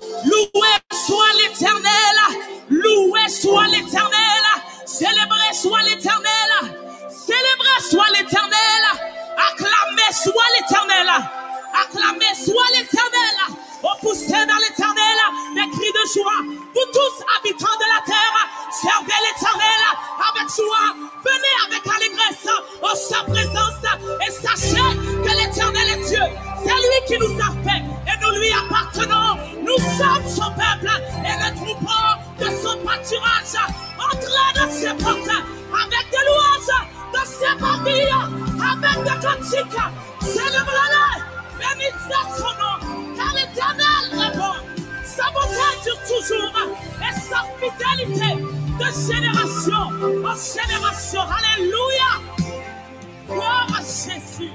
Loué soit l'Éternel. Loué soit l'Éternel. Célébré soit l'Éternel. Célébré soit l'Éternel. Acclamé soit l'Éternel. Acclamé soit l'Éternel. Oh, poussez vers l'Éternel des cris de joie. Vous tous, habitants de la terre, servez l'Éternel avec joie. Venez avec allégresse en sa présence et sachez que l'Éternel est Dieu. C'est lui qui nous a fait et nous lui appartenons. Nous sommes son peuple et le troupeau de son pâturage. Entrez dans ses portes avec des louanges, dans ses pavillons avec des cantiques. Célébrez-le, bénissez son nom, car l'Éternel répond. Sa bonté dure toujours et sa fidélité de génération en génération. Alléluia. Gloire à Jésus.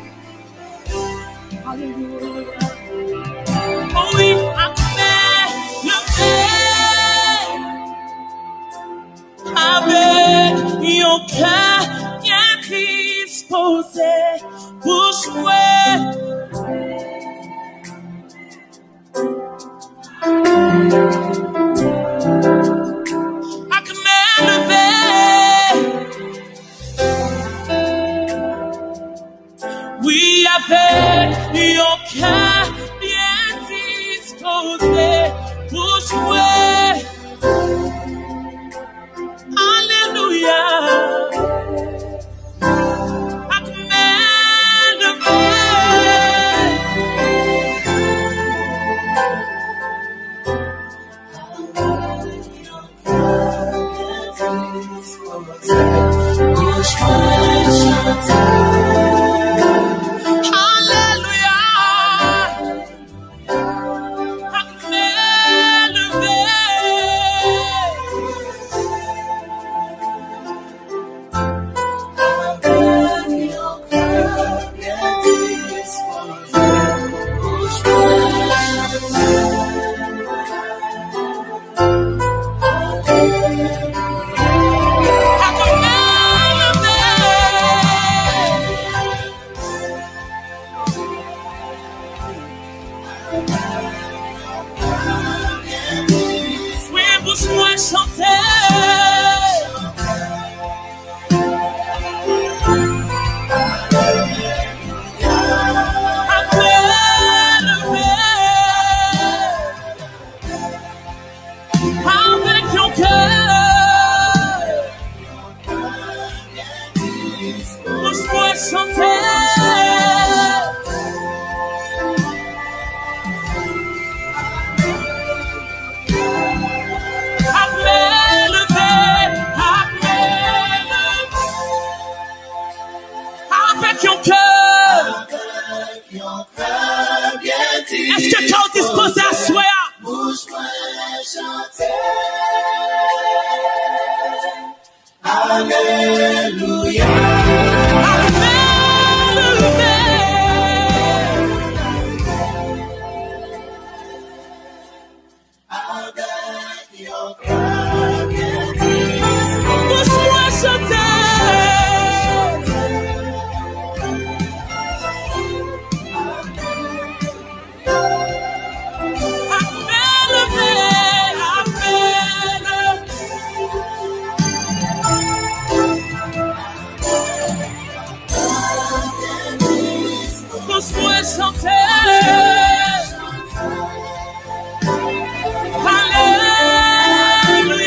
Alléluia. Oh oui, avec mon cœur bien disposé pour jouer. Oui, avec mon cœur bien disposé pour jouer. Alléluia. Est-ce que tu es disposé à soir? Bouge-moi chanter. Alléluia. Alléluia.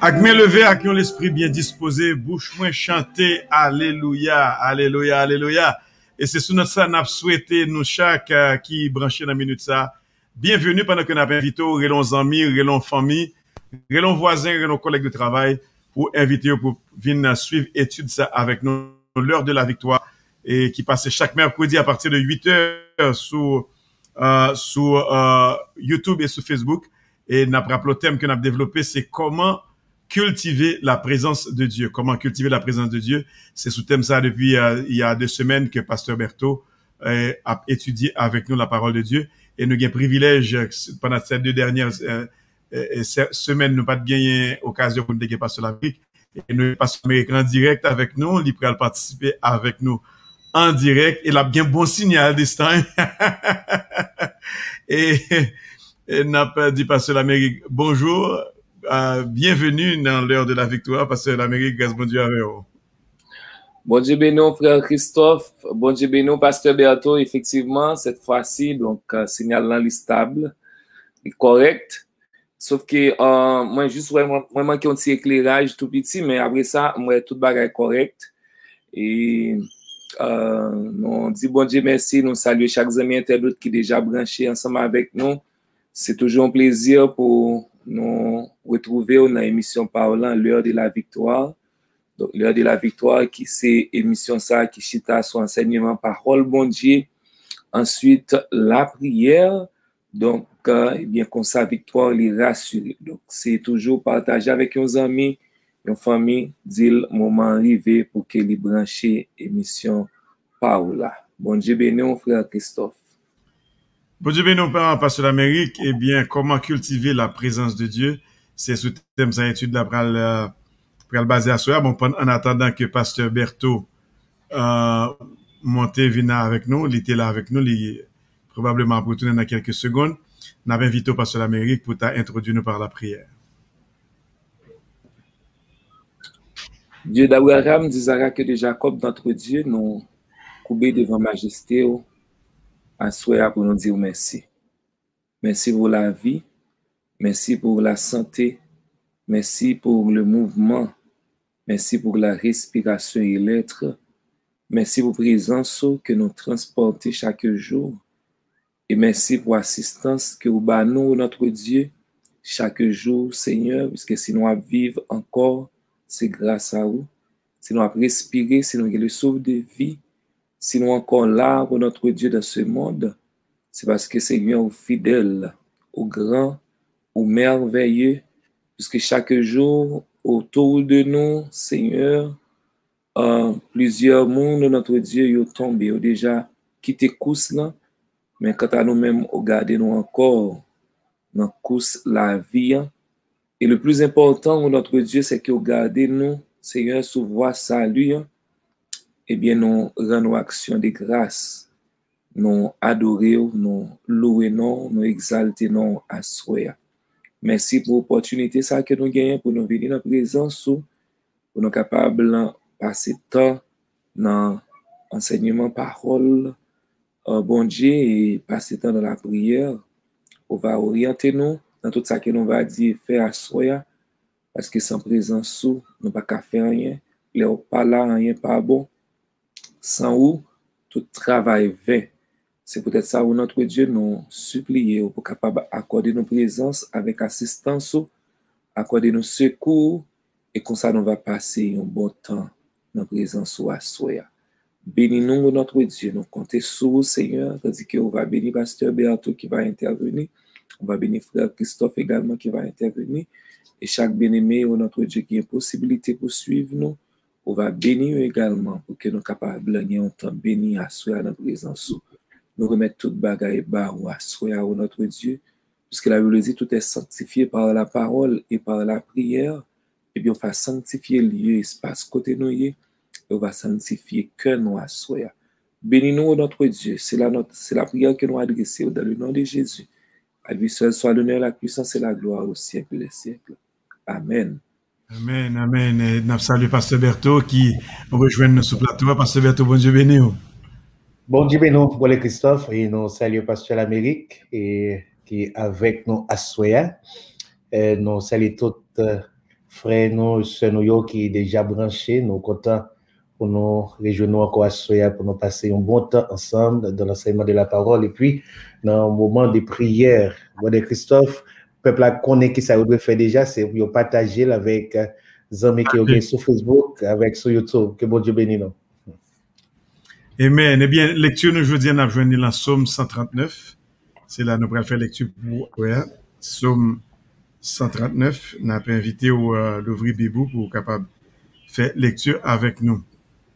Avec main levée, avec l'esprit bien disposé, bouche moins chantée, alléluia, alléluia, alléluia. Et c'est sous notre ça, nous souhaité, nous chaque qui branché dans la minute ça. Bienvenue pendant que nous avons invité, relons amis, relons famille, relons voisins, relons collègues de travail, pour inviter pour venir suivre étude ça avec nous, l'heure de la victoire, et qui passe chaque mercredi à partir de 8h sur YouTube et sur Facebook. Et nous avons le thème que nous avons développé, c'est comment cultiver la présence de Dieu. Comment cultiver la présence de Dieu? C'est sous thème ça depuis il y a 2 semaines que Pasteur Berthaud a étudié avec nous la parole de Dieu. Et nous avons privilège pendant ces 2 dernières semaines, nous pas de gagner occasion pour nous déguer Pasteur l'Amérique. Et nous Pasteur l'Amérique en direct avec nous. Il peut participer avec nous en direct. Il a bien bon signal this time. et n'a pas dit Pasteur l'Amérique bonjour. Bienvenue dans l'heure de la victoire, Pasteur l'Amérique, grâce bon Dieu avec vous. Bon Dieu béni, frère Christophe. Bon Dieu béni, Pasteur Berthaud. Effectivement, cette fois-ci, donc, signal là, stable et correct. Sauf que, moi, juste vraiment manqué un petit éclairage tout petit, mais après ça, moi, tout bagage correct. Et, on dit bon Dieu merci, nous saluons chaque ami internaute qui est déjà branché ensemble avec nous. C'est toujours un plaisir pour nous retrouver dans l'émission parlant l'heure de la victoire. Donc, l'heure de la victoire, qui c'est émission ça, qui chita son enseignement parole, bon Dieu. Ensuite, la prière. Donc, eh bien, qu'on sa victoire les rassure. Donc, c'est toujours partager avec nos amis, nos familles, dire moment arrivé pour que les brancher émission parole. Bon Dieu béni, mon frère Christophe. Bon Dieu béni, Pasteur l'Amérique. Eh bien, comment cultiver la présence de Dieu? C'est sous thème ça étude là pour le baser à soi. Bon, en attendant que Pasteur Berthaud monte vina avec nous, il était là avec nous, il probablement pour retourner dans quelques secondes. Nous avons invité Pasteur l'Amérique pour t'introduire nous par la prière. Dieu d'Abraham, d'Isaac et de Jacob, notre Dieu, nous couper devant majesté, à soi pour nous dire merci. Merci pour la vie, merci pour la santé, merci pour le mouvement, merci pour la respiration et l'être, merci pour la présence que nous transportons chaque jour, et merci pour l'assistance que vous nous, notre Dieu, chaque jour, Seigneur, puisque si nous vivons encore, c'est grâce à vous. Si nous respirons, si nous avons le sauve de vie, si nous encore là pour notre Dieu dans ce monde, c'est parce que Seigneur est fidèle, au grand, au merveilleux, puisque chaque jour, autour de nous, Seigneur, plusieurs mondes, notre Dieu, ils ont tombé, ils ont déjà quitté course là, mais quant à nous-mêmes, regardez nous encore dans course la vie. Et le plus important, notre Dieu, c'est que regardez nous, Seigneur, sous voie salut, eh bien, nous rendons action de grâce, nous adorons, nous louons, nous exaltons à soi. Merci pour l'opportunité que nous gagnons pour nous venir dans la présence, pour nous capables de passer temps dans l'enseignement parole, bon Dieu, et passer temps dans la prière. On va orienter nous dans tout ça que nous va dire, faire à soi, parce que sans présence, nous ne pouvons pas faire rien. Les pas là, rien pas bon. Sans où, tout travail vain. C'est peut-être ça où notre Dieu nous supplie pour capable accorder nos présences avec assistance, accorder nos secours, et comme ça nous va passer un bon temps dans présence à soi. Bénis-nous, notre Dieu, nous comptons sur vous, Seigneur, tandis qu'on va bénir Pasteur Berthaud qui va intervenir, on va bénir Frère Christophe également qui va intervenir, et chaque bien-aimé, notre Dieu, qui a une possibilité pour suivre nous, on va bénir également pour que nous soyons capables de gagner un temps béni à soi dans la présence. Nous remettons toute bagaille bas à soi, notre Dieu, puisque la Bible dit tout est sanctifié par la parole et par la prière, et bien on va sanctifier le lieu, espace côté nous, et on va sanctifier que nous à soi. Bénis-nous, notre Dieu, c'est la prière que nous adressons dans le nom de Jésus. À lui seul soit l'honneur, la puissance et la gloire au siècle des siècles. Amen. Amen, amen. Et nous saluons Pasteur Berthaud qui rejoint nous sur le plateau. Pasteur Berthaud, bon Dieu béni. Bon Dieu béni pour les Christophe et nous saluons Pasteur l'Amérique et qui est avec nous à Soya. Nous saluons toute frères nous, sœurs nous qui est déjà branché, nous contents pour nous rejoindre encore à Soya, pour nous passer un bon temps ensemble dans l'enseignement de la parole et puis dans le moment de prière. Bon, Christophe, le peuple a connaît qui ça doit faire déjà, c'est pour partager avec les amis qui sont sur Facebook, avec sur YouTube. Que bon Dieu bénisse nous. Amen. Eh bien, lecture nous jeudi, on a joint dans Psaume 139. C'est là, nous pourrons faire lecture pour, Psaume 139. On a invité l'ouvrir Bibou pour capable faire lecture avec nous.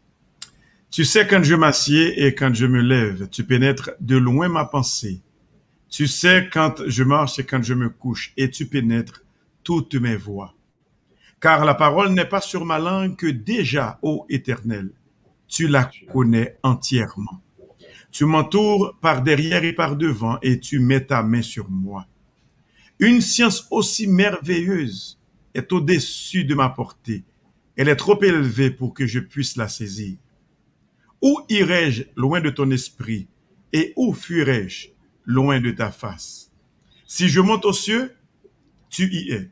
Tu sais quand je m'assieds et quand je me lève, tu pénètres de loin ma pensée. Tu sais quand je marche et quand je me couche, et tu pénètres toutes mes voies. Car la parole n'est pas sur ma langue que déjà, ô Éternel, tu la connais entièrement. Tu m'entoures par derrière et par devant, et tu mets ta main sur moi. Une science aussi merveilleuse est au-dessus de ma portée. Elle est trop élevée pour que je puisse la saisir. Où irai-je loin de ton esprit, et où fuirai-je loin de ta face? Si je monte aux cieux, tu y es.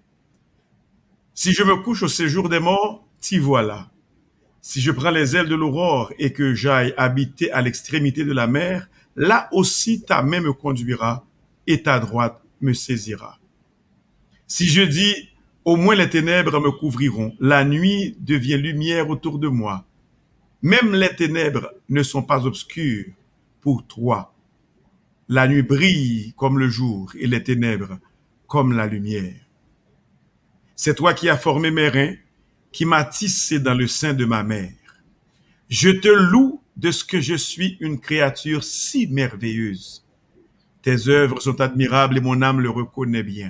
Si je me couche au séjour des morts, t'y voilà. Si je prends les ailes de l'aurore et que j'aille habiter à l'extrémité de la mer, là aussi ta main me conduira et ta droite me saisira. Si je dis, au moins les ténèbres me couvriront, la nuit devient lumière autour de moi. Même les ténèbres ne sont pas obscures pour toi. La nuit brille comme le jour et les ténèbres comme la lumière. C'est toi qui as formé mes reins, qui m'as tissé dans le sein de ma mère. Je te loue de ce que je suis une créature si merveilleuse. Tes œuvres sont admirables et mon âme le reconnaît bien.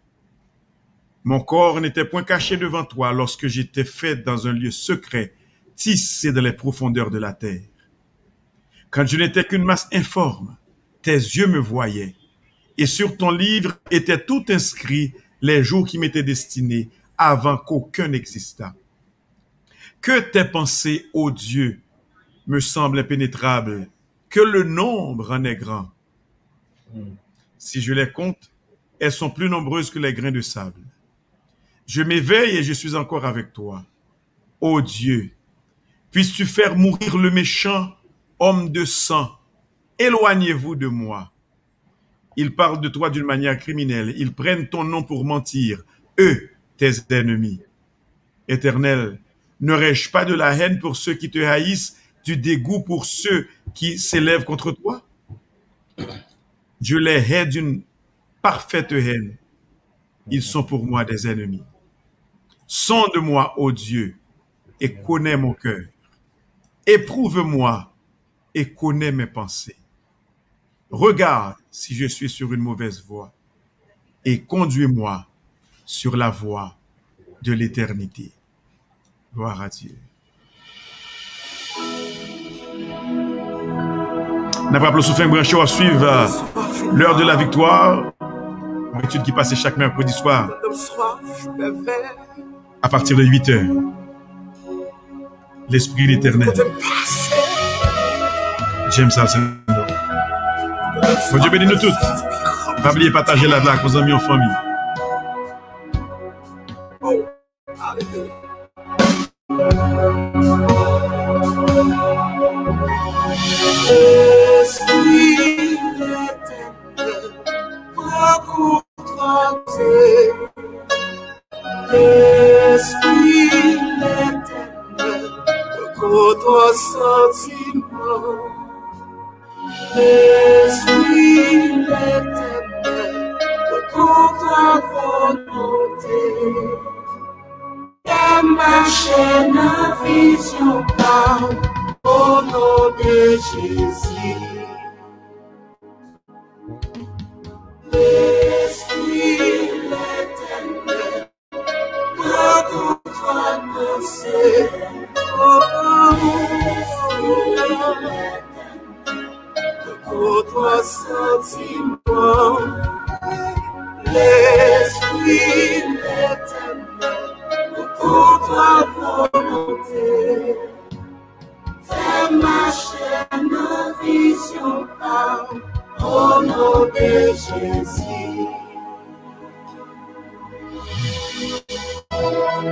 Mon corps n'était point caché devant toi lorsque j'étais fait dans un lieu secret, tissé dans les profondeurs de la terre. Quand je n'étais qu'une masse informe, tes yeux me voyaient, et sur ton livre étaient tout inscrits les jours qui m'étaient destinés avant qu'aucun n'existât. Que tes pensées, ô Dieu, me semblent impénétrables, que le nombre en est grand. Si je les compte, elles sont plus nombreuses que les grains de sable. Je m'éveille et je suis encore avec toi. Ô Dieu, puisses-tu faire mourir le méchant, homme de sang, éloignez-vous de moi. Ils parlent de toi d'une manière criminelle, ils prennent ton nom pour mentir, eux, tes ennemis. Éternel, n'aurais-je pas de la haine pour ceux qui te haïssent, du dégoût pour ceux qui s'élèvent contre toi? Je les hais d'une parfaite haine. Ils sont pour moi des ennemis. Sonde-moi, ô Dieu, et connais mon cœur. Éprouve-moi et connais mes pensées. Regarde si je suis sur une mauvaise voie et conduis-moi sur la voie de l'éternité. Gloire à Dieu. N'a pas le souffle branché à suivre l'heure de la victoire. Une étude qui passe chaque mercredi soir à partir de 8h. L'Esprit l'Éternel. James Alcindor. Bon Dieu bénisse nous tous. Pas oublier partager la blague aux amis en famille. Esprit l'Éternel, raconte-toi. Esprit l'Éternel, raconte-toi sentiment. Esprit l'Éternel, raconte-toi volonté. Et ma chaîne à vision parle au nom de Jésus. L'Esprit l'Éternel, raconte-toi penser. Raconte-toi sentiment. L'Esprit l'Éternel, raconte-toi volonté. Fais ma chaîne en vision parle au nom de Jésus.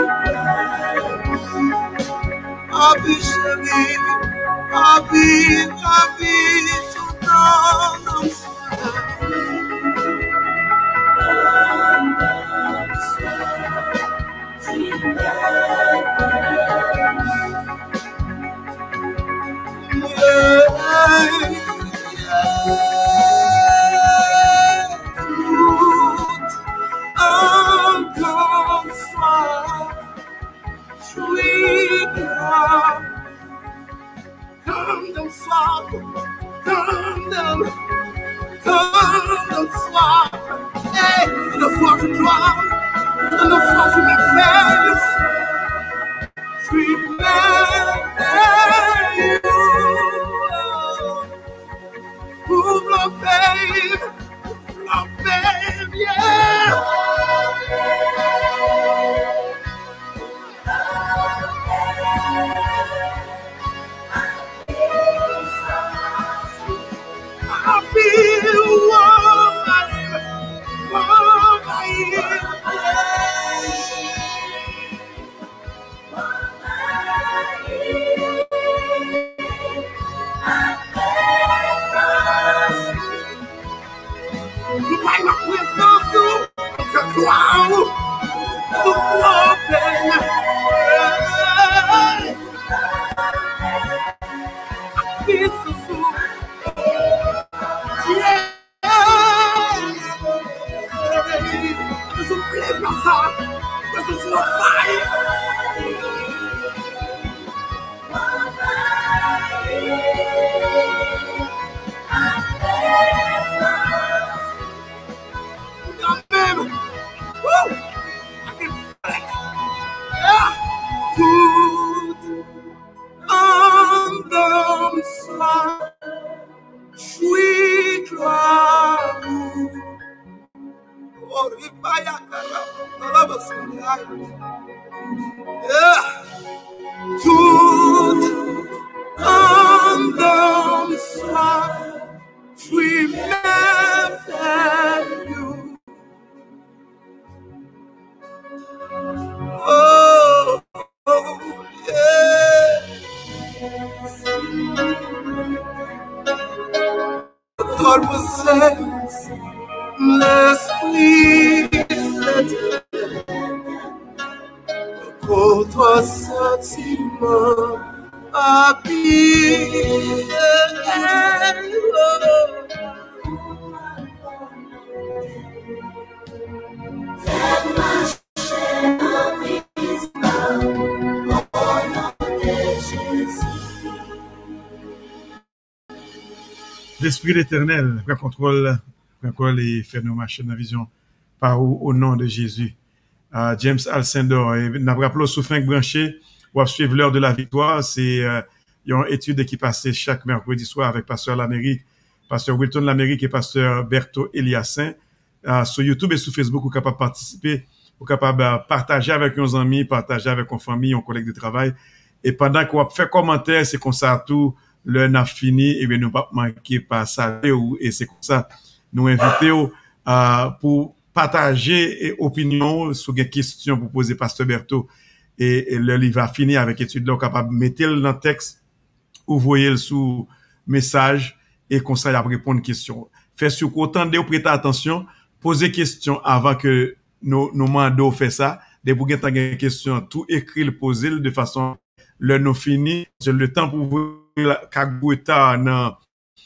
Abi chérie, Abi tout dans Votre sentiment habite. L'Esprit l'Éternel, prend contrôle et fait nos machines en vision par au nom de Jésus. James Alcindor, et nous rappelons sous fin branché, ou suivre l'heure de la victoire, c'est une étude qui passe chaque mercredi soir avec Pasteur l'Amérique, Pasteur Wilton l'Amérique et Pasteur Berthaud Eliassin. Sur YouTube et sur Facebook, vous êtes capable de participer, vous êtes capable de partager avec nos amis, partager avec nos familles, nos collègues de travail. Et pendant qu'on fait commentaire, c'est comme ça tout, l'heure n'a fini, et bien nous pas manquer par ça, et c'est comme ça, nous invitons pour partager opinion sur des questions pour poser Pasteur Berthaud. Et le livre a fini avec étude là, capable de mettre le dans le texte, ou voyez le sous message, et comme ça, il a répondre aux questions. Fait sur qu'autant de prêter attention, poser questions avant que nos mandos fait ça, de pour gagner des questions, tout écrit, le poser de façon, le nous fini, j'ai le temps pour vous, kagoueta dans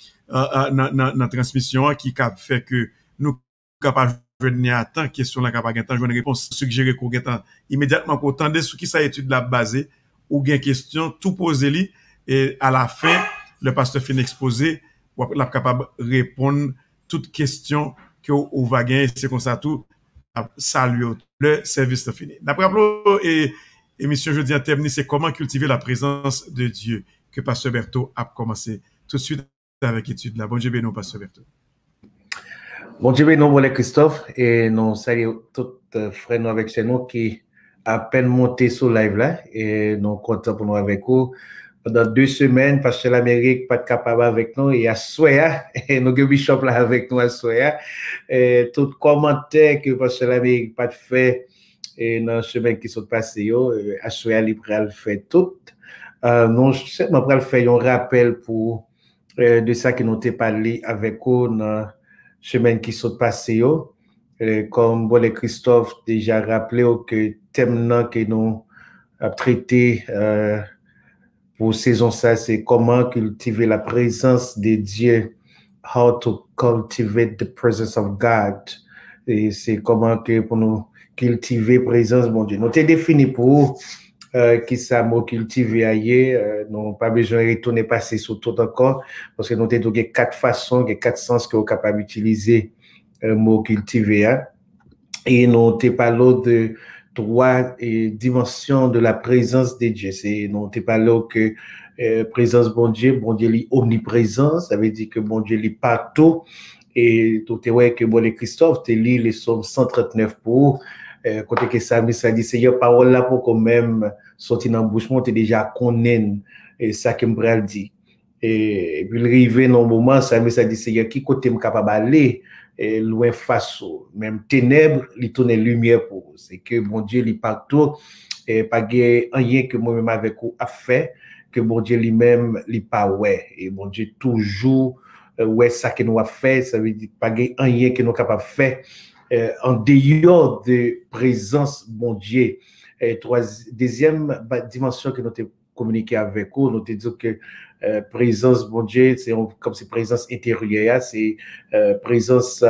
transmission, qui fait que nous capables de venir à temps, question là, capable de une réponse suggérée qu'on gagne immédiatement qu'on tende sur qui ça étude la basée, ou gain question, tout poser li, et à la fin, le pasteur finit exposé, ou la capable de répondre toutes questions que on va gagner, c'est comme ça tout, salut, le service est fini. D'après et émission jeudi à terminer, c'est comment cultiver la présence de Dieu que Pasteur Berthaud a commencé tout de suite avec l'étude là. Bon Dieu béni, Pasteur Berthaud. Bon Dieu béni, mon Christophe, et nous saluons tous frères nous avec nous qui à peine monté sur live là, et nous comptons pour nous avec vous. Pendant 2 semaines, Pasteur l'Amérique pas capable avec nous, et à Soya, et nous avons Bishop là avec nous à Soya, et tout commentaire que Pasteur l'Amérique pas fait, et dans le chemin qui sont passés, assuré li pral fait tout. Non, seulement pral fait un rappel pour de ça que nous t'ai parlé avec vous dans le chemin qui sont passés. Comme bon, Christophe déjà rappelé que thème que nous avons traité pour saison ça, c'est comment cultiver la présence de Dieu. How to cultivate the presence of God. Et c'est comment que pour nous cultiver présence de bon Dieu. Nous t'ai défini pour qui ça mot cultiver ailleurs, nous pas besoin de retourner passer sur tout encore parce que nous t'ai donné 4 façons, 4 sens que vous capable d'utiliser mot cultiver. Et nous t'ai parlé de 3 dimensions de la présence de Dieu. C'est nous t'ai parlé que présence bon Dieu est omniprésent, ça veut dire que bon Dieu est partout. Et tout est vrai que bon les Christophe te lit les psaumes 139 pour côté que ça dit Seigneur parole là pour quand même sortir dans bouche moi t'es déjà connaît et ça que me dit et puis arrivé dans moment ça dit Seigneur qui côté me capable aller loin face même ténèbres il tourne lumière pour c'est que bon Dieu il partout et pas rien que moi même avec vous a fait que bon Dieu lui-même il pas ouais et bon Dieu toujours ouais ça que nous a fait ça veut dire pas rien que nous capable faire en dehors de présence bon Dieu. Deuxième dimension que nous avons communiqué avec vous, nous avons dit que présence bon Dieu, c'est comme c'est présence intérieure, c'est présence,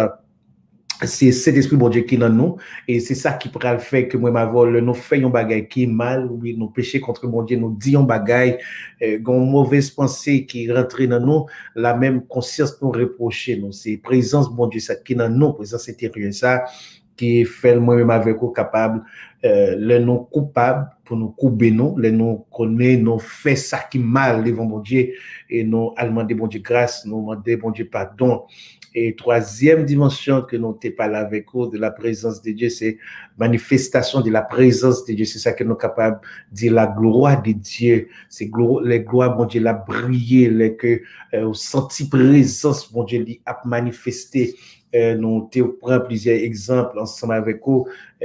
c'est cet esprit bon Dieu qui est dans nous, et c'est ça qui pourra le faire que moi nous faisons un bagage qui est mal, oui, nous péchons contre bon Dieu, nous disons bagage, une mauvaise pensée qui rentre dans nous, la même conscience nous reprocher, nous, c'est présence bon Dieu, ça qui est dans nous, présence intérieure, ça qui fait moi-même avec vous capable, le non coupable pour nous couper nous, le non connaît, nous fait ça qui est mal devant bon Dieu, et nous demander bon Dieu grâce, nous demander bon Dieu pardon. Et troisième dimension que nous t'ai parlé avec vous de la présence de Dieu, c'est manifestation de la présence de Dieu. C'est ça que nous sommes capables de dire la gloire de Dieu. C'est les gloires, bon Dieu, la briller, les que senti présence, bon Dieu, a manifesté. Nous t'ai pris plusieurs exemples ensemble avec vous,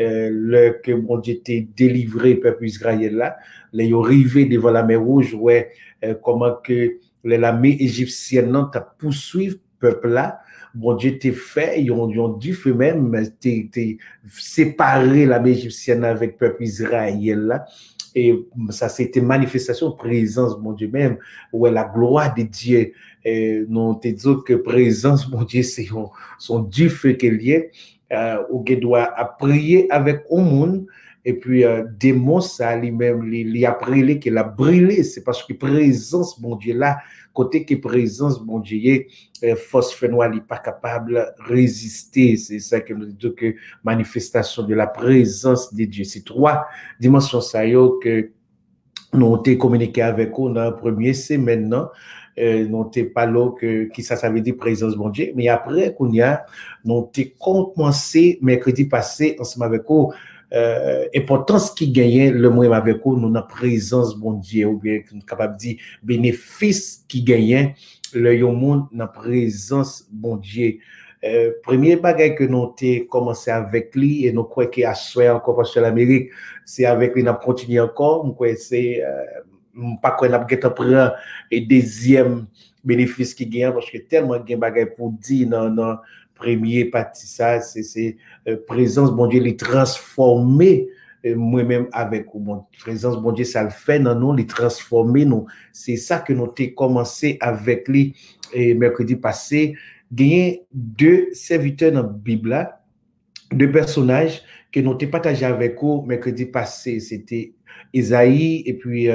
le que bon Dieu t'ai délivré, peuple Israël là, les arrivé devant la mer Rouge, ouais, comment que la mer égyptienne non t'a poursuivre peuple là. Bon Dieu t'es fait, ils ont dû faire même t'es séparé la mer égyptienne avec le peuple Israël là. Et ça c'était manifestation présence bon Dieu même où la gloire de Dieu. Nous te dit que présence bon Dieu c'est son Dieu fait qu'il y est où il doit prier avec au monde. Et puis, démon, ça lui-même, il a brûlé, qu'il a brûlé. C'est parce que présence, bon Dieu, là, côté que présence, bon Dieu, force noire, il n'est pas capable de résister. C'est ça que nous disons que manifestation de la présence de Dieu. C'est 3 dimensions, ça y est, que nous avons communiqué avec vous dans le premier, c'est maintenant. Nous avons parlé que qui ça veut dire présence, bon Dieu. Mais après, nous avons commencé mercredi passé ensemble avec vous. Importance qui gagne le moins avec vous, nous avons présence bon Dieu, ou bien nous sommes capables de dire bénéfice qui gagne le monde dans présence bon Dieu. Premier bagage que nous avons commencé avec lui et nous croyons qu'il y a soir encore parce que l'Amérique, c'est avec lui nous continuer encore, nous croyons c'est pas qu'on a prendre et deuxième bénéfice qui gagne parce que tellement de bagage pour dire non premier partie ça c'est présence bon Dieu les transformer moi-même avec bon présence bon Dieu ça le fait dans nous les transformer nous c'est ça que nous avons commencé avec lui et mercredi passé gagné 2 serviteurs dans la Bible 2 personnages que nous avons partagé avec vous mercredi passé c'était Isaïe et puis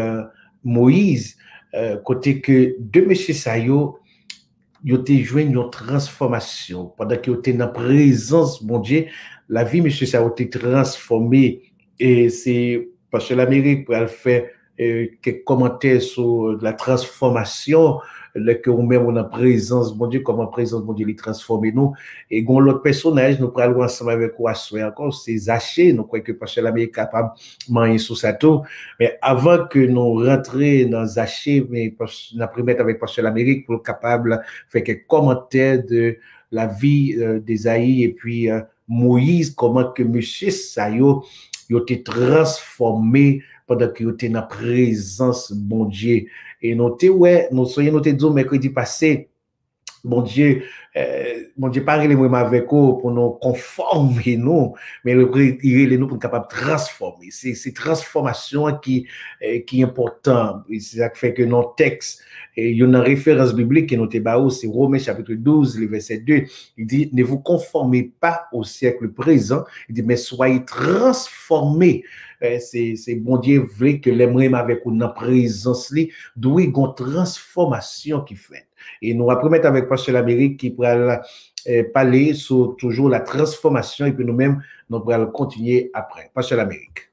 Moïse côté que 2 monsieur Sayo ils ont joué une transformation. Pendant qu'ils étaient dans la présence, bon Dieu, la vie, monsieur, ça a été transformée. Et c'est parce que l'Amérique, pour faire quelques commentaires sur la transformation, que nous-mêmes, on a présence, bon Dieu, comment présence, bon Dieu, les transformer nous. Et quand l'autre personnage, nous prenons ensemble avec quoi, encore, c'est Zaché, nous croyons que parce que l'Amérique est capable de manger sous sa tour. Mais avant que nous rentrions dans Zaché, mais nous pris avec parce que l'Amérique pour capable de faire quelques commentaires de la vie d'Esaïe et puis Moïse, comment que monsieur Sayo, yo te transformé pendant que yo te dans présence bon Dieu. Et nous te dit mercredi passé, bon Dieu, parle moi avec vous pour nous conformer nous, mais il est nous pour être capable de transformer. C'est transformation qui est important. C'est ça qui fait que nos textes, il y a une référence biblique qui nous est c'est Romains chapitre 12, le verset 2. Il dit, ne vous conformez pas au siècle présent. Il dit, mais soyez transformés. C'est bon Dieu vrai que l'aimerait avec une présence, d'où il y a une transformation qui fait. Et nous allons mettre avec Pasteur l'Amérique qui pourra parler sur toujours la transformation et puis nous-mêmes, nous pourrons continuer après. Pasteur l'Amérique.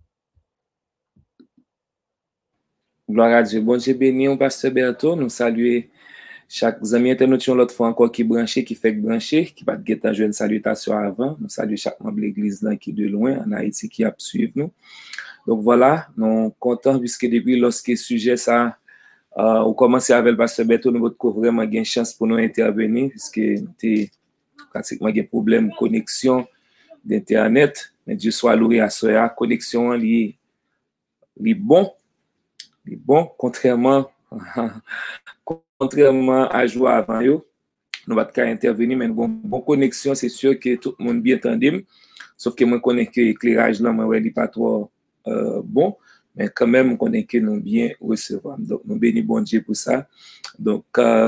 Gloire à Dieu. Bon Dieu béni, on Pasteur Berto. Nous saluons chaque ami internaute l'autre fois encore qui branché, qui fait brancher, qui va guetter un jeune salutation avant. Nous saluons chaque membre de l'église là qui est de loin en Haïti qui a suivi nous. Donc voilà, nous sommes contents puisque depuis lorsque le sujet ça on commence avec le pasteur Berto, nous avons vraiment une chance pour nous intervenir puisque nous avons pratiquement des problèmes de connexion d'internet. Mais Dieu soit loué à la connexion est bon, contrairement à jouer avant yo. Nous va intervenir mais bon connexion, c'est sûr que tout le monde bien entendu. Sauf que moi connais que l'éclairage là moi il pas trop bon. Mais quand même, on connaît que nous bien recevoir. Donc, nous bénissons bon Dieu pour ça. Donc,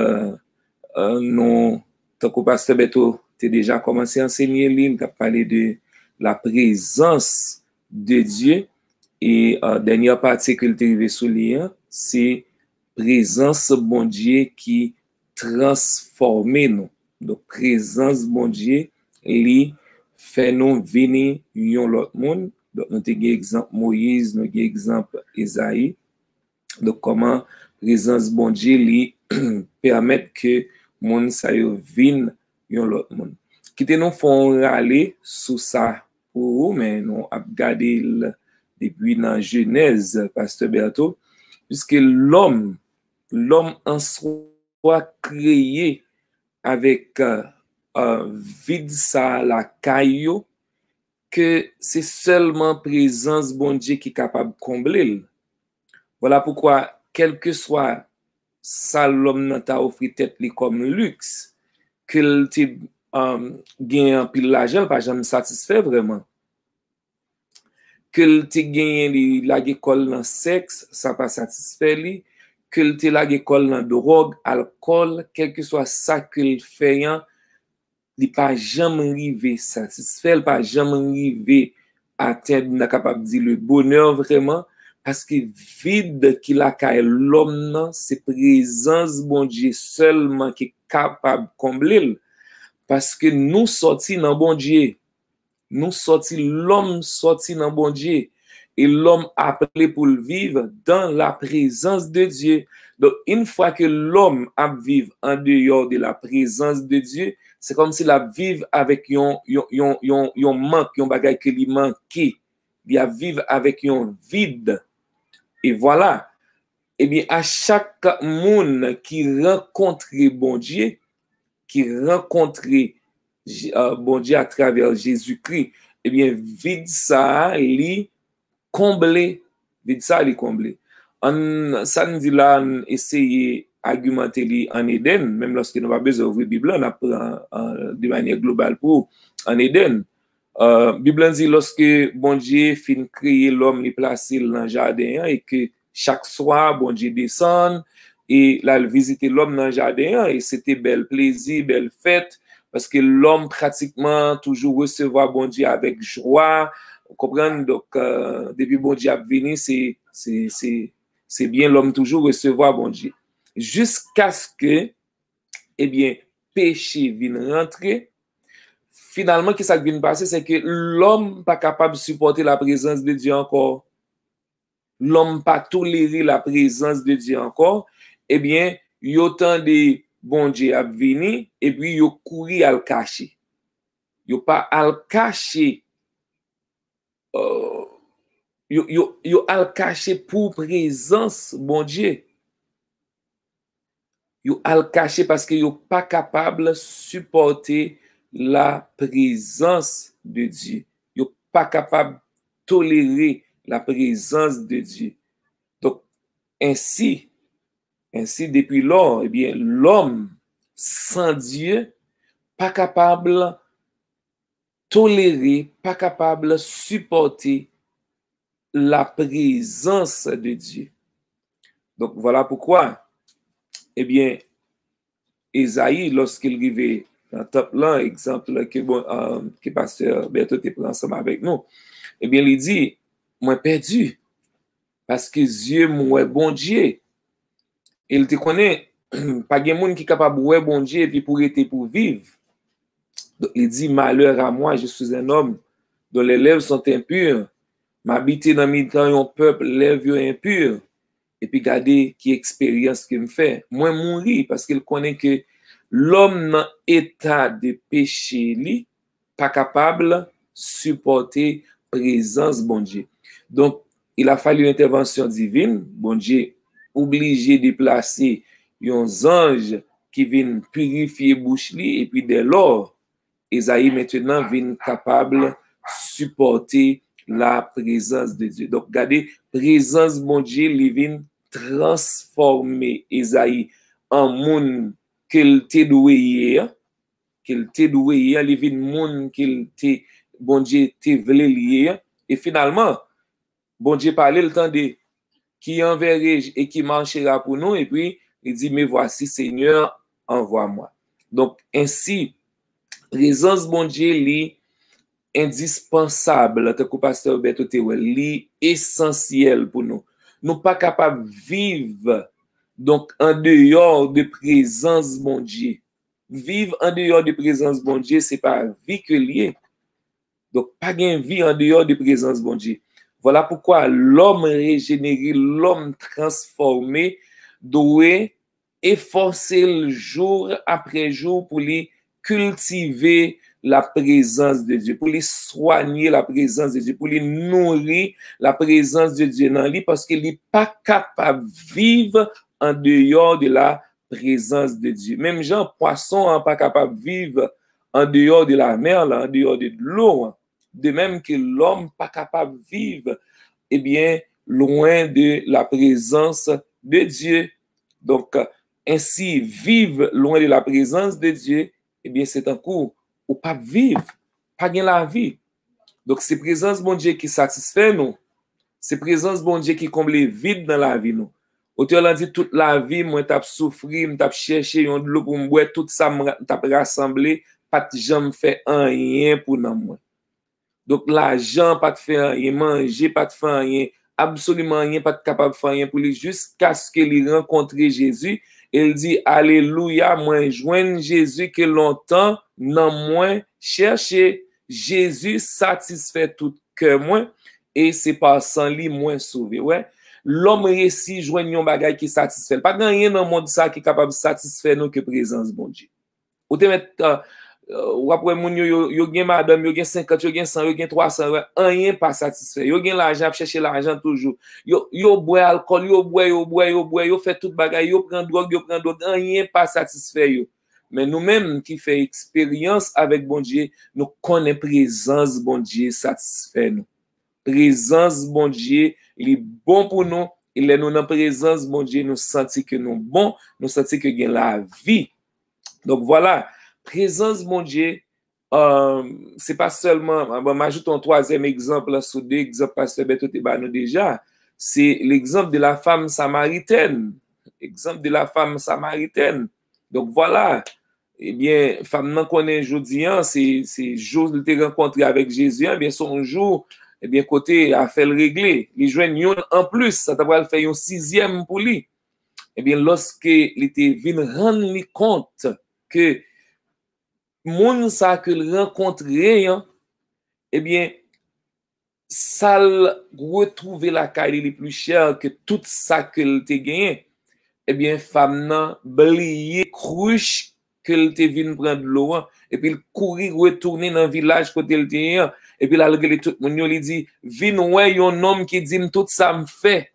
nous, tant que Pasteur Berto, tu as déjà commencé à enseigner, tu as parlé de la présence de Dieu. Et dernière partie que tu es arrivé sous lien, c'est présence bon Dieu qui transforme nous. Donc, présence bon Dieu, qui fait nous venir l'autre monde. Donc, nous avons exemple Moïse, nous avons exemple Esaïe. Donc, comment présence bon Dieu lui permet que monde ça vienne l'autre monde. Qui te nous font râler sous ça pour vous, mais nous avons regardé depuis dans Genèse, Pasteur Berto, puisque l'homme en soi créé avec vide ça la caillou, que c'est seulement présence bon Dieu qui est capable de combler. Voilà pourquoi, quel que soit ça l'homme t'a offert tête comme luxe, qu'il te gagne un pile l'argent, pas jamais satisfait vraiment. Qu'il te gagne la école dans sexe, ça pas satisfait lui. Qu'il te la école dans drogue, alcool, quel que soit ça qu'il fait, il pas jamais arrivé satisfait, il pas jamais arrivé atteindre capable de dire le bonheur vraiment parce que vide qu'il a qu'à l'homme c'est présence bon Dieu seulement qui est capable de combler parce que nous sortis dans bon Dieu, nous sortis l'homme sorti dans bon Dieu et l'homme appelé pour le vivre dans la présence de Dieu. Donc une fois que l'homme a vivre en dehors de la présence de Dieu, c'est comme si la vive avec yon manque, yon bagay que li manqué. Il a vivre avec yon vide. Et voilà. Eh bien, à chaque monde qui rencontre bon Dieu, qui rencontre bon Dieu à travers Jésus-Christ, eh bien, vide ça, li comblé. Vide ça, li comblé. Ça nous dit là, essayer argumenter en Éden, même lorsque nous avons besoin d'ouvrir la Bible, on apprend de manière globale pour en Éden. La Bible dit lorsque bon Dieu fin créer l'homme, il place dans le jardin et que chaque soir, bon Dieu descend et là, il visite l'homme dans le jardin et c'était bel plaisir, belle fête parce que l'homme pratiquement toujours recevoir bon Dieu avec joie. Vous comprenez? Donc, depuis bon Dieu a venu, c'est bien l'homme toujours recevoir bon Dieu. Jusqu'à ce que, eh bien, péché vienne rentrer. Finalement, ce qui ça vient passer, c'est que l'homme n'est pas capable de supporter la présence de Dieu encore. L'homme pas tolérer la présence de Dieu encore. Eh bien, il y a autant de bon Dieu à venir, et puis il y a couru à le cacher. Il n'y a pas à le cacher. Il y a à le cacher pour présence, bon Dieu. Yo al caché parce que yo pas capable de supporter la présence de Dieu. Yo pas capable tolérer la présence de Dieu. Donc, ainsi depuis lors, eh bien, l'homme sans Dieu, pas capable tolérer, pas capable supporter la présence de Dieu. Donc, voilà pourquoi, eh bien, Esaïe, lorsqu'il arrivait dans le top là, exemple que pasteur Berthaud te prend ensemble avec nous, eh bien, il dit, moi perdu, parce que Dieu, moi bon Dieu. Il te connaît, pas de monde qui est capable de bon Dieu et puis pour vivre. Donc, il dit, malheur à moi, je suis un homme dont les lèvres sont impures, m'habiter dans mes temps, un peuple, lèvres impures. Et puis, regardez qui expérience qu'il me fait. Moi, mourir parce qu'il connaît que l'homme dans état de péché, lui, pas capable de supporter présence bon Dieu. Donc, il a fallu une intervention divine. Bon Dieu obligé de placer un ange qui vient purifier bouche li, et puis dès lors, Esaïe maintenant vient capable de supporter la présence de Dieu. Donc, regardez, présence bon Dieu, il vient transformer Esaïe en monde qu'il te doué hier, il vient monde qu'il te, bon Dieu te voulait hier, et finalement, bon Dieu parlait le temps de qui enverrai et qui marchera pour nous, et puis il dit, mais voici Seigneur, envoie-moi. Donc, ainsi, présence bon Dieu, li indispensable, tant que pasteur Berthaud Théouel, li essentiel pour nous. Nous pas capables de vivre donc en dehors de présence bon Dieu. Vivre en dehors de présence bon Dieu, c'est pas vie que lié. Donc, pas gain vie en dehors de présence bon Dieu. Voilà pourquoi l'homme régénéré, l'homme transformé, doit efforcer le jour après jour pour lui cultiver la présence de Dieu, pour lui soigner la présence de Dieu, pour lui nourrir la présence de Dieu dans lui, parce qu'il n'est pas capable de vivre en dehors de la présence de Dieu. Même Jean Poisson n'est pas capable de vivre en dehors de la mer, en dehors de l'eau. De même que l'homme n'est pas capable de vivre, eh bien, loin de la présence de Dieu. Donc, ainsi, vivre loin de la présence de Dieu, eh bien, c'est un coup ou pas vivre, pas gagner la vie. Donc, c'est présence bon Dieu qui satisfait nous. C'est présence bon Dieu qui comble les vides dans la vie nous. Auteur l'a dit toute la vie, moi, t'as souffert, t'as cherché, on de l'eau pour moi, tout ça, t'as rassemblé, pas de jamais fait rien pour nous. Donc, l'argent, pas de faire rien, manger, pas de faire rien, absolument rien, pas de capable de faire rien pour lui, jusqu'à ce qu'il rencontre Jésus. Il dit, Alléluia, moi, joigne Jésus que longtemps, non, moi, chercher Jésus satisfait tout cœur, moi, et c'est par sans lui, moi, sauvé, ouais. L'homme réussit, joigne un bagage qui satisfait. Pas rien dans le monde ça qui est capable de satisfaire nous que présence, bon Dieu. Ou te mettre, ou après, yo gen madame, yo gen 50, yo gen 100, yo gen 300, rien pas satisfait. Yo gen l'argent, chercher l'argent toujours. Yo boit alcool, yo fait tout bagay, yo prend drogue, rien pas satisfait yo. Mais nous-mêmes qui fait expérience avec bon Dieu, nous connaissons présence bon Dieu satisfait nous. Présence bon Dieu, il est bon pour nous, il est nous dans présence bon Dieu, nous sentons que nous bon, nous sentons que gain la vie. Donc voilà, présence bon Dieu, c'est pas seulement, m'ajoute un troisième exemple sur deux exemples pasteur Berthaud Théouel déjà, c'est l'exemple de la femme samaritaine. Exemple de la femme samaritaine. Donc voilà, eh bien, femme non connaît aujourd'hui, c'est jour de te rencontrer avec Jésus, eh bien son jour, eh bien côté a fait le régler. Les joignent en plus, ça t'a fait un sixième pour lui. Eh bien, lorsque il était venu rendre compte que moun ça que le rencontrer, eh bien, ça retrouver la caille les plus chère que tout ça que te gagné. Eh bien, femme nan blié cruche que te vinn prendre l'eau et puis il courir retourner dans le village côté le tien et puis là le tout moun yo li dit vinn ouais un homme qui dit tout ça me fait.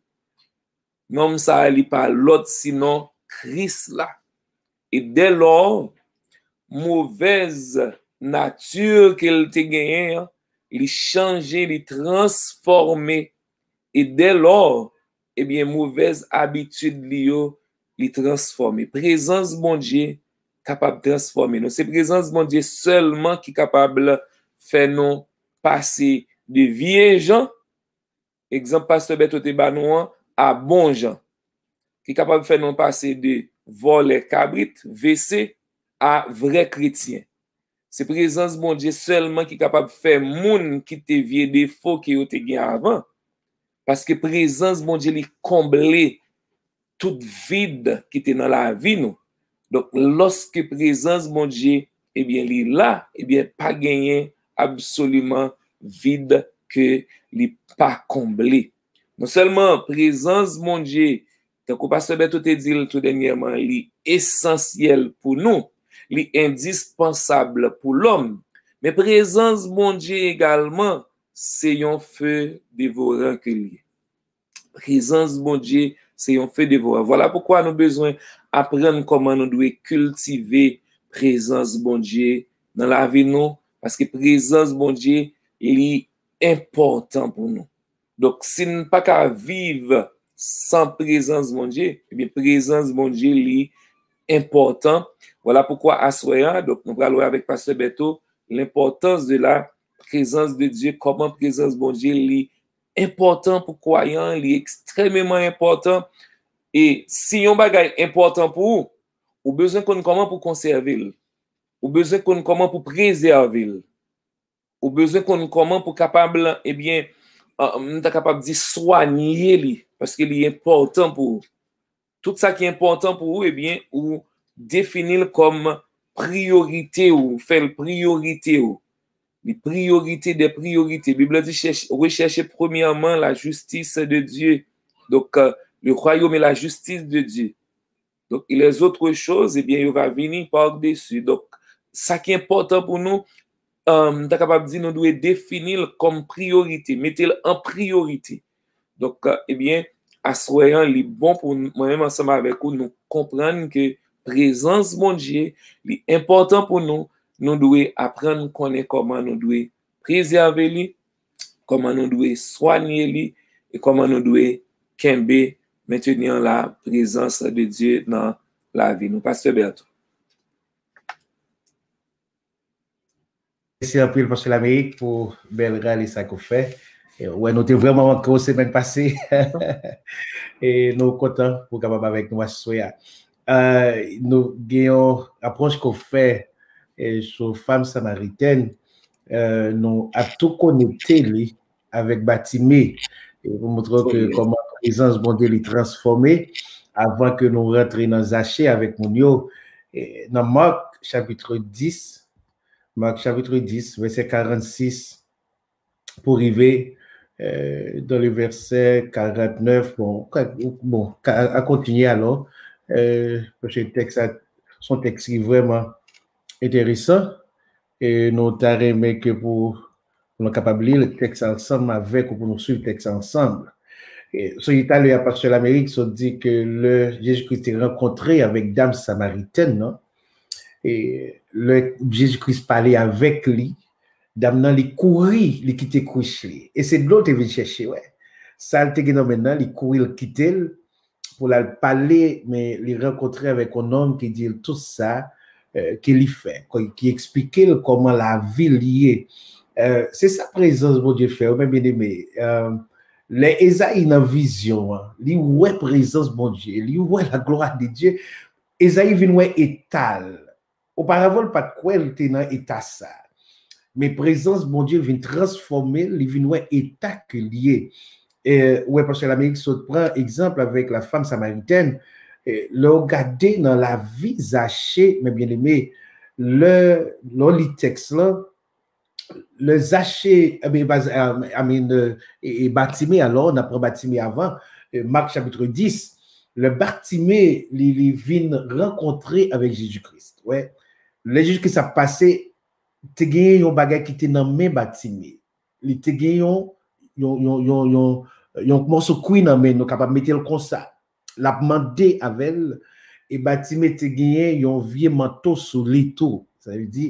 Non ça li pas l'autre sinon Christ là. Et dès lors mauvaise nature qu'elle te gagné, il change, il transforme. Et dès lors, eh bien, mauvaise habitude li transforme. Présence bon Dieu capable de transformer nous. C'est présence bon Dieu seulement qui est capable de faire nous passer de vieux gens, exemple pasteur Beto Tebanouan, à bon gens, qui est capable de faire nous passer de volets cabrit, WC, à vrais chrétiens. C'est présence bon Dieu seulement qui est capable de faire moun qui te vieux défaut qui yo te gen avant. Parce que présence bon Dieu li comblé toute vide qui était dans la vie nous. Donc lorsque présence bon Dieu eh bien li là, eh bien pas gagné absolument vide que li pas comblé. Non seulement présence bon Dieu, tant que pasteur Beto te dit tout dernièrement, li essentiel pour nous, li indispensable pour l'homme, mais présence bon Dieu également, c'est un feu dévorant que li. Présence bon Dieu, c'est un feu dévorant. Voilà pourquoi nous avons besoin d'apprendre comment nous devons cultiver présence bon Dieu dans la vie nous, parce que présence bon Dieu est important pour nous. Donc si nous ne pouvons pas vivre sans présence bon Dieu, eh bien présence bon Dieu est important. Voilà pourquoi à soir, donc nous allons avec pasteur Beto l'importance de la présence de Dieu, comment présence bon Dieu est important pour croyants, il est extrêmement important. Et si un bagage important pour vous, vous besoin qu'on comment pour conserver, vous besoin qu'on comment pour préserver, vous besoin qu'on comment pour capable eh bien capable de soigner lui parce qu'il est important pour vous. Tout ça qui est important pour vous eh bien ou définir comme priorité ou faire priorité ou les priorités des priorités. La Bible dit rechercher premièrement la justice de Dieu. Donc, le royaume et la justice de Dieu. Donc, et les autres choses, eh bien, il va venir par-dessus. Donc, ça qui est important pour nous, nous sommes capables de dire, nous devons définir comme priorité, mettez-le en priorité. Donc, eh bien, à ce moment, il est bon pour moi-même ensemble avec vous, nous comprendre que présence bon Dieu, est important pour nous. Nous devons apprendre comment nous devons préserver lui, comment nous devons soigner lui et comment nous devons maintenir la présence de Dieu dans la vie. Nous, pasteur Berto. Merci un peu, pasteur l'Amérique, pour belle réalisation qu'on fait. Ouais, nous étions vraiment encore semaine passée et nous sommes contents pour capable avec nous à ce soir. Nous avons approche qu'on fait sur femme samaritaine, nous avons tout connecté avec Batimé pour montrer que comment la présence bon Dieu est transformée avant que nous rentrions dans Zaché avec Mounio. Dans Marc chapitre 10, verset 46, pour arriver dans le verset 49, à continuer alors, parce que le texte, son texte est vraiment intéressant et nous t'arrêtons que pour nous capables de lire le texte ensemble avec ou pour nous suivre le texte ensemble. Et sur l'Italie, à partir de l'Amérique, ça dit que le Jésus-Christ est rencontré avec dame samaritaine, non? Et le Jésus-Christ parlait avec lui, dame nan li courir, li quitter couche li. Et c'est de l'autre qui vient chercher, ouais. Ça le te gen maintenant, li courir, li quitter pour la parler, mais li rencontrer avec un homme qui dit tout ça, qu'il fait, qui expliquait comment la vie liée. C'est sa présence, mon Dieu, fait, même bien aimé. Les Esaïe dans vision, li ouais présence, mon Dieu, li ouais la gloire de Dieu. Esaïe vient ouais étal. Auparavant, pas de quoi il était dans état ça. Mais présence, mon Dieu, vient transformer, il vient ouais état que lié. Ouais, parce que l'Amérique se prend exemple avec la femme samaritaine. Le regarder dans la vie Zaché, mais bien aimé, le texte là, le Zaché, et Batimé, alors, on a pris Batimé avant, Marc chapitre 10, le Batimé, il vient rencontrer avec Jésus-Christ. Ouais. Le Jésus-Christ a passé, te gagné yon bagay qui te nan men Batimé. Il te gagné yon morceau kouy nan men, nou kapab mettre le comme ça. La demandé avec elle et Batimé te gagné yon vieux manteau sur l'étau. Ça veut dire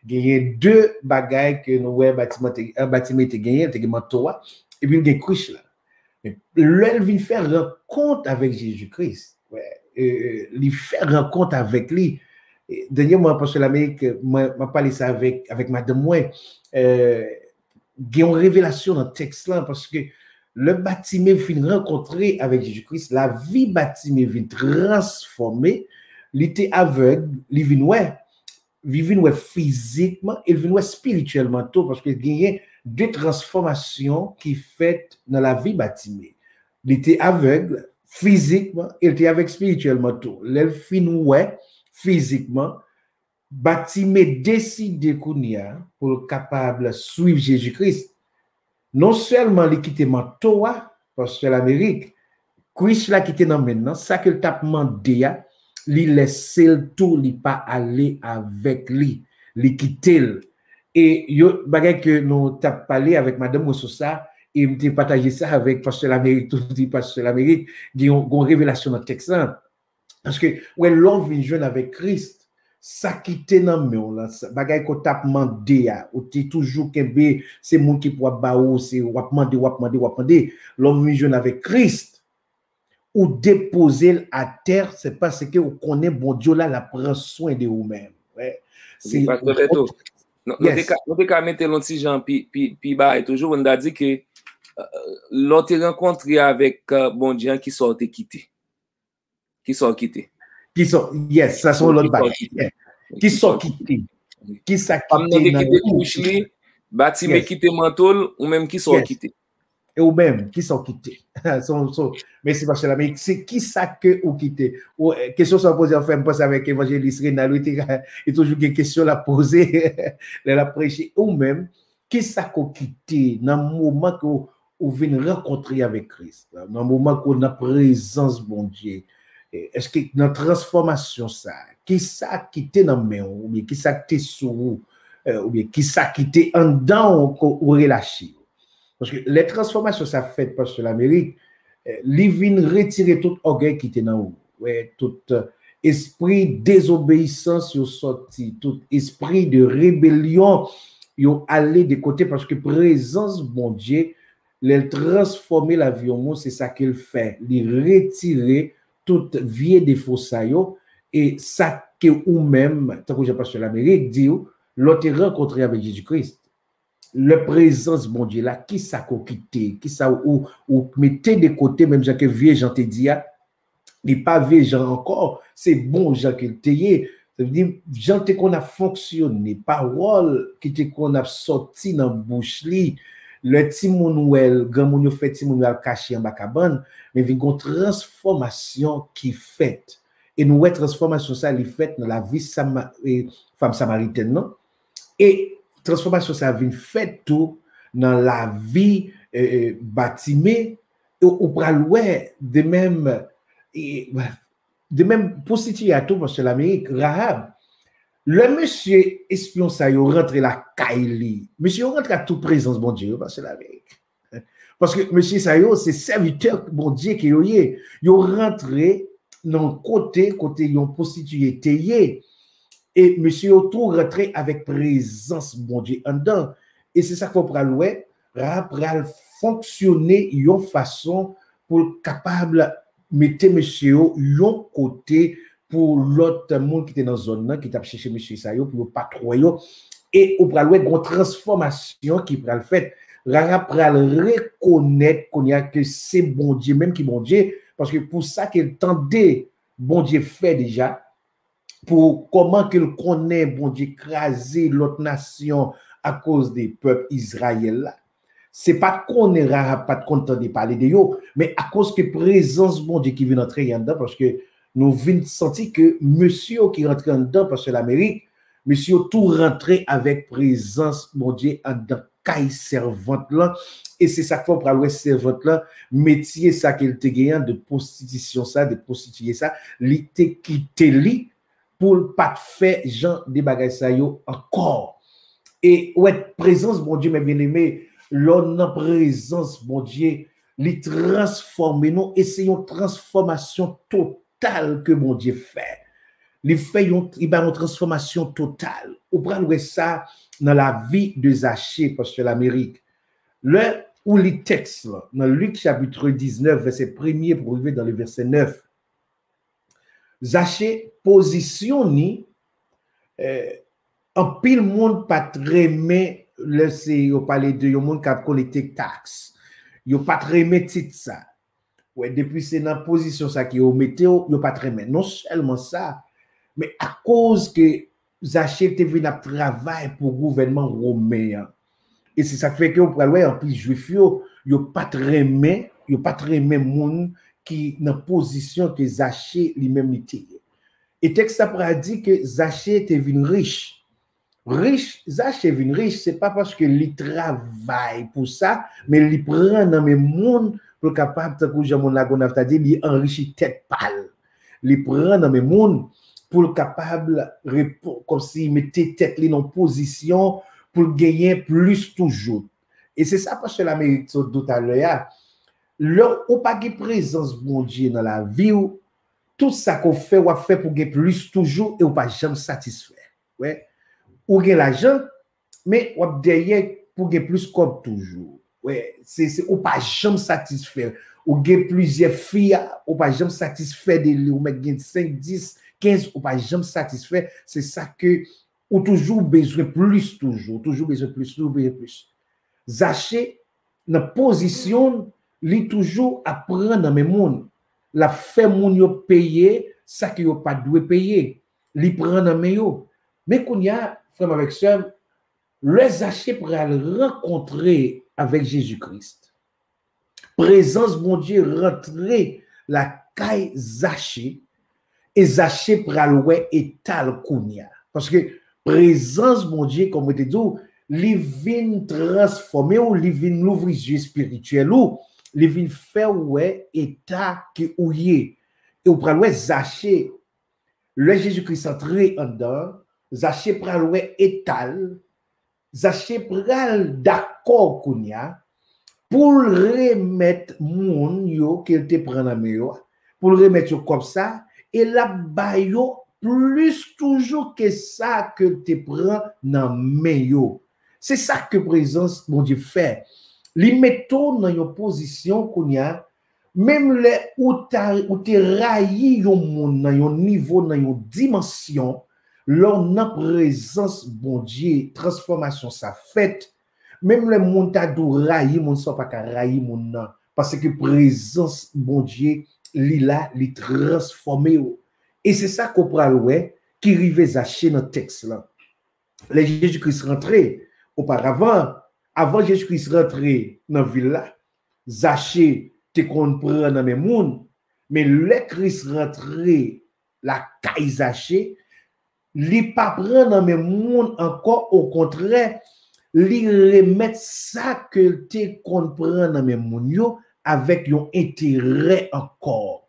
gagné deux bagailles que nous ouais un bâtiment était gagné, était toi et puis il y a couche là. Mais elle vient faire rencontre avec Jésus-Christ. Ouais, il fait rencontre avec lui. Dernièrement parce que l'Amérique m'a parlé ça avec madame moi il y a une révélation dans le texte là parce que le bâtiment vient rencontrer avec Jésus-Christ, la vie bâtiment vient transformer, il était aveugle, il vient physiquement, il vient spirituellement tout parce qu'il y a deux transformations qui fait dans la vie bâtiment. Il était aveugle physiquement, il était avec spirituellement tout. Il vient physiquement, bâtiment décide pour capable suivre Jésus-Christ. Non seulement il quitte Mantoa, parce que l'Amérique, Christ l'a quitté dans maintenant, ça que le tape demandé, il laisse le tout, il pas aller avec lui, il quitte. Et yo bagay que nous t'a parlé avec madame Moussosa, et m'était partagé ça avec pasteur l'Amérique, tout dit pasteur l'Amérique, il y a une révélation dans le texte. Parce que ouais l'homme vient jeune avec Christ. Ça qui te nan men là bagay ko tap mandé ou t'es toujours kembe c'est moun qui pour ba ou c'est wap mandé l'homme vient jeune avec Christ ou déposer à terre c'est parce que vous connaît bon Dieu là la prend soin de vous même ouais c'est nous ka mettre l'anti Jean puis ba toujours on a dit que l'autre rencontré avec bon Dieu qui sortait quitté yes, ça sont l'autre bagaille. Qui sont quittés. Qui sont quittés. Bâtiment quitté Mantol ou même qui sont quittés. Et ou même qui sont quittés. Mais c'est parce que l'Amérique, c'est qui ça que ou quitté. Question sont posée en fait, je pense avec évangéliste Renal, il y a toujours des questions à poser, à prêcher. Ou même, qui ça qu'on quitté dans le moment que vous venez rencontrer avec Christ, dans le moment qu'on a présence, bon Dieu. Est-ce que notre transformation ça qui ça qui était dans main ou bien qui ça qui était sous ou bien qui ça qui était en dedans ou relâché parce que les transformations ça fait parce que l'Amérique il vient retirer tout orgueil qui était dans vous ouais tout esprit désobéissance yo sorti tout esprit de rébellion yo allé de côté parce que présence bon Dieu les transformer la vie au monde c'est ça qu'il fait les retirer toute vie défaut ça yo et ça que ou même tant que j'ai passé l'Amérique dit l'autre rencontré avec Jésus-Christ le présence bon Dieu là qui ça qu'on quitté qui ça ou mettez de côté même Jean que vieux Jean te dit il pas vieux Jean encore c'est bon Jean que te ça veut dire Jean te qu'on a fonctionné parole qui te qu'on a sorti dans bouche li le Timonouel, grand moun yo fait Timonouel caché en bakabane, mais il y a une transformation qui fait. Et nous ouais transformation ça li fait dans la vie femme samaritaine non? Et transformation ça vient fait tout dans la vie bâtiment ou pral ouais de même pour situer à tout parce que l'Amérique Rahab le monsieur espion ça yo rentre la Kaili. Monsieur rentre à toute présence bon Dieu parce que l'Amérique. Parce que monsieur ça yo c'est serviteur bon Dieu qui yo rentré dans côté yon prostitué tayé et monsieur tout rentré avec présence bon Dieu en dedans et c'est ça qu'on pral ouais pral fonctionner yon façon pour capable mettre monsieur yon côté pour l'autre monde qui était dans la zone qui t'a cherché monsieur Sayo pour pas trop et au pral ouais une transformation qui pral fait Rara pral reconnaître qu'on y a que c'est bon Dieu même qui bon Dieu parce que pour ça qu'il tendait bon Dieu fait déjà pour comment qu'il connaît bon Dieu craser l'autre nation à cause des peuples Israël là c'est pas qu'on est Rara pas content de parler de yo mais à cause que présence bon Dieu qui vient entrer en dedans parce que nous venons sentir que monsieur qui rentre en dedans parce que l'Amérique monsieur tout rentré avec présence mon Dieu en dedans caille servante là et c'est ça qu'on prend ouais servante là métier ça qu'elle te gagne de prostitution ça de prostituer ça li te quitté li pour pas faire gens des bagages ça yo encore et ouais présence mon Dieu mes bien-aimés l'on en présence mon Dieu li transformer nous essayons transformation totale que mon Dieu fait il fait une transformation totale. Ou prendre ça dans la vie de Zachée, parce que l'Amérique. Là où les textes, dans Luc chapitre 19, verset 1er pour arriver dans le verset 9, Zachée positionne en pile monde pas très aimé, là c'est au palais de yon monde qui a collecté taxe. Yo pas très aimé titre ça. Ouais, depuis c'est dans position ça qui au météo, yo pas très aimé. Non seulement ça, mais à cause que Zachée était venu à travailler pour le gouvernement romain. Et c'est ça fait que on pourrait en plus juif yo pas très aimé monde qui dans position que Zachée lui-même était. Et texte ça pourrait dire que Zachée était venu riche. Zachée venu riche, c'est pas parce que il travaille pour ça, mais il prend dans mes monde pour capable de que mon lagon a dit il enrichit tête pâle. Il prend dans mes monde pour capable comme s'il mettait tête li en position pour gagner plus toujours. Et c'est ça parce que l'Amérique tout à l'heure, là ou pas de présence bon Dieu dans la vie, tout ça qu'on fait ou fait pour gagner plus toujours et ou pas jamais satisfait. Ouais. Ou gagner l'argent mais ou derrière pour gagner plus comme toujours. Ouais, c'est ou pas jamais satisfait. Ou gagner plusieurs filles ou pas jamais satisfait de lui ou mettre 5 10 15 ou pas jamais satisfait, c'est ça que ou toujours besoin plus toujours besoin plus. Zachée dans position li toujours à prendre dans mes monde. La fait moun yo payer ça que yo pas doit payer. Li prend dans mes yo. Mais qu'on y a frère avec sœur, le Zachée pour rencontrer avec Jésus-Christ. Présence bon Dieu rentrer la caille Zachée et Zachée pour aller étal kounya parce que présence bon Dieu comme on te dit li vinn transformer ou li vinn l'ouvrir yeux spirituel ou li vinn faire ouais état que ouye et ou pral ouais Zachée le Jésus-Christ entré en dedans Zachée pral ouais étal Zachée pral d'accord kounya pour remettre moun yo qu'il te prend en meilleur pour remettre comme ça et la bayo plus toujours que ça que te prend dans meilleur. C'est ça que présence mon Dieu fait. Li metto dans une position qu'on y a même les ou te rayi yon moun dans yon niveau dans yon dimension lors nan présence bon Dieu transformation ça fait même le monde ta dou rayi moun so pas ka rayi moun nan parce que présence bon Dieu li la li transformer. Et c'est ça qu'on prend ouais qui rive Zachée dans le texte là. Le Jésus-Christ rentré auparavant, avant Jésus-Christ rentré dans la ville là, Zachée te comprend dans mes monde, mais le Christ rentré la caille Zachée, li pas prend dans mes monde encore au contraire, li remettre ça que te comprend dans mes monde yo avec un intérêt encore.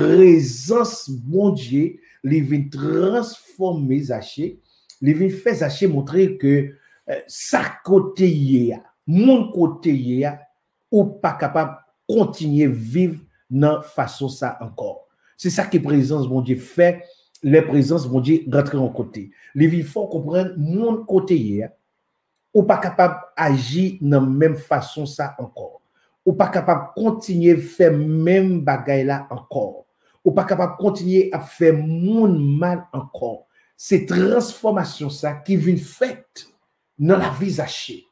Présence bon Dieu, li vient transformer Zachée, li vient faire Zachée montrer que sa côté ya, mon côté ya, ou pas capable continuer vivre dans façon ça encore. C'est ça que présence bon Dieu fait, les présences bon Dieu rentrer en côté. Li vient faut comprendre mon côté ya, ou pas capable agir dans même façon ça encore. Ou pas capable continuer faire même bagaille là encore. Ou pas capable continuer à faire monde mal encore. C'est transformation ça qui vient faite dans la vie Zachée.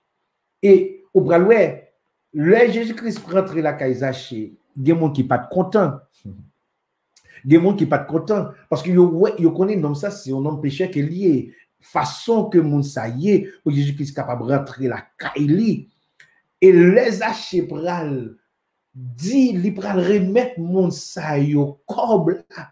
Et au bras ouais, le Jésus-Christ rentre la caille Zachée, il y a des gens qui pas content. Il y a des gens qui pas content parce que yo connaît nom ça c'est un homme pécheur qui est lié façon que moun ça y est pour Jésus-Christ capable rentrer la caille. Et les Zachée pral dit li pral remettre mon sa yo kob là.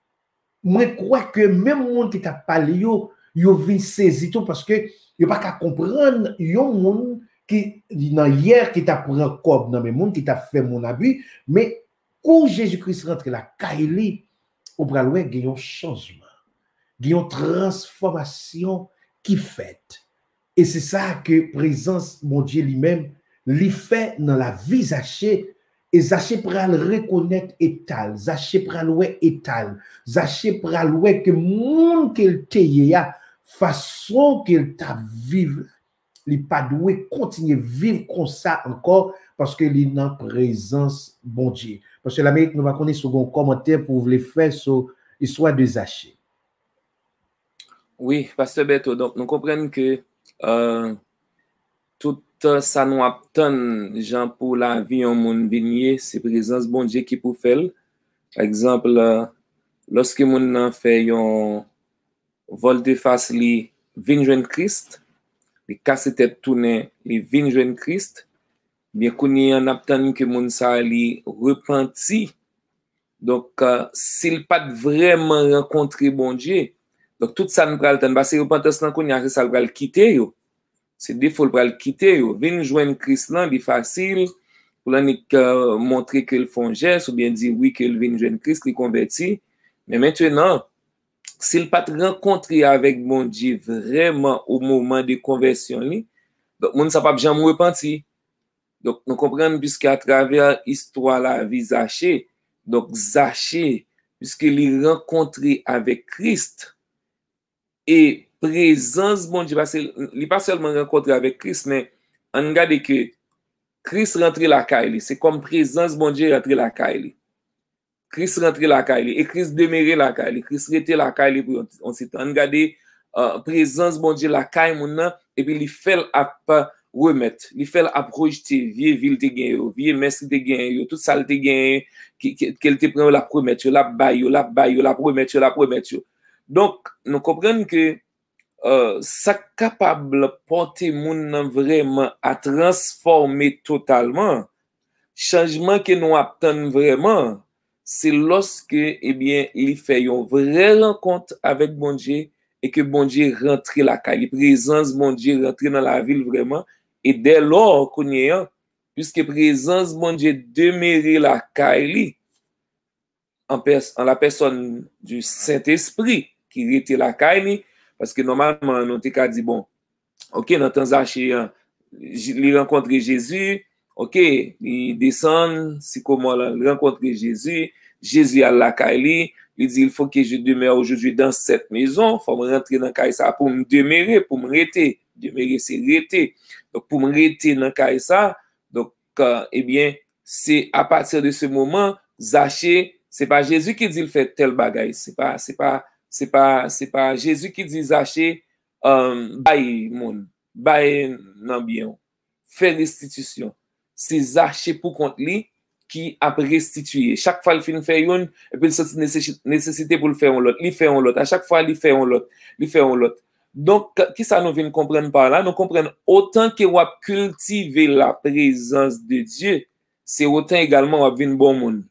Moi crois que même monde qui t'a parlé yo vinn saisi tout parce que yo pas qu'à comprendre yon monde qui dans hier qui t'a pris kob dans même monde qui t'a fait mon abus mais quand Jésus-Christ rentre la kaili ou pral ouais gen yon changement, gen yon transformation qui fait. Et c'est ça que présence mon Dieu lui-même li fait dans la vie Zachée. et Zaché pral reconnaître étal, Zaché pral ouais étal, Zaché pral ouais que monde qu'elle te a façon qu'elle t'a vivre, il pas doué continuer vivre comme ça encore parce que il est dans présence bon Dieu. Parce que l'Amérique nous va connaître second commentaire pour vous les faire sur l'histoire de Zaché. Oui, Pasteur Beto, donc nous comprenons que tout ça nous attend, gens pour la vie en monde vigné, c'est présence bon Dieu qui peut faire. Par exemple, lorsque mon fait un volte-face li vin joindre Christ, li casse tête tourner, li vin joindre Christ, bien qu'on en attend que mon sa li repenti. Donc s'il pas vraiment rencontrer bon Dieu, donc tout ça nous pral tan parce que repentance nan qu'on c'est ça pral quitter yo. C'est défaut pral quitter yo. Vin joindre Christ là, c'est facile pour la montrer qu'ils font geste ou bien dire oui qu'ils viennent joindre Christ, les convertis. Mais maintenant, s'il pas rencontré avec mon Dieu vraiment au moment de conversion, donc mon ne pas jamais repenti. Donc nous comprenons puisqu'à travers l'histoire la vie Zaché, donc Zaché, puisqu'il rencontré avec Christ et présence bon Dieu, parce qu'il n'est pas seulement rencontré avec Christ, mais on regarde que Christ rentre la caille, c'est comme présence bon Dieu rentre la caille. Christ rentre la caille et Christ demeure la caille. Christ rete la caille pour on s'est regardé présence bon Dieu la caille mon et puis il fait à remettre, il fait à projeter vieux ville te gagne, vieux merci te gagne, tout ça te gagne qu'elle te prend la promettre, la baille, la promettre, la promettre. Donc nous comprenons que ça capable porter moun vraiment à transformer totalement. Changement que nous attendons vraiment, c'est lorsque, eh bien, il fait une vraie rencontre avec bon Dieu et que bon Dieu rentre la caille, présence bon Dieu rentre dans la ville vraiment. Et dès lors qu'on y est, puisque présence bon Dieu demeure la caille en la personne du Saint-Esprit qui était la caille, parce que normalement, nous t'ai dit, bon, ok, dans temps Zaché, il rencontre Jésus, ok, il descend, c'est comment il rencontre Jésus, Jésus a la caille, il dit, il faut que je demeure aujourd'hui dans cette maison, il faut me rentrer dans la caille ça pour me demeurer, pour me rester. Demeurer, c'est rester. Donc, pour me rester dans la caille ça, donc, eh bien, c'est à partir de ce moment, Zaché, c'est pas Jésus qui dit, il fait tel bagaille, c'est pas Jésus qui dit Zaché, bail moun, bail nan bien, fait restitution. C'est Zaché pour compte li qui a restitué. Chaque fois il fin fait une et puis il sent nécessité pour le faire l'autre, il fait l'autre. À chaque fois il fait l'autre, il fait l'autre. Donc qui ça nous vient comprendre par là? Nous comprenons autant que on cultiver la présence de Dieu, c'est autant également on vient bon monde.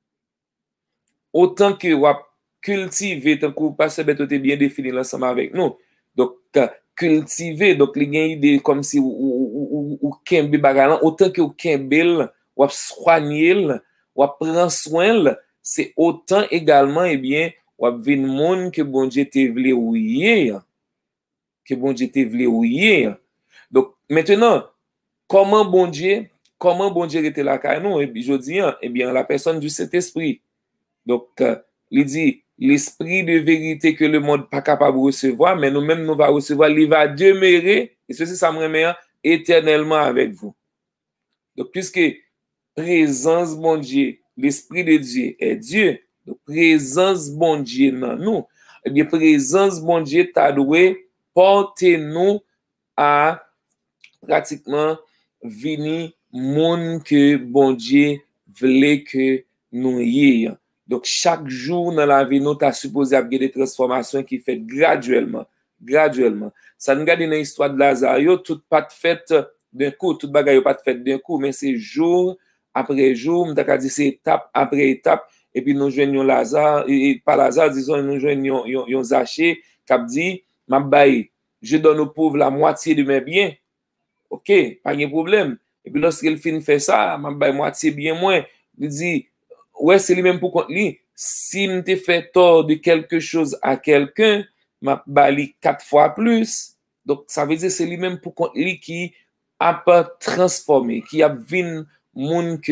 Autant que on cultiver, tant que Pasteur Beto était bien défini ensemble avec nous. Donc, cultiver, donc, les gains idées comme si ou kembe bagalan, autant que ou kembe, ou soigner, ou prendre soin, c'est autant également, eh bien, ou vin monde que bon Dieu te vle ouiller. Que bon Dieu te vle ouiller. Donc, maintenant, comment bon Dieu était là car nous, et puis je dis, eh bien, la personne du Saint-Esprit. Donc, il dit, l'esprit de vérité que le monde pas capable de recevoir, mais nous-mêmes, nous va recevoir, il va demeurer, et ceci, ça me remet éternellement avec vous. Donc, puisque présence bon Dieu, l'esprit de Dieu est Dieu, donc présence bon Dieu dans nous, eh bien, présence bon Dieu t'a doué porter nous à pratiquement venir monde que bon Dieu voulait que nous y ayons. Donc, chaque jour dans la vie, nous avons supposé avoir des transformations qui fait graduellement. Ça nous regarde dans l'histoire de Lazare, tout pas fait d'un coup, tout bagaille pas fait d'un coup, mais c'est jour après jour, nous avons dit c'est étape après étape, et puis nous joignons Lazare, et pas Lazare, disons, nous joignons Zaché, qui a dit, ma baille, je donne aux pauvres la moitié de mes biens. Ok, pas de problème. Et puis lorsqu'il finit fait ça, ma baille moitié bien moins, il dit, ouais, c'est lui-même pour compte lui. Si me te fait tort de quelque chose à quelqu'un, m'a bali 4 fois plus. Donc, ça veut dire c'est lui-même pour compte lui qui a pas transformé, qui a vu moun que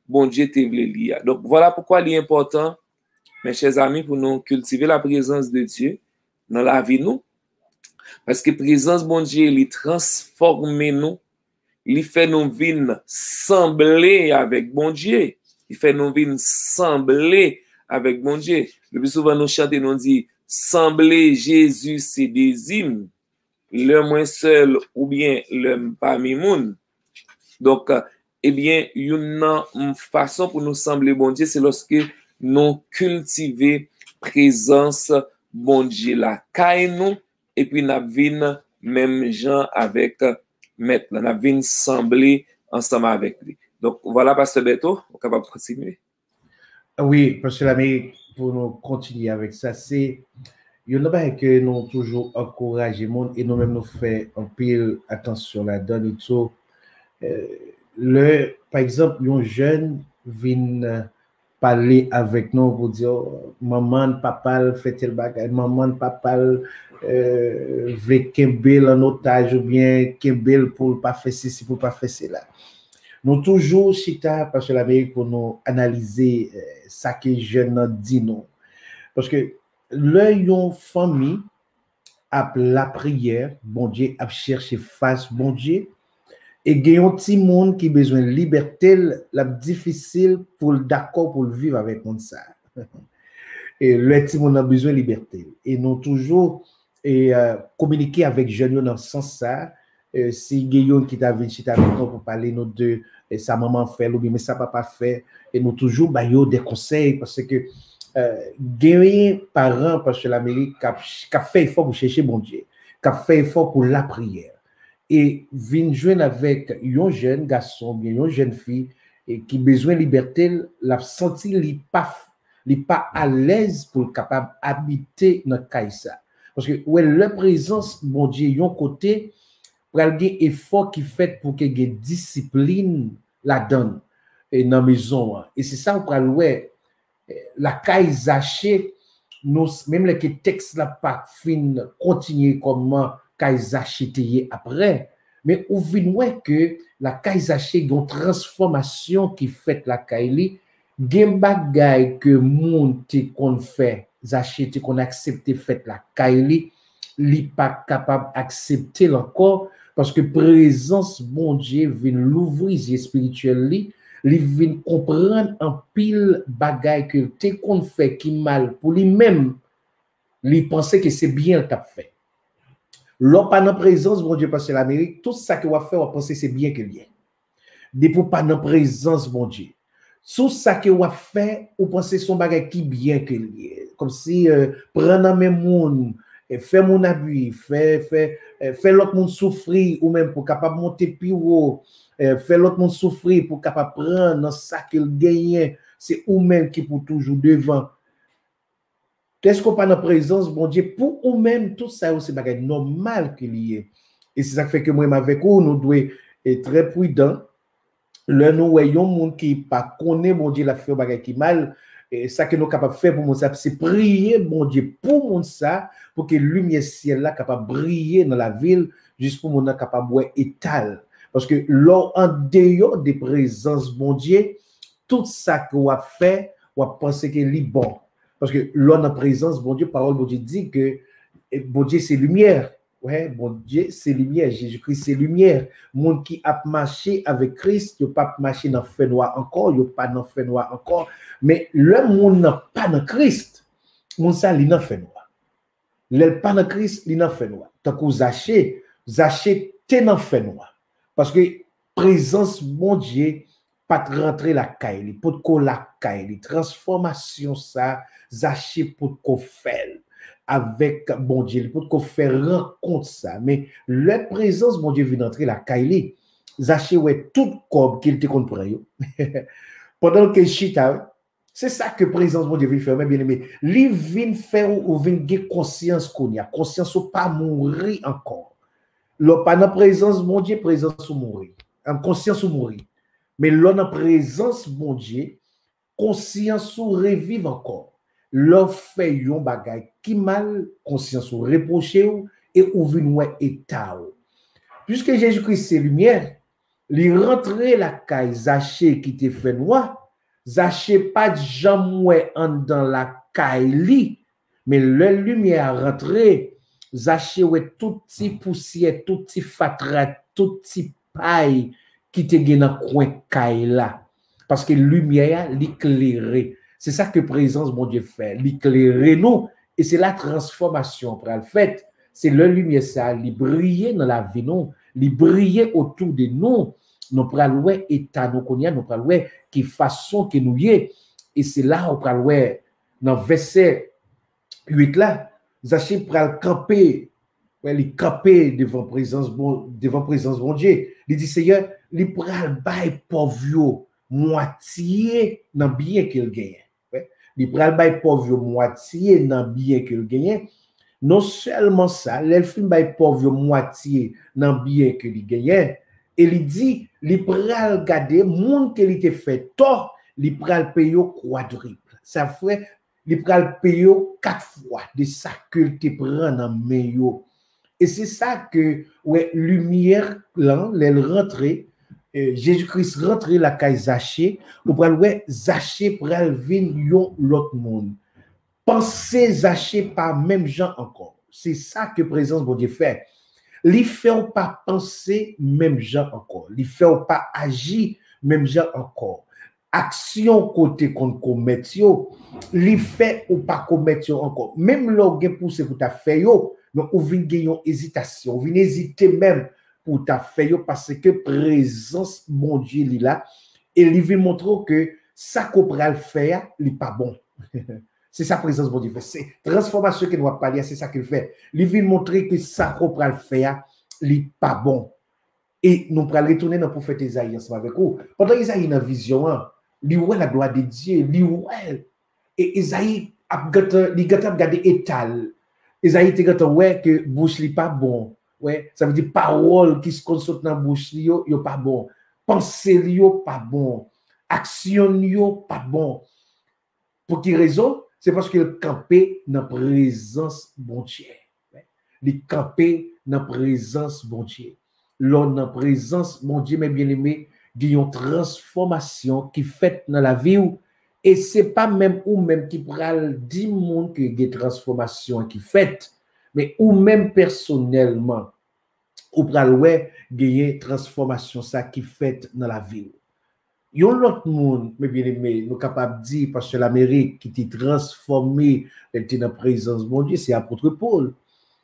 bon Dieu te vle li. Donc voilà pourquoi il est important, mes chers amis, pour nous cultiver la présence de Dieu dans la vie nous. Parce que la présence bon Dieu, il transforme nous, il fait nous venir sembler avec bon Dieu. Il fait nous venir sembler avec bon Dieu. Le plus souvent nous chantons, nous dit sembler Jésus, c'est des hymnes. Le moins seul ou bien le parmi moun. Donc, eh bien, une façon pour nous sembler bon Dieu, c'est lorsque nous cultivons présence bon Dieu là. Caille nous, et puis nous venons même gens avec maître. Nous venons sembler ensemble avec lui. Donc, voilà, Pasteur Beto, on est capable de continuer. Oui, Pasteur Lamérique, pour nous continuer avec ça, c'est il y a pas que nous toujours encourager monde et nous-mêmes nous fait un pile attention là-dedans et tout. Par exemple, un jeune vient parler avec nous pour dire maman, papa fait tel bagage, maman, papa veut kembel en otage ou bien kembel pour pas faire ceci, pour pas faire cela. Nous toujours chita parce que l'Amérique pour nous analyser ça que jeune dit non. Parce que une famille a la prière, bon Dieu a cherché face bon Dieu et il y a un petit monde qui a besoin de liberté, la difficile pour d'accord pour vivre avec monde ça. Et le petit monde a besoin de liberté et nous toujours communiquer avec jeunes dans ce sens ça. Si Guillaume qui t'a venu avec nous pour parler nous de sa maman fait ou bien sa papa fait et nous toujours baillons des conseils parce que gagner parents parce que l'Amérique a fait effort pour chercher bon Dieu, a fait effort pour la prière et vient joindre avec un jeune garçon bien une jeune fille et qui besoin de liberté, l'a senti li pas à l'aise pour capable habiter dans Kaïsa parce que ouais la présence bon Dieu yon côté pour un effort qui fait pour que y ait discipline la donne et dans maison et c'est ça pour ouais la caille zaché nous même les textes là pas fin continuer comment caille zaché après mais on voit que la caille zaché une transformation qui fait la caille gen bagay que monde qu'on fait zaché qu'on accepter fait la caille li pas capable accepter encore parce que présence bon Dieu vient l'ouvrir spirituel li vient comprendre en pile bagay que t'es qu'on fait qui mal pour lui-même lui penser que c'est bien t'a fait l'on pas dans présence bon Dieu parce que l'Amérique tout ça que va faire va penser c'est bien que lié depuis pas dans présence bon Dieu tout ça que va faire ou penser son bagay qui bien que lié comme si prendre même monde fait mon abus fait l'autre monde souffrir ou même pour capable monter plus haut fait l'autre monde souffrir pour capable prendre dans ça qu'il gagne c'est ou même qui pour toujours devant qu'est-ce qu'on pas dans présence bon Dieu pour ou même tout ça c'est bagage normal qu'il y ait et c'est ça qui fait que moi avec vous nous devons être très prudents là nous voyons monde qui pas connaît bon Dieu la fait bagage qui mal et ça que nous capable faire pour mon ça c'est prier bon Dieu pour mon ça pour que lumière ciel là capable briller dans la ville juste pour mon capable ouais étal parce que là en dehors des présences bon Dieu tout ça que on fait on penser que est bon parce que là en présence bon Dieu parole bon Dieu dit que bon Dieu c'est lumière ouais bon Dieu c'est lumière Jésus-Christ c'est lumière monde qui a marché avec Christ yo pas marché dans fait noir encore yo pas dans fait noir encore mais le monde n'a pas dans Christ monde ça li dans fait noir le pas dans Christ li dans fait noir tant que Zaché t'es dans fait noir parce que présence bon Dieu pas rentrer la caille pour ko la caille transformation ça Zaché pour ko faire avec bon Dieu pour qu'on fait rencontre ça mais la présence bon Dieu vient entrer la caille Zaché ouais tout comme qu'il te comprend pendant que chita c'est ça que présence bon Dieu vient faire bien aimé li vient faire ou vient gagner conscience qu'on y a conscience ou pas mourir encore le pas dans présence bon Dieu présence ou mourir en conscience ou mourir mais là dans présence bon Dieu conscience ou revivre encore l'offre fait yon bagay qui mal conscience ou reprocher et ou vinn état puisque Jésus-Christ c'est lumière li rentrer la caille Zaché qui te fait noir Zaché pas de jamoué en dans la caille, mais le lumière rentré, Zaché ouais tout petit poussière, tout petit fatra, tout petit paille qui te gen dans coin caille là. Parce que lumière l'éclairer. C'est ça que présence mon Dieu fait, l'éclairer nous et c'est la transformation pour le fait. C'est le lumière ça, il briller dans la vie nous, il briller autour de nous. Nous pral ouais état nous connait, nous pral ouais qui façon que nous y est et c'est là on pral ouais dans verset 8 là, Zaché pral camper, ouais, il camper devant présence bon Dieu. Il dit Seigneur, il pral bail pauvre moitié dans bien qu'il gagne. Ouais. Il pral bail pauvre moitié dans bien qu'il gagne. Non seulement ça, il fin bail pauvre moitié dans bien qu'il gagne. Et il dit, il pral garder monde que il te fait tort, il pral payer quadruple. Ça fait il pral payer 4 fois de ça que te prend dans main yo. Et c'est ça que ouais lumière là, elle rentrer Jésus-Christ rentrer la caille Zaché, ou pral ouais Zaché pral vinn yon l'autre monde. Pensez Zaché pas même gens encore. C'est ça que présence bon Dieu fait. Li fait pas penser même gens encore. Li fait pas agir même gens encore. Action côté qu'on commet yo, li fait ou pas commettre yo encore. Même l'on gen pousse pour ta fait yo, mais ou vinn gen yon hésitation, ou vinn hésiter même pour ta fait yo parce que présence bon Dieu li là et li vinn montrer que ça qu'on pral faire, li pas bon. C'est sa présence bon Dieu fait. C'est transformation qu'il doit parler, c'est ça qu'il fait. Il vient montrer que ça qu'on pral faire, li pas bon. Et nous pral retourner dans le prophète Isaïe ensemble avec vous. Pendant Isaïe dans vision, li ouais la gloire de Dieu, li ouais. Et Isaïe a regardé étal. Isaïe te gâte ouais que bouche li pas bon. Ouais, ça veut dire parole qui se consoute dans bouche li yo pas bon. Pensée li yo pas bon. Action yo pas bon. Pour quelle raison? C'est parce qu'il campait dans la présence bon Dieu. Il campait dans la présence bon Dieu. Lors de la présence bon Dieu, mes bien-aimés, il y a une transformation qui fait dans la vie. Et ce n'est pas même ou même qui pral dire monde que il y a une transformation qui fait, mais ou même personnellement, ou pral ouais, il y a une transformation ça qui fait dans la vie. Yon l'autre monde, mes bien-aimés, nous capables de dire, parce que l'Amérique qui était transformée, elle était dans la présence de Dieu, c'est l'apôtre Paul.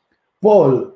Paul,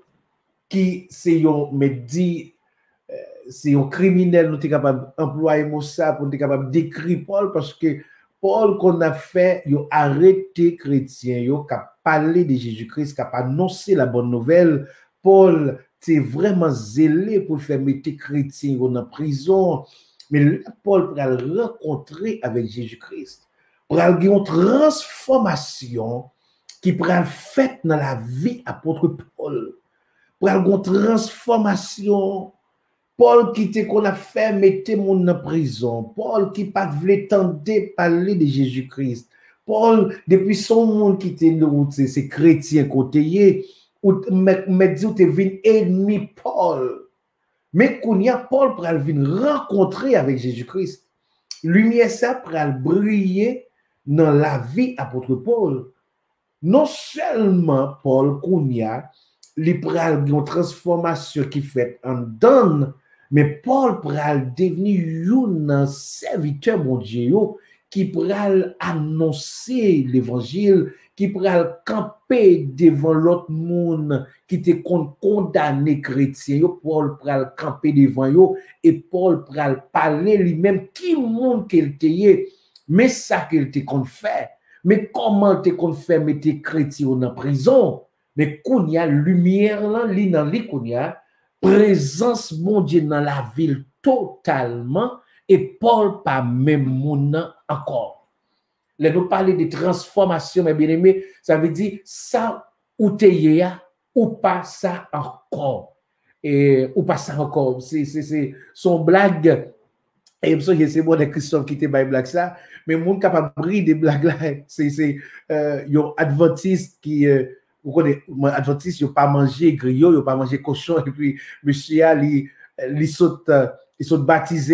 qui c'est un médit, c'est un criminel, nous sommes capables d'employer mot ça pour nous capable d'écrire Paul, parce que Paul qu'on a fait, il a arrêté chrétien, il a parlé de Jésus-Christ, il a annoncé la bonne nouvelle. Paul, c'est vraiment zélé pour faire mettre chrétien en prison. Mais là, Paul pour rencontrer avec Jésus-Christ, pour avoir une transformation qui prend fait dans la vie apôtre Paul. Pour avoir une transformation, Paul qui te qu'on a fait mettre mon en prison, Paul qui pas voulait tenter parler de Jésus-Christ, Paul depuis son monde qui était nous c'est chrétien côté ou me dit tu vinn ennemi Paul. Mais qu'on y a Paul pour venir rencontrer avec Jésus-Christ. Lumière ça pour briller dans la vie apôtre Paul. Non seulement Paul qu'on y a, il pral une transformation qui fait en donne, mais Paul pral devenir un serviteur mon Dieu qui pral annoncer l'évangile, qui pral camper devant l'autre monde qui te condamné chrétien, Paul pral camper devant yo et Paul pral parler lui-même qui monde qu'il te mais ça qu'il te qu'on fait, mais comment te qu'on fait mettre chrétien en prison, mais qu'on y a lumière là, li dans li qu'on y a présence mon Dieu dans la ville totalement et Paul pas même mon encore. Là, nous parlons de transformation, mes bien-aimés, ça veut dire ça ou t'es ou pas ça encore. Et, ou pas ça encore. C'est son blague. Et c'est bon de Christophe qui était by blague ça, mais le monde capable de briller des blagues là, c'est yon adventiste qui, vous connaissez, adventiste, il n'a pas mangé griot, il n'a pas mangé cochon, et puis monsieur, il saute baptisé.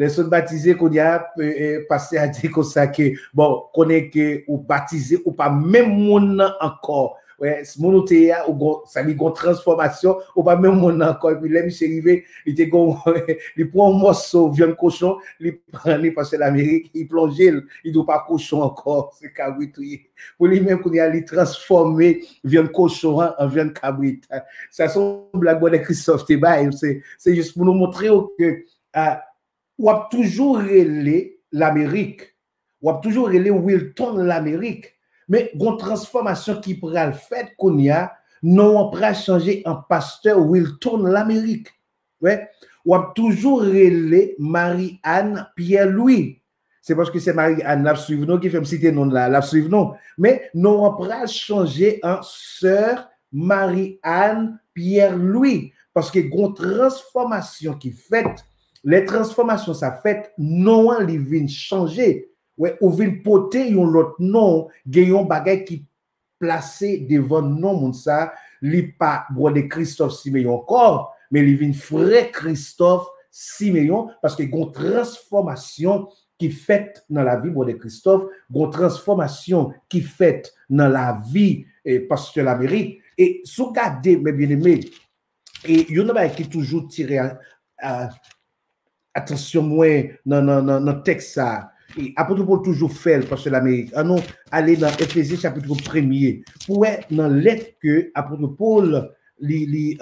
les sont baptisés qu'on y a passé à dire comme ça que bon qu'on est que ou baptisé ou pas même mon encore ouais mon ou ça lui gon transformation ou pas même mon encore puis là monsieur arrivé il était gon il prend un morceau viande cochon il prend parce que l'Amérique il plonge il doit pas cochon encore c'est cabrit pour lui même qu'on y a lui transformer viande cochon en viande cabrit ça sont blague de Christophe Teba c'est juste pour nous montrer que ou a toujours relé l'Amérique, ou a toujours relé Wilton l'Amérique, mais une transformation qui pourrait le faire qu'on y a, non on pourrait changer en pasteur Wilton l'Amérique. Ouais. Ou a toujours relé Marie-Anne Pierre-Louis. C'est parce que c'est Marie-Anne la suivre qui fait me citer non la suivre non, mais non on pourrait changer en sœur Marie-Anne Pierre-Louis parce que une transformation qui fait les transformations ça fait non les vient changer ouais ou vient porter un autre nom gayon bagay qui placé devant nom moun ça li pas de Christophe Simeon encore mais il vient frère Christophe Simeon parce que une transformation qui fait dans la vie de Christophe une transformation qui fait dans la vie pasteur l'Amérique et sous garder mes bien-aimés et il y en a qui toujours tiré attention moi dans texte ça et apôtre Paul toujours fait parce que l'Amérique nous aller dans Éphésiens chapitre 1er pour dans lettre que apôtre Paul li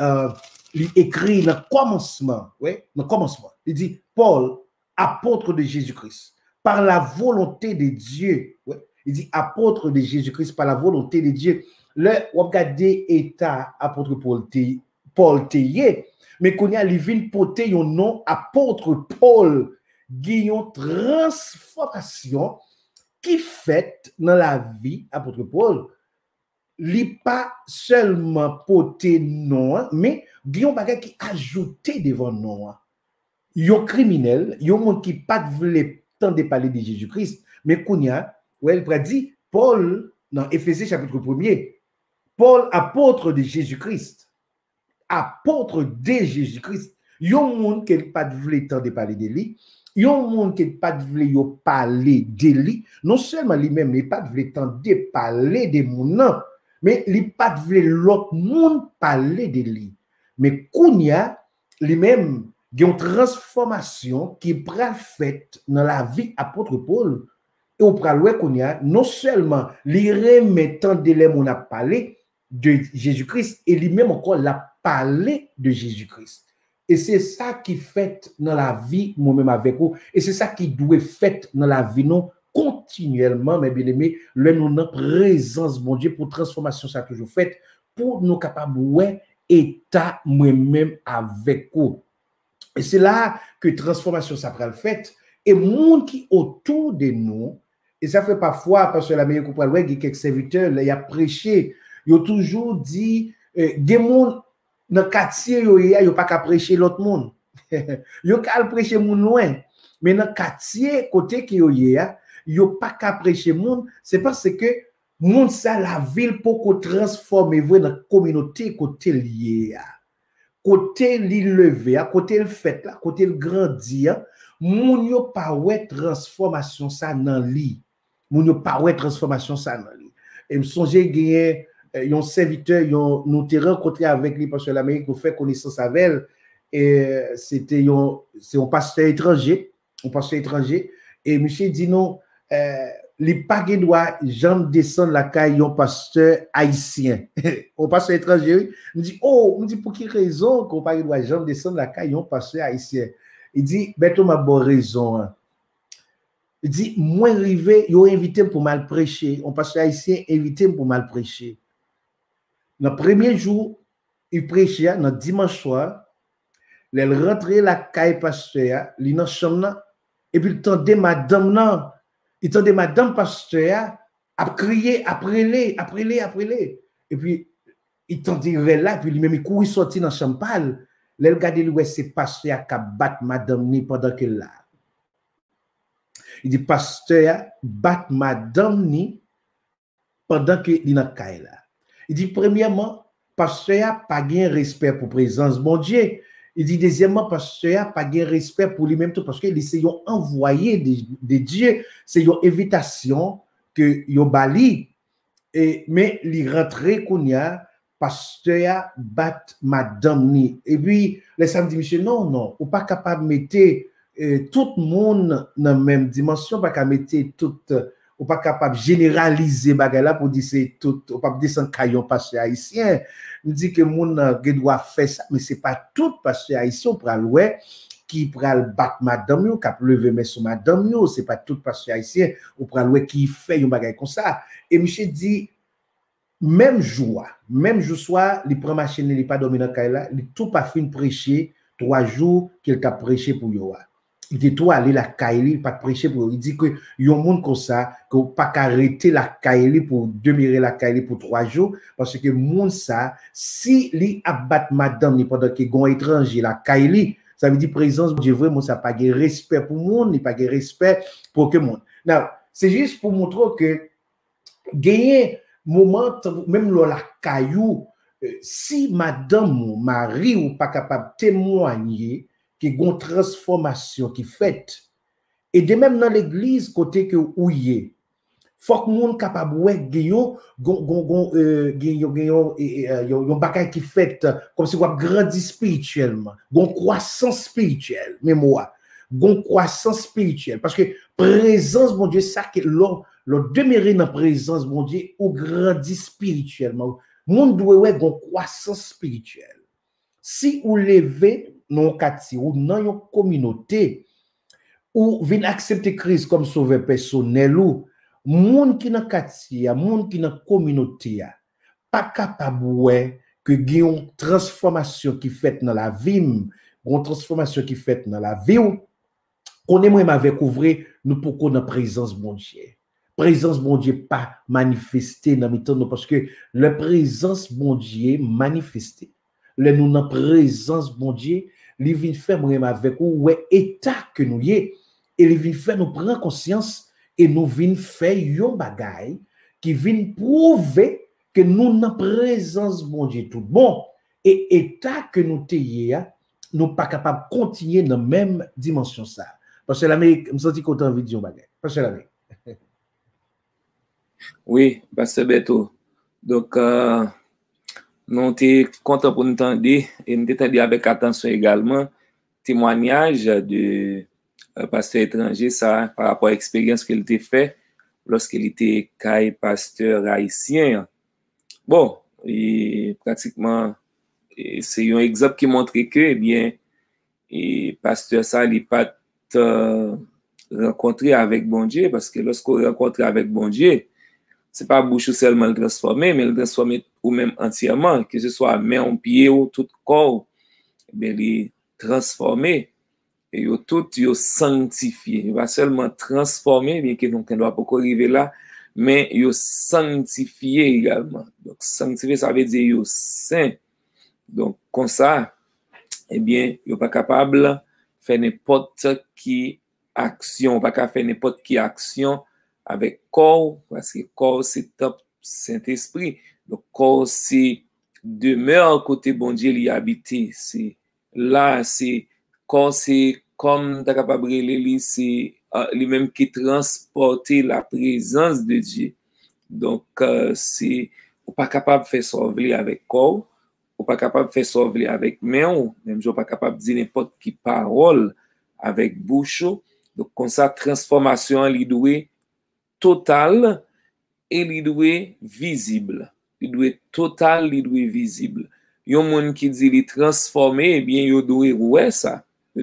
écrit dans commencement ouais dans commencement il dit Paul apôtre de Jésus-Christ par la volonté de Dieu ouais il dit apôtre de Jésus-Christ par la volonté de Dieu le regarder état apôtre Paul tayé mais qu'on y a vient porter un nom apôtre Paul Guillaume transformation qui fait dans la vie apôtre Paul li pas seulement porter nom mais Guillaume bagay qui ajouté devant nom yon criminel yon monde qui pas voulait tant de parler de Jésus-Christ mais qu'on y a ouais il dit Paul dans Éphésiens chapitre 1er Paul apôtre de Jésus-Christ apôtre de Jésus-Christ, yon monde qui pas voulu tant de parler de lui, yon monde qui pas voulu parler de lui, non seulement lui-même il pas voulu tant de parler de mon nom, mais il pas voulu l'autre monde parler de lui. Mais kounya lui-même une transformation qui pral faite dans la vie apôtre Paul et on pral ouais kounya non seulement li remet tant de les on a parlé de Jésus-Christ et lui-même encore la parler de Jésus-Christ. Et c'est ça qui fait dans la vie, moi-même avec vous, et c'est ça qui doit fait dans la vie, nous, continuellement, mes bien-aimés, le nous en présence, bon Dieu, pour transformation, ça a toujours fait, pour nous capables, ouais, état moi-même avec vous. Et c'est là que transformation, ça prend le fait, et monde qui autour de nous, et ça fait parfois, parce que la meilleure coupe, ouais, il y a quelques serviteurs, il y a prêché, il a toujours dit, des monde dans le quartier, il n'y a pas qu'à prêcher l'autre monde. Il y a qu'à prêcher monde loin. Mais dans le quartier, côté qui il n'y a pas qu'à prêcher monde. C'est parce que monde ça, la ville, pour qu'on transforme dans la communauté, côté lié. Côté l'élevé, côté le fait, côté le grandir, monde n'y a pas de transformation ça dans lui. Monde n'y a pas de transformation ça dans lui. Et me songer gagner un serviteur, nous t'ai rencontré avec lui parce que l'Amérique nous fait connaissance avec elle et c'est un pasteur étranger, et monsieur dit non, les pas doit jamais descendre la caille un pasteur haïtien. Un pasteur étranger, il dit oh, pour quelle raison qu'on pas doit jamais descendre la caille un pasteur haïtien. Il dit Beto m'a bonne raison. Il dit moi arrivé, yo invité pour mal prêcher, un pasteur haïtien invité pour mal prêcher. Dans le premier jour, il prêchait, dans le dimanche soir, il rentrait la caille pasteur, il dans la chambre, et puis il tendait madame, pasteur, à crier après les. Et puis, il tendait là, puis lui-même, il courait sortir dans la chambre, il regardait, ouais, c'est pasteur qui a battu madame pendant qu'elle là. Il dit, pasteur, bat madame ni pendant qu'il est dans la caille là. Il dit, premièrement, pasteur n'a pas de respect pour la présence, bon Dieu. Il dit deuxièmement, pasteur n'a pas de respect pour lui-même tout parce que c'est un envoyé de Dieu, c'est une invitation que yo bali mais il rentrer qu'on y a pasteur bat madame ni et puis les samedi monsieur non ou pas capable mettre tout le monde dans la même dimension pas capable mettre tout ou pas capable généraliser bagay là pour dire c'est tout ou pas descendre caillon pasteur haïtien me dit que monde doit faire ça mais c'est pas tout pasteur haïtien pour aller qui pral battre madame yo qui lever mais sur madame yo c'est pas tout pasteur haïtien ou pour aller qui fait un bagay comme ça et monsieur dit même jour soir il prend machine il pas dormir dans caille là il tout pas fin prêcher 3 jours qu'il a prêché pour yo. Il dit toi aller la caille pas prêcher pour il dit que yon monde comme ça que pas arrêter la caille pour demeurer la caille pour 3 jours parce que monde ça si li abat madame ni pendant que gon étranger la caille ça veut dire présence de Dieu vraiment ça pas de respect pour monde ni pas de respect pour que monde. Non, c'est juste pour montrer que gagner moment même la caillou si madame ou mari ou pas capable témoigner qu'il y a une transformation qui fait et de même dans l'église côté que où y est faut que monde capable ouais gagnant bagay qui fait comme si on grandit spirituellement gon croissance spirituelle mémoire gon croissance spirituelle parce que présence mon Dieu ça que l'on demeurer dans présence mon Dieu ou grandit spirituellement monde doit ouais gon croissance spirituelle si ou lever non quartier ou dans une communauté ou vient accepter Christ comme sauveur personnel ou monde qui dans quartier monde qui dans communauté pas capable ouais que une transformation qui fait dans la vie une transformation qui fait dans la vie on aimerait avec ouvrir nous pour dans présence bon Dieu présence bon Dieu pas manifester dans temps parce que la présence bon Dieu manifester le nous dans présence bon Dieu il vient faire avec ou ouais état que nous y est et il vient faire nous prendre conscience et nous vient faire yon bagay qui vient prouver que nous dans présence bon Dieu tout bon et état que nous t'ayé nous pas capable continuer dans même dimension ça parce que l'Amérique me senti content vidéo bagay parce que l'Amérique oui pasteur Beto donc nous sommes contents pour nous entendre et nous entendre avec attention également témoignage de pasteur étranger ça par rapport à l'expérience qu'il a fait lorsqu'il était pasteur haïtien. Bon, et pratiquement c'est un exemple qui montre que eh bien et pasteur ça il pas rencontré avec bon Dieu parce que lorsqu'on rencontre avec bon Dieu c'est pas bouche seulement le transformer mais le transformer ou même entièrement que ce soit main pied ou tout corps bien les transformer et yo tout yo sanctifié il va seulement transformer bien que donc on doit pas arriver là mais yo sanctifié également donc sanctifié ça veut dire yo saint donc comme ça eh bien yo pas capable faire n'importe qui action pas capable faire n'importe qui action avec corps parce que corps c'est top Saint-Esprit donc corps c'est demeure côté bon Dieu y habiter c'est là c'est corps c'est comme t'as capable les c'est lui-même qui transporter la présence de Dieu donc c'est ou pas capable faire sauver avec corps ou pas capable faire sauver avec main ou même je pas capable dire n'importe qui parole avec bouche donc comme ça transformation li doué total et li doué visible li doué total li doué visible yon moun qui dit li transformer eh bien yo doué ouais ça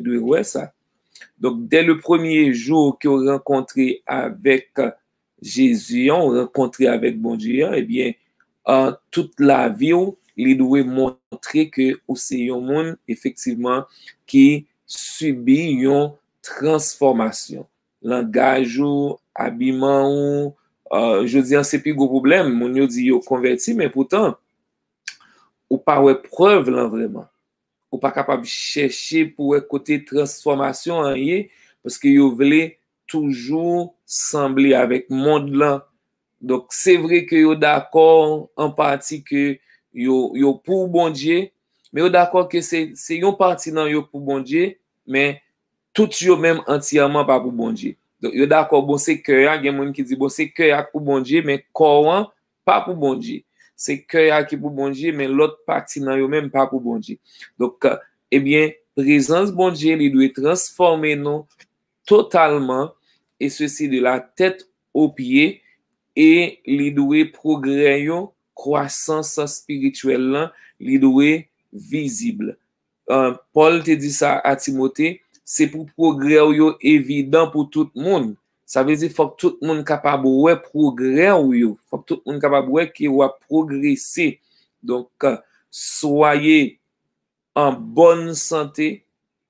donc dès le premier jour qu'on rencontré avec Jésus on rencontré avec bon Dieu eh bien toute la vie il doit montrer que c'est un monde effectivement qui subit une transformation langage ou habillement ou je dis c'est plus gros problème mon yo dit yo converti mais pourtant ou pas ouais preuve là vraiment ou pas capable chercher pour côté transformation en y parce que yo voulait toujours sembler avec monde là donc c'est vrai que yo d'accord en partie que yo pour bon Dieu mais yo d'accord que c'est yon parti nan yo pour bon Dieu, mais tout yo même entièrement pas pour bon Dieu. Donc yo d'accord bon c'est cœur, gen moun qui dit bon c'est cœur pour bon Dieu, mais corps pas pour bon Dieu. C'est cœur qui pour bon Dieu, mais l'autre partie nan yo même pas pour bon Dieu. Donc eh bien présence bon Dieu, il doit transformer nous totalement, et ceci de la tête aux pieds, et il doit progrès, croissance spirituelle, il doit visible. Paul te dit ça à Timothée, c'est pour progrès évident pour tout le monde. Ça veut dire qu'il faut que tout le monde capable de progrès, il faut que tout le monde capable de progresser. Donc, soyez en bonne santé,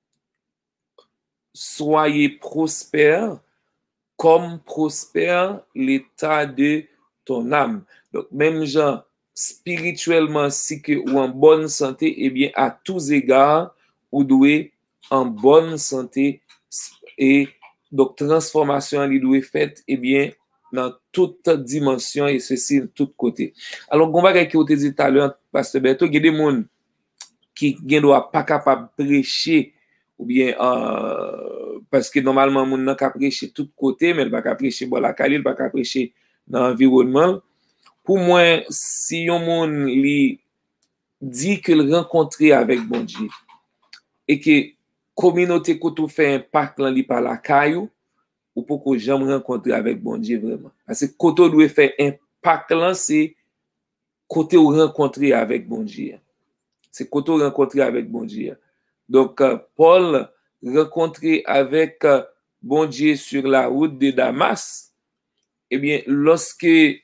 soyez prospères, comme prospère l'état de ton âme. Donc, même gens spirituellement, si que ou en bonne santé, eh bien, à tous égards, ou doit en bonne santé, et donc, transformation, il doit être faite, eh bien, dans toute dimension, et ceci de tous côtés. Alors, on va regarder qui dit tout à l'heure, Pasteur Berto, il y a des gens qui ne doivent pas capable de prêcher, ou bien, parce que normalement, on n'a qu'à prêcher de tous côtés, mais il va qu'à prêcher bon la Cali, il va qu'à prêcher dans l'environnement. Pour moi, si on monde dit qu'il rencontre avec bon Dieu, et que communauté que tout fait impact dans par la caillou, ou pour que j'aime rencontrer avec bon Dieu vraiment. Parce que côté doit faire impact là, c'est côté où rencontrer avec bon Dieu. C'est côté où rencontrer avec bon Dieu. Donc, Paul rencontré avec bon Dieu sur la route de Damas, eh bien, lorsque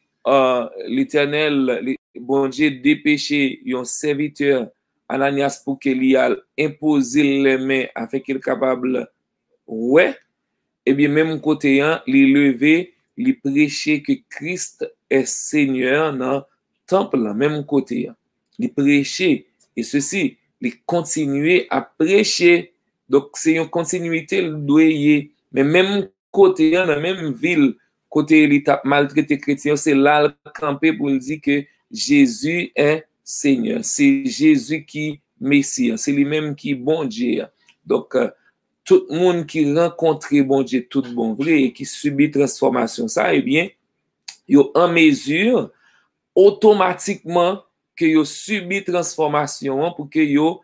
l'Éternel, bon Dieu, dépêché un serviteur, Ananias, pour qu'il y a imposé les mains afin qu'il soit capable, ouais, eh bien, même côté, il levé, il prêchait que Christ est Seigneur dans le temple, même côté, il prêchait, et ceci, il continuait à prêcher. Donc, c'est une continuité, le doyer. Mais même côté, dans la même ville, côté l'État maltraité chrétien, c'est là le campé pour dire que Jésus est Seigneur. C'est Jésus qui Messie. C'est lui-même qui est bon Dieu. Donc, tout le monde qui rencontre bon Dieu, tout bon vrai, et qui subit transformation, ça, eh bien, il est en mesure, automatiquement, que il subit transformation pour que il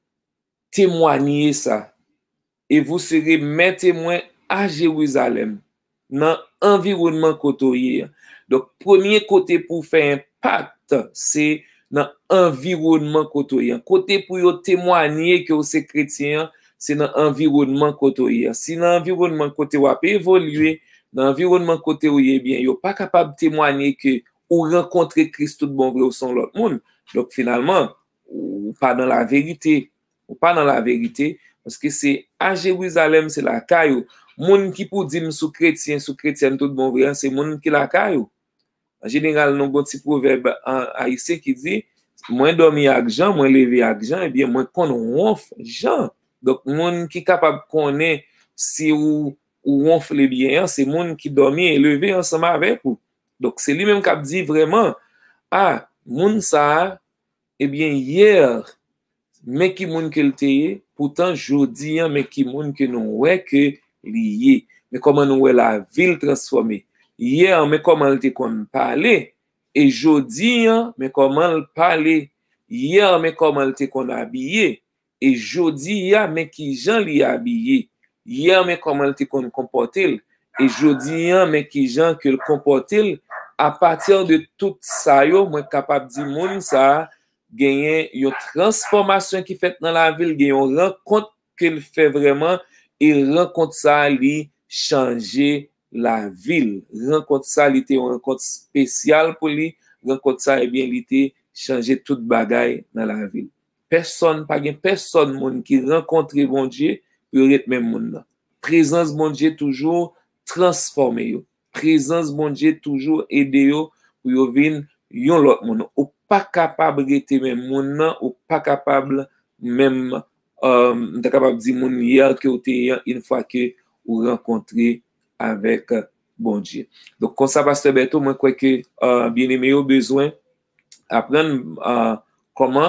témoigner ça. Et vous serez mes témoins à Jérusalem, dans l'environnement côté. Donc, premier côté pour faire impact, c'est dans l'environnement côté. Côté pour témoigner que vous êtes chrétien, c'est dans l'environnement côté. Si dans l'environnement côté vous avez évolué, dans l'environnement côté vous êtes bien, vous n'êtes pas capable de témoigner que vous rencontrez Christ tout bon vrai au son l'autre monde. Donc, finalement, ou pas dans la vérité. Ou pas dans la vérité, parce que c'est à Jérusalem, c'est la caillou. Moun qui pour dire sous chrétien tout bon vrai, c'est moun qui la caillou. En général, nous avons un petit proverbe haïtien qui dit, moins dormi avec Jean, moins levé avec Jean, et bien moins qu'on Jean. Donc, moun qui capable de connaître si ou ronfle bien, c'est moun qui dormi et levé ensemble avec vous. Donc, c'est lui-même qui a dit vraiment, ah, moun ça, eh bien, hier, mais qui moun que le pourtant jodi mais qui moun que nous ouais que lié, mais comment nous ouais la ville transformée hier, mais comment le qu'on parler, et jodi mais comment le parler hier, mais comment le qu'on habillé, et jodi mais qui gens li habillé hier, mais comment le qu'on comporter, et jodi mais qui gens que le comporter. À partir de tout ça yo moi capable dire moun ça gagner une transformation qui fait dans la ville, gagner une rencontre qu'il fait vraiment, et rencontre ça lui changer la ville. Rencontre ça lui était une rencontre spéciale pour lui, rencontre ça et bien lui était changer toute bagaille dans la ville. Personne pas gain personne monde qui rencontre bon Dieu pour être même monde. Présence bon Dieu toujours transformer yo. Présence bon Dieu toujours aider yo pour yo venir yon l'autre monde. Pas capable de rester même moun ou pas capable même capable de dire moun hier que vous une fois que vous rencontrez avec bon Dieu. Donc comme ça Pasteur Berto, moi crois que bien aimé au besoin apprendre comment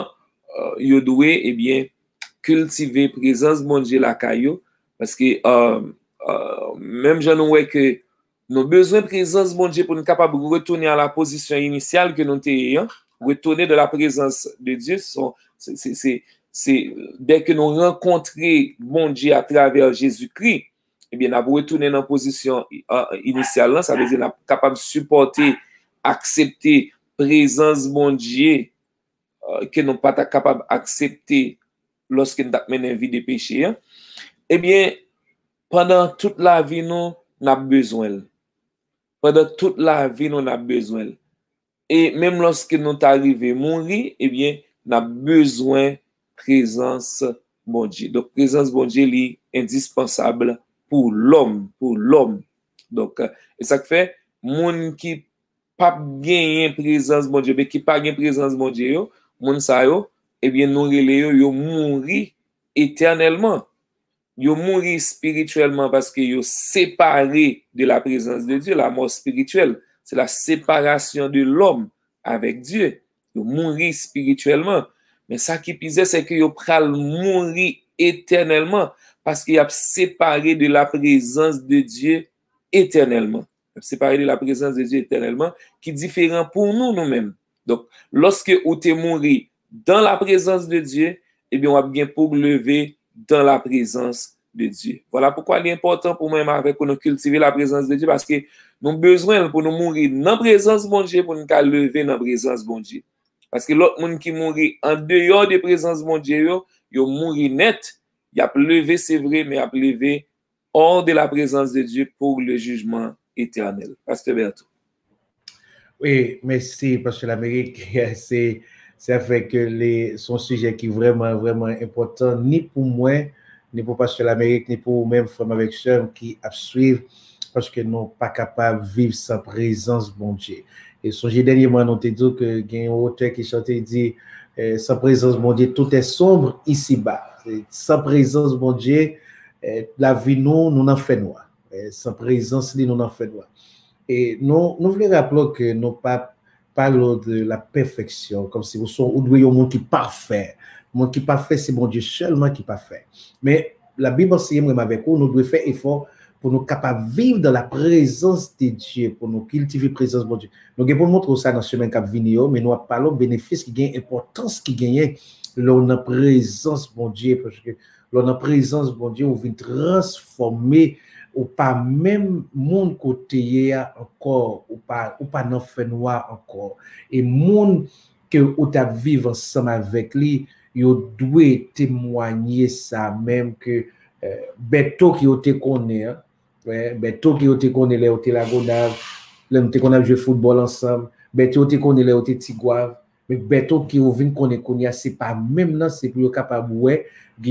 yo doué eh bien cultiver présence bon Dieu la caillou parce que même j'en ouais que nous besoin de présence bon Dieu pour nous capable de retourner à la position initiale que nous étions, retourner de la présence de Dieu. C'est dès que nous rencontrons bon Dieu à travers Jésus-Christ, eh bien, nous avons retourné dans la position initiale, ça veut dire nous sommes capables de supporter, accepter présence bon Dieu que nous ne sommes pas capables d'accepter lorsque nous avons une vie de péché. Eh bien, pendant toute la vie, nous avons besoin. Pendant toute la vie, nous avons besoin. Et même lorsque nous arrivons à mourir, eh bien, nous avons besoin de présence bon Dieu. Donc, présence bon Dieu est indispensable pour l'homme, Donc, et ça fait, moun qui pas gagné présence bon Dieu, mais qui pas gagné présence bon Dieu, moun sa yo, eh bien, nous relève yo mourir éternellement. Yo mourir spirituellement parce que yo séparé de la présence de Dieu, la mort spirituelle. C'est la séparation de l'homme avec Dieu. Yo mourir spirituellement. Mais ça qui pise, c'est que yo pral mourir éternellement parce qu'il a séparé de la présence de Dieu éternellement. Séparé de la présence de Dieu éternellement, qui est différent pour nous-mêmes. Donc, lorsque vous te mourir dans la présence de Dieu, eh bien, on va bien pour lever dans la présence de Dieu. Voilà pourquoi il est important pour moi avec nous cultiver la présence de Dieu, parce que nous avons besoin pour nous mourir dans la présence de Dieu pour nous lever dans la présence de Dieu. Parce que l'autre monde qui mourit en dehors de la présence de Dieu, il mourit net. Il a levé, c'est vrai, mais il a levé hors de la présence de Dieu pour le jugement éternel. Pasteur Berto. Oui, merci, Pasteur l'Amérique. C'est fait que son sujet qui est vraiment, vraiment important, ni pour moi, ni pour Pasteur l'Amérique, ni pour même frère avec sœur qui a suivi, parce que nous ne sommes pas capables de vivre sans présence, bon Dieu. Et songez dernièrement, nous te dit que il y a un auteur qui chantait dit sans présence, bon Dieu, tout est sombre ici-bas. Sans présence, bon Dieu, la vie, nous n'en fait noir. Sans présence, nous n'en fait noir. Et nous voulons rappeler que nous pas parlons de la perfection, comme si nous sommes un monde qui est parfait. Le monde qui est parfait, c'est bon Dieu seulement qui est parfait. Mais la Bible enseigne avec nous, nous devons faire effort pour nous capables de vivre dans la présence de Dieu, pour nous cultiver la présence de Dieu. Nous devons montrer ça dans le chemin cap Vinio, mais nous parlons de bénéfices qui gagnent, importance qui gagnent dans la présence de Dieu, parce que dans la présence de Dieu, on vient transformer, ou pas même mon côté encore, ou pas dans fait noir encore. Et mon que ou ta vivre ensemble avec lui, yo doit témoigner ça même que Beto qui te connaît, Beto qui te connaît là au la Gonave, là te connaît jouer football ensemble, Beto te connaît là au Tigouave, mais Beto qui ou vinn connaît c'est pas même là, c'est pour capable ouais,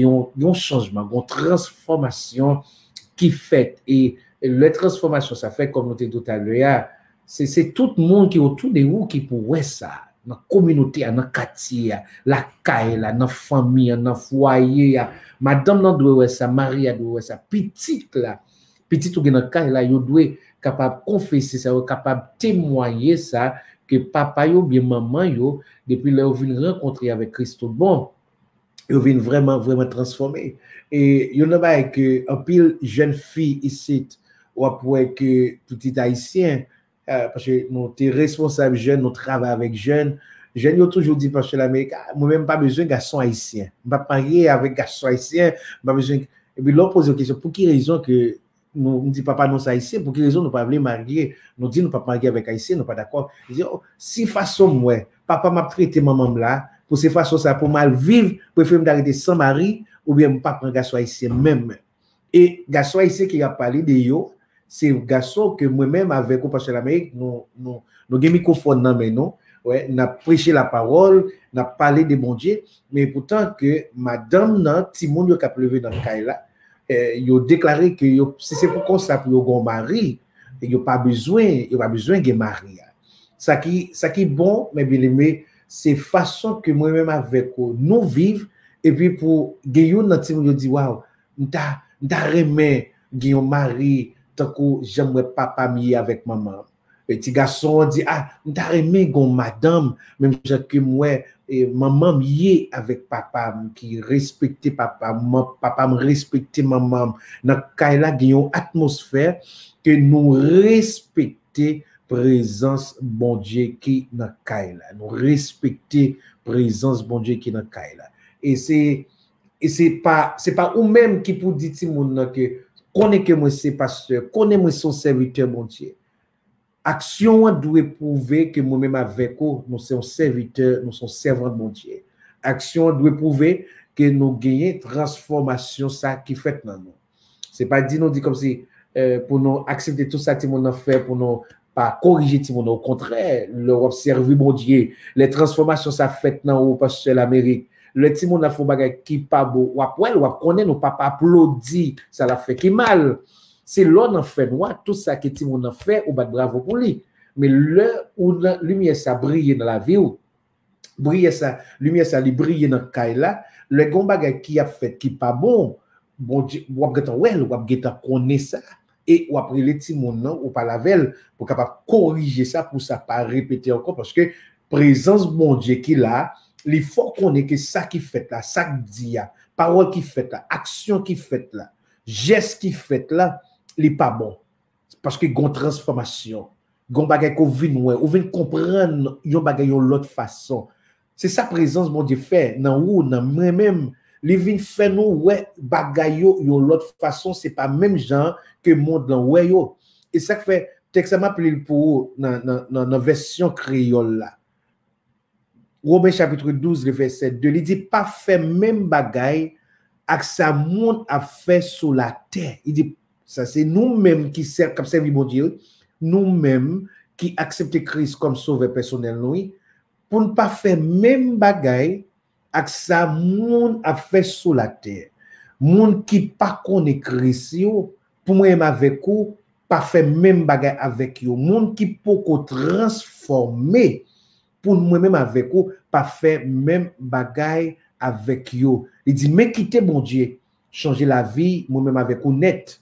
un changement, une transformation qui fait. Et la transformation ça fait comme nous te tout à l'heure, c'est tout le monde qui autour de vous qui pourrait ça. Dans la communauté, dans le quartier, la caille, dans la famille, dans le foyer, madame nan doit ça, Marie doit ça, petite là, petite ou dans la caille là, yo doit capable confesser ça, capable témoigner ça que papa yo bien maman yo depuis là vient rencontrer avec Christ bon, yo vient vraiment transformer. Et yo n'a pas que un pile jeune fille ici ou après que petit haïtien parce que nous sommes responsables jeunes, nous travaillons avec jeunes. Jeunes ont toujours dit, parce que l'Amérique, moi-même, pas besoin de garçons haïtiens. Je ne vais pas marier avec garçons haïtiens. Pas besoin. Et puis, l'on pose la question, pour quelle raison que nous ne disons pas non haïtien, pour quelle raison nous ne pas marier, nous disons nous ne pas marier avec haïtien, nous ne pas d'accord. Je dis, oh, si façon, moi, papa m'a traité maman là, pour ces façons, ça, pour mal vivre, pour faire m'arrêter sans mari, ou bien, je ne pas prendre garçon haïtien même. Et garçon haïtien qui a parlé de yo, c'est un garçon que moi-même avec au pasteur l'Amérique nous avons microphone dans mais non ouais n'a prêché la parole n'a parlé de bon Dieu mais pourtant que madame nan ti moun yo ka levé dans caille là yo déclaré que yo si c'est pour comme ça pour yo gon mari yo pas besoin de mari ça qui bon mais bien aimé c'est façon que moi-même avec nous vivre et puis pour gayon nan ti moun yo dit waouh m'ta remet gayon mari tant que j'aimerais papa mieux avec maman Petit garçon dit, ah, m'ta aimé gon madame, même que moi, maman m'y avec papa, qui respectait papa, papa me respectait maman. Dans kaila gen yon atmosphère que nous respecter présence bon Dieu qui dans kaila. Nous respecter présence bon Dieu qui dans kaila. Et c'est pas ou même qui pour dire ti moun que connaît que moi c'est pasteur, connaît moi son serviteur bon Dieu. Action doit prouver que moi-même avec vous, nous sommes serviteurs, nous sommes servants de mon Dieu. Action doit prouver que nous gagnons transformation ça qui fait dans nous. C'est pas dit nous dit comme si pour nous accepter tout ça que nous fait pour nous pas corriger tout monde, au contraire, leur observer mon Dieu, les transformations ça fait dans au pasteur l'Amérique. Le petit monde a fait bagay qui pas beau, ou connaît nous pas applaudi, ça l'a fait qui mal. C'est l'on en fait noir, tout ça que Timon a fait, ou bat bravo pour lui. Mais le où la lumière ça brille dans la vie, brille ça, lumière ça li brille dans Kaila, le gon bagay qui a fait qui pas bon, bon Dieu, ou geta well, ou geta connaît ça et ou après les Timon non ou pas la veille pour capable corriger ça pour ça pas répéter encore parce que présence bon Dieu qui là, il faut qu'on ait que ça qui fait là, ça qui dit là, parole qui fait là, action qui fait là, geste qui fait là, il n'est pas bon. Parce que gon transformation, gon bagay ko vin ou vin comprendre yon bagay yon l'autre façon. C'est sa présence bon Dieu fait dans ou dans moi-même, li vin fait nous ouais bagay yo yon l'autre façon, c'est pas même genre que monde dans ouais yo. Et ça fait texte m'a appelé pour dans version créole là. Romains chapitre 12 le verset 2, il dit pas fait même bagay ak sa monde a fait sur la terre. Il dit ça c'est nous-mêmes qui servent bon Dieu, nous-mêmes qui acceptons Christ comme sauveur personnel nous pour ne pas faire même bagaille avec ça monde a fait sur la terre. Monde qui pas connaît Christ pour moi avec vous pas faire même bagaille avec vous. Monde qui peut transformer pour moi-même avec vous pas faire même bagaille avec vous. Il dit mais quitter bon Dieu, changer la vie moi-même avec vous net.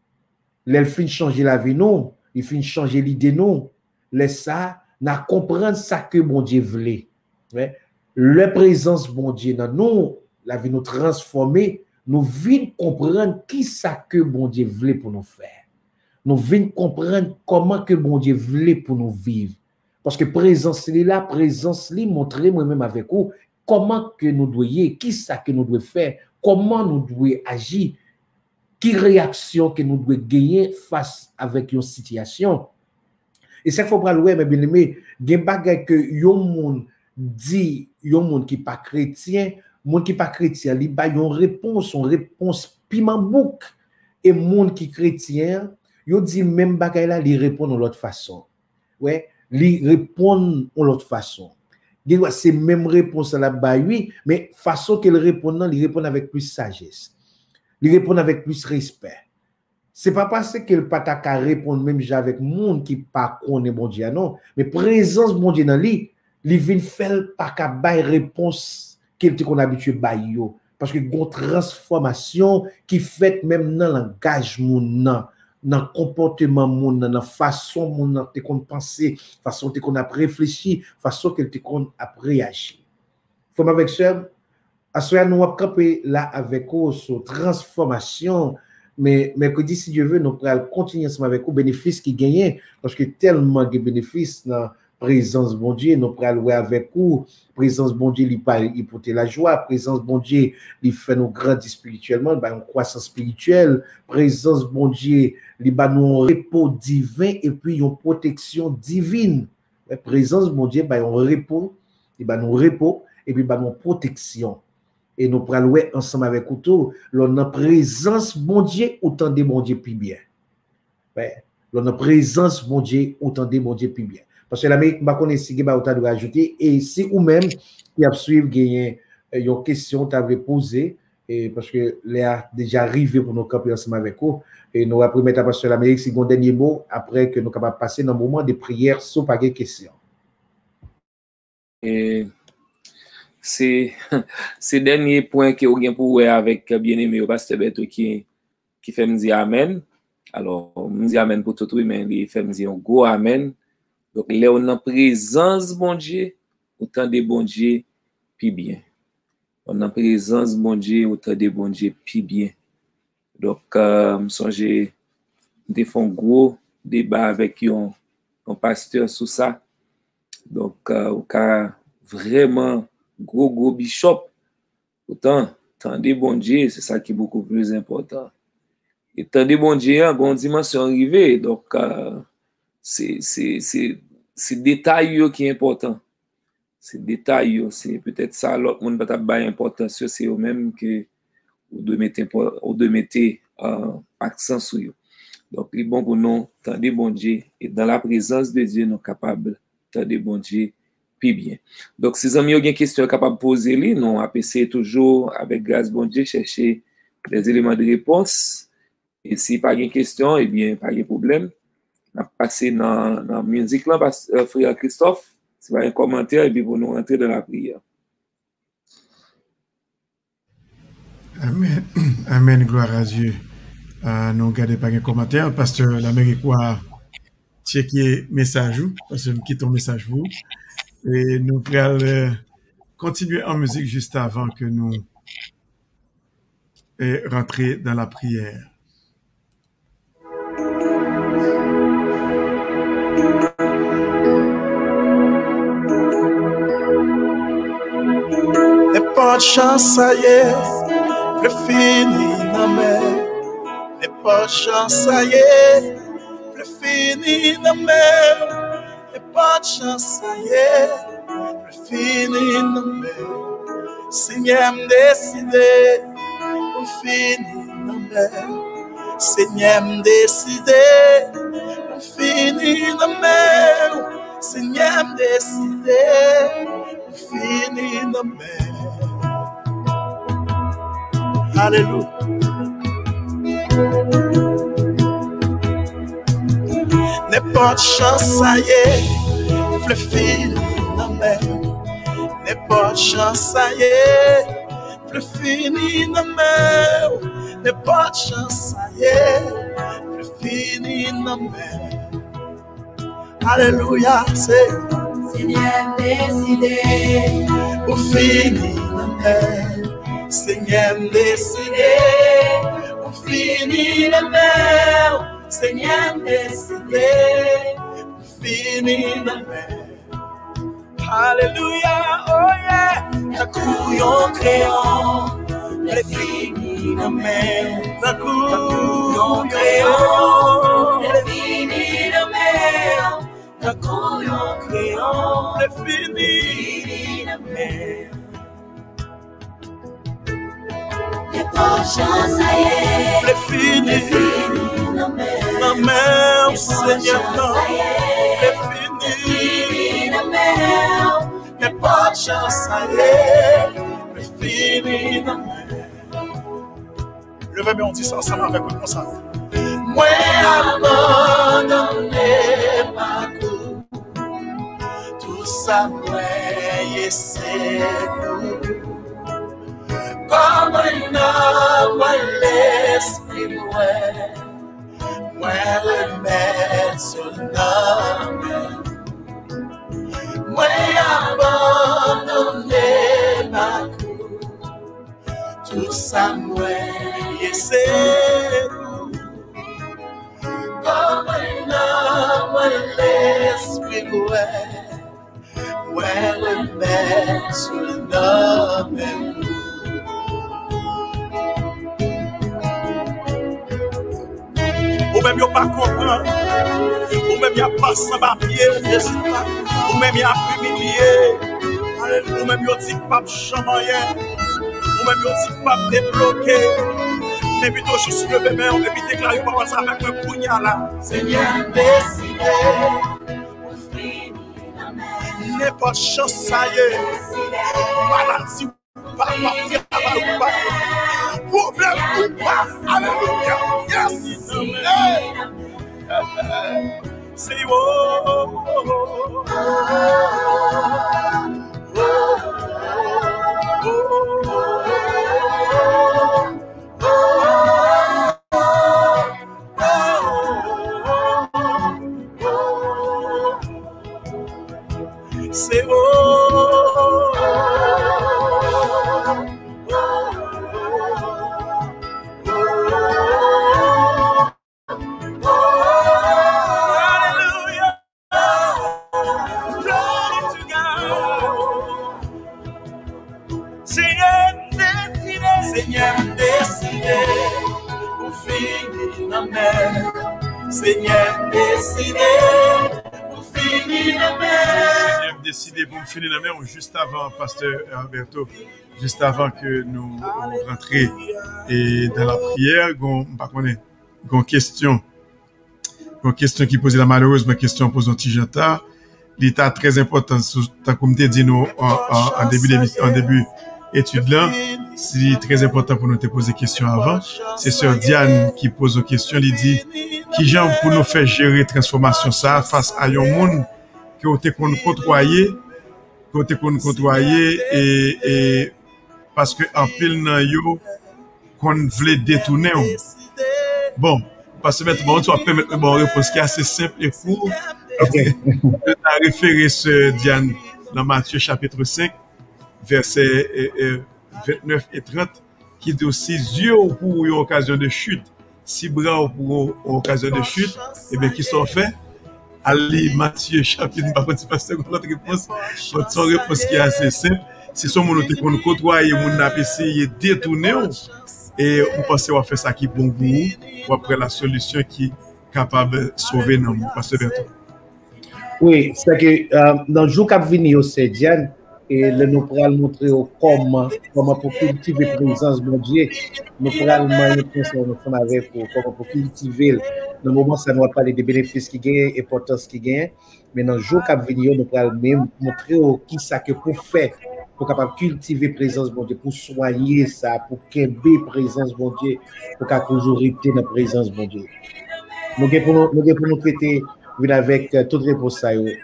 L'elle fin changer la vie non, il fin changer l'idée non. Laisse ça, n'a comprendre ça que bon Dieu voulait. Ouais. La présence bon Dieu dans nous, la vie nous transformer, nous vinn comprendre qui ça que bon Dieu voulait pour nous faire. Nous vinn comprendre comment que bon Dieu voulait pour nous vivre. Parce que présence là, présence li montrer moi-même avec vous comment que nous doyons, qui ça que nous devons faire, comment nous devons agir. Qui réaction que nous devons gagner face avec une situation. Et ça faut pas louer, mais bien aimé, gen bagay que yon moun dit, yon moun qui pas chrétien, moun qui pas chrétien, li ba yon réponse piment bouc. Et moun qui chrétien, yon dit même bagay là, li répond de l'autre façon. Ouais, li répond de l'autre façon. C'est même réponse à la ba oui, mais façon qu'elle répond, il répond avec plus sagesse. Il répond avec plus respect. C'est pas parce qu'il pas ta répondre même avec monde qui pas connaît bon Dieu non, mais présence bon Dieu dans lui, il vient faire pas ka bay réponse qu'il te qu'on habitué bay yo parce que gon transformation qui fait même dans langage moun dans comportement moun dans façon moun te qu'on penser, façon te qu'on a réfléchi, façon qu'il te qu'on a réagi. Faut avec ça Assoya nous avons campé là avec vous sur transformation, mais mercredi, si Dieu veut, nous pourrons continuer ensemble avec vous, bénéfices qui gagnent, parce que tellement de bénéfices dans la présence bon Dieu, nous pourrons louer avec vous, présence bon Dieu, il porte la joie, présence bon Dieu, il fait nous grandir spirituellement, il une croissance spirituelle, présence bon Dieu, il nous un repos divin et puis une protection divine. La présence bon Dieu, il un repos, il nous repos et puis une protection. Et nous prenons ensemble avec vous tout, l'on a présence bon Dieu, autant de bon Dieu plus bien. Ouais. L'on a présence bon Dieu, autant de bon Dieu plus bien. Parce que l'Amérique m'a connaît si vous avez rajouter, et si ou même qui a suivi gagner une question que tu avais posée, et parce que a déjà arrivé pour nous camper ensemble avec vous, et nous allons mettre à passer l'Amérique, c'est mon dernier mot, après que nous sommes capables de passer dans le moment de prière sans pas de questions. Et c'est dernier point que vous avez pour avec bien-aimé au pasteur Berto qui fait me dire amen. Alors, me dire amen pour tout le monde, il fait me dire un gros amen Donc, là, on est en présence, bon Dieu, autant de bon Dieu, puis bien. On est en présence, bon Dieu, autant de bon Dieu, puis bien. Donc, je songe, de faire un gros débat avec un pasteur sur ça. Donc, on a vraiment gros bishop. Autant, tant de bon Dieu, c'est ça qui est beaucoup plus important. Et tant de bon Dieu, bon dimension arrivée. Donc, c'est détail qui est important. C'est détail, c'est peut-être ça, l'autre monde va avoir importance, c'est eux même que vous devez mettre accent sur eux. Donc, il est bon pour nous, tant de bon Dieu, et dans la présence de Dieu, nous sommes capables, tant de bon Dieu, puis bien. Donc, si vous avez une question capable de poser, nous allons essayer toujours, avec grâce bon Dieu, chercher des éléments de réponse. Et si pas de question, eh bien, pas de problème. On va passer dans la musique là, frère Christophe, si vous avez un commentaire, et puis pour nous rentrer dans la prière. Amen. Amen, gloire à Dieu. Nous regardons pas un commentaire, pasteur l'Amérique quoi checker message ou parce que nous quittons message vous et nous allons continuer en musique juste avant que nous rentrer dans la prière. N'est pas de chance, ça y est, le fini dans mer. N'est pas de chance, ça y est, le fini dans mer. N'est pas de chance, ça y est, le fini dans mer. Seigneur me décidé, le fini dans mer. Seigneur me décidé, le fini dans mer. Seigneur me décidé, le fini dans mer. Alléluia. N'est pas de chance, ça y est, le fini dans mer. N'est pas de chance, ça y est, le fini dans mer. N'est pas de chance, ça y est, le fini dans mer. Alléluia, c'est Seigneur décidé, au fini dans mer. Seigneur décidé, au fini dans mer. Seigneur décidé, au fini dans mer. Alléluia, oh yeah. Ta couillon crayon, le fini dans mer. Ta couillon crayon, le fini dans mer. Ta couillon crayon, le fini dans mer. n'est pas de chance, ça y est, Le fini dans mer. dans mer, Seigneur, non. Le fini dans mer. n'est pas de chance, ça y est. Le fini dans mer. Levez-moi, on dit ça ensemble avec nous comme ça. Moi abandonné ma coup, tout ça moi c'est nous. Comme un homme l'esprit moi remettre sur l'homme. Moi abandonné ma coup, tout ça moi c'est nous. Comme un homme l'esprit moi remettre sur l'homme. Ou même y'a pas comprendre, ou même y'a pas sans papier, ou même y'a humilié, ou même y'a dit pas chamayer, ou même y'a dit pas débloqué, mais plutôt je suis le bébé, on peut déclarer par ça avec un poignard là. Seigneur décidé, n'est pas de chance ça y est, maladie ou pas, travail ou pas, problème ou pas, alléluia, yes. Say whoa, c'est beau. Hallelujah. Glory to God. Seigneur décidé pour finir la mer. Seigneur décidé pour finir la mer. Seigneur décidé pour finir la mer. Juste avant, Pasteur Alberto, juste avant que nous rentrions et dans la prière, une question qui posait la malheureuse question posée au Tijanta. L'état très important, comme tu dit nous en début étude là, c'est très important pour nous te poser question avant. C'est sœur Diane qui pose une question, elle dit qui genre pour nous faire gérer transformation ça face à un monde que on te côtoyer et parce que en pile nan yo qu'on voulait détourner. Bon, parce que maintenant tu vas permettre une bonne réponse qui est assez simple et court. Okay. Je t'ai référé ce Diane dans Matthieu chapitre 5 versets 29 et 30 qui dit aussi yeux pour une occasion de chute, six bras pour une occasion de chute, et bien qui sont faits. Allez, Matthieu chapitre, par contre, pasteur, notre réponse, son réponse qui est assez simple. C'est son monde qu'on nous côtoie et on a essayé de détourner et on pense qu'on va faire ça qui est bon pour vous, ou après la solution qui est capable de sauver nous, pasteur Berton. Oui, c'est que dans le jour qui vient, c'est Diane, et nous pourrons montrer comment pour cultiver la présence de Dieu, nous pourrons montrer comment pour cultiver. Dans le moment, ça ne va pas parler des bénéfices qui gagnent, l'importance qui gagnent, mais dans le jour qui vient, nous pourrons même montrer qui ça que pour faire, pour capable cultiver la présence de Dieu, pour soigner ça, pour qu'il y ait la présence de Dieu, pour qu'il y ait toujours été dans la présence de Dieu. Nous devons nous traiter avec toute réponse à eux.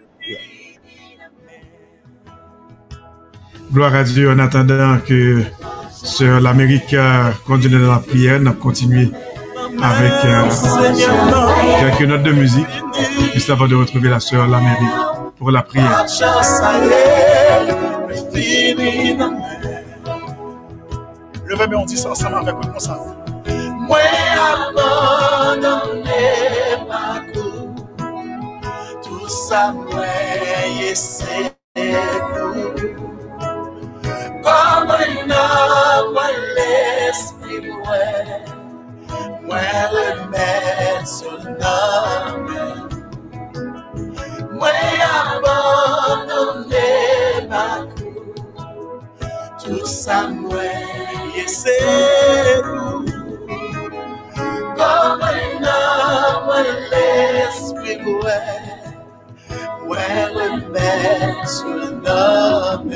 Gloire à Dieu en attendant que Sœur l'Amérique continue dans la prière, nous continuons avec quelques notes de musique juste avant de retrouver la Sœur l'Amérique pour la prière. Levez-moi, on dit ça ensemble avec moi comme ça. Moi abandonné ma coup, tout ça moi essaie comme un homme l'esprit moi remettre sur l'homme, moi abandonné ma coup, tout ça moi essaie comme un homme l'esprit ouais remettre sur l'homme.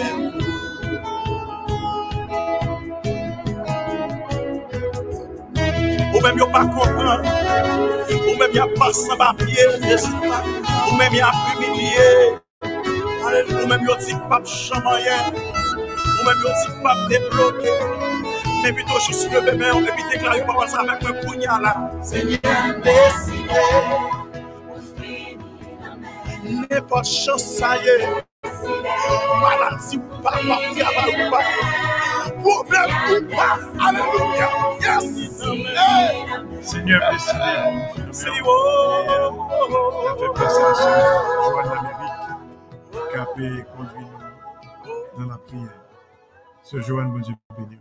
Ou même y'a pas comprendre, ou même y'a pas sans papier, ou même y'a humilié, ou même y'a dit pas chamayer, ou même y'a dit pas débloqué, mais plutôt je suis le bébé, on peut déclarer par ça avec un poignard là. Seigneur décidé, n'est pas chance ça y est, maladie ou pas, travail ou pas. Problème ou pas, alléluia, yes, Seigneur décidé, il a fait passer la Sœur Joanne d'Amérique qui a pu conduire nous dans la prière. Sœur Joanne, bon Dieu béni.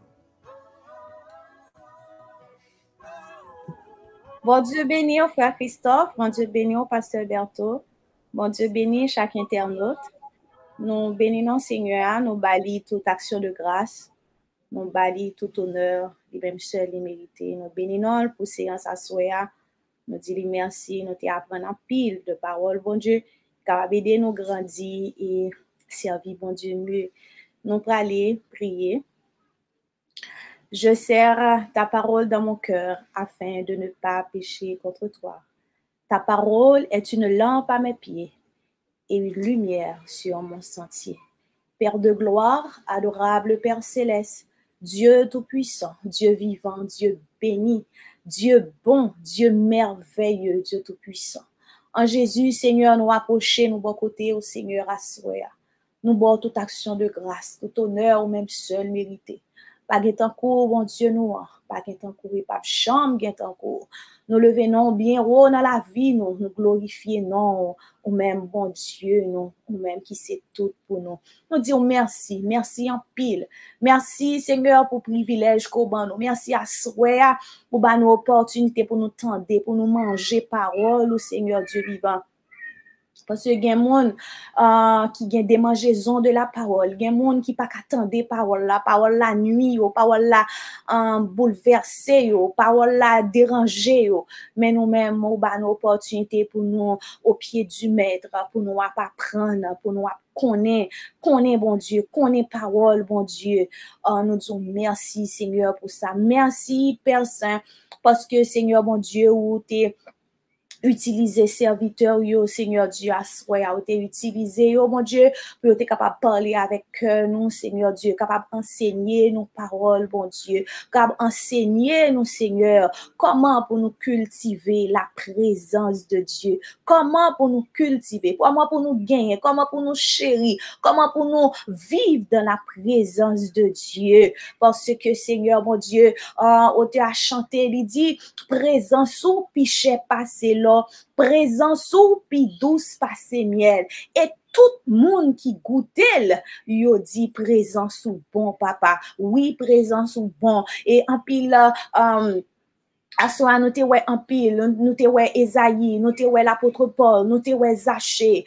Bon Dieu béni au frère Christophe, bon Dieu béni au pasteur Berto, bon Dieu béni chaque internaute. Nous bénissons Seigneur, nous bâlis toute action de grâce. Nous bâlis tout honneur, lui même seul, il mérite. Nous bénissons pour séance à soi. Nous disons merci, nous t'apprenons en pile de paroles, bon Dieu, capable d'aider nous grandir et servir, bon Dieu, mieux. Nous allons aller prier. Je serre ta parole dans mon cœur afin de ne pas pécher contre toi. Ta parole est une lampe à mes pieds et une lumière sur mon sentier. Père de gloire, adorable Père céleste, Dieu tout-puissant, Dieu vivant, Dieu béni, Dieu bon, Dieu merveilleux, Dieu tout-puissant. En Jésus, Seigneur, nous approchons, nous bon côté au Seigneur à soi. Nous bon toute action de grâce, tout honneur ou même seul mérité. Pas gen cours, bon Dieu, nous, pas gen cours, pas chambre, gen cours. Nous levons bien haut dans la vie, nous glorifions, non, ou même, bon Dieu, nous, ou même qui c'est tout pour nous. Nous disons merci, merci en pile. Merci, Seigneur, pour le privilège qu'on ban nous. Merci à Soya pour ban nous opportunité pour nous tendre, pour nous manger parole, ou Seigneur Dieu vivant. Parce que il y a des gens qui ont des mangeaisons de la parole, il y a des gens qui pas attendre parole la nuit, parole la bouleverser, parole la déranger, mais nous-mêmes on a une opportunité pour nous au pied du maître, pour nous apprendre, pour nous connaître bon Dieu, connaître parole bon Dieu. Nous disons merci Seigneur pour ça. Merci Père Saint parce que Seigneur bon Dieu où t'es utiliser serviteur yo Seigneur Dieu à soya ou t'es utiliser yo mon Dieu pour être capable parler avec nous Seigneur Dieu capable enseigner nos paroles bon Dieu capable enseigner nous Seigneur comment pour nous cultiver la présence de Dieu, comment pour nous cultiver, comment pour nous gagner, comment pour nous chérir, comment pour nous vivre dans la présence de Dieu parce que Seigneur mon Dieu on t'a chanté il dit présence ou piché passer là présence ou pi douce passé miel et tout monde qui goûtait yo dit présence ou bon papa oui présence ou bon et en pile Assoa nous te ouais en pile, nous te ouais Esaïe, nous te ouais l'apôtre Paul, nous te ouais Zaché,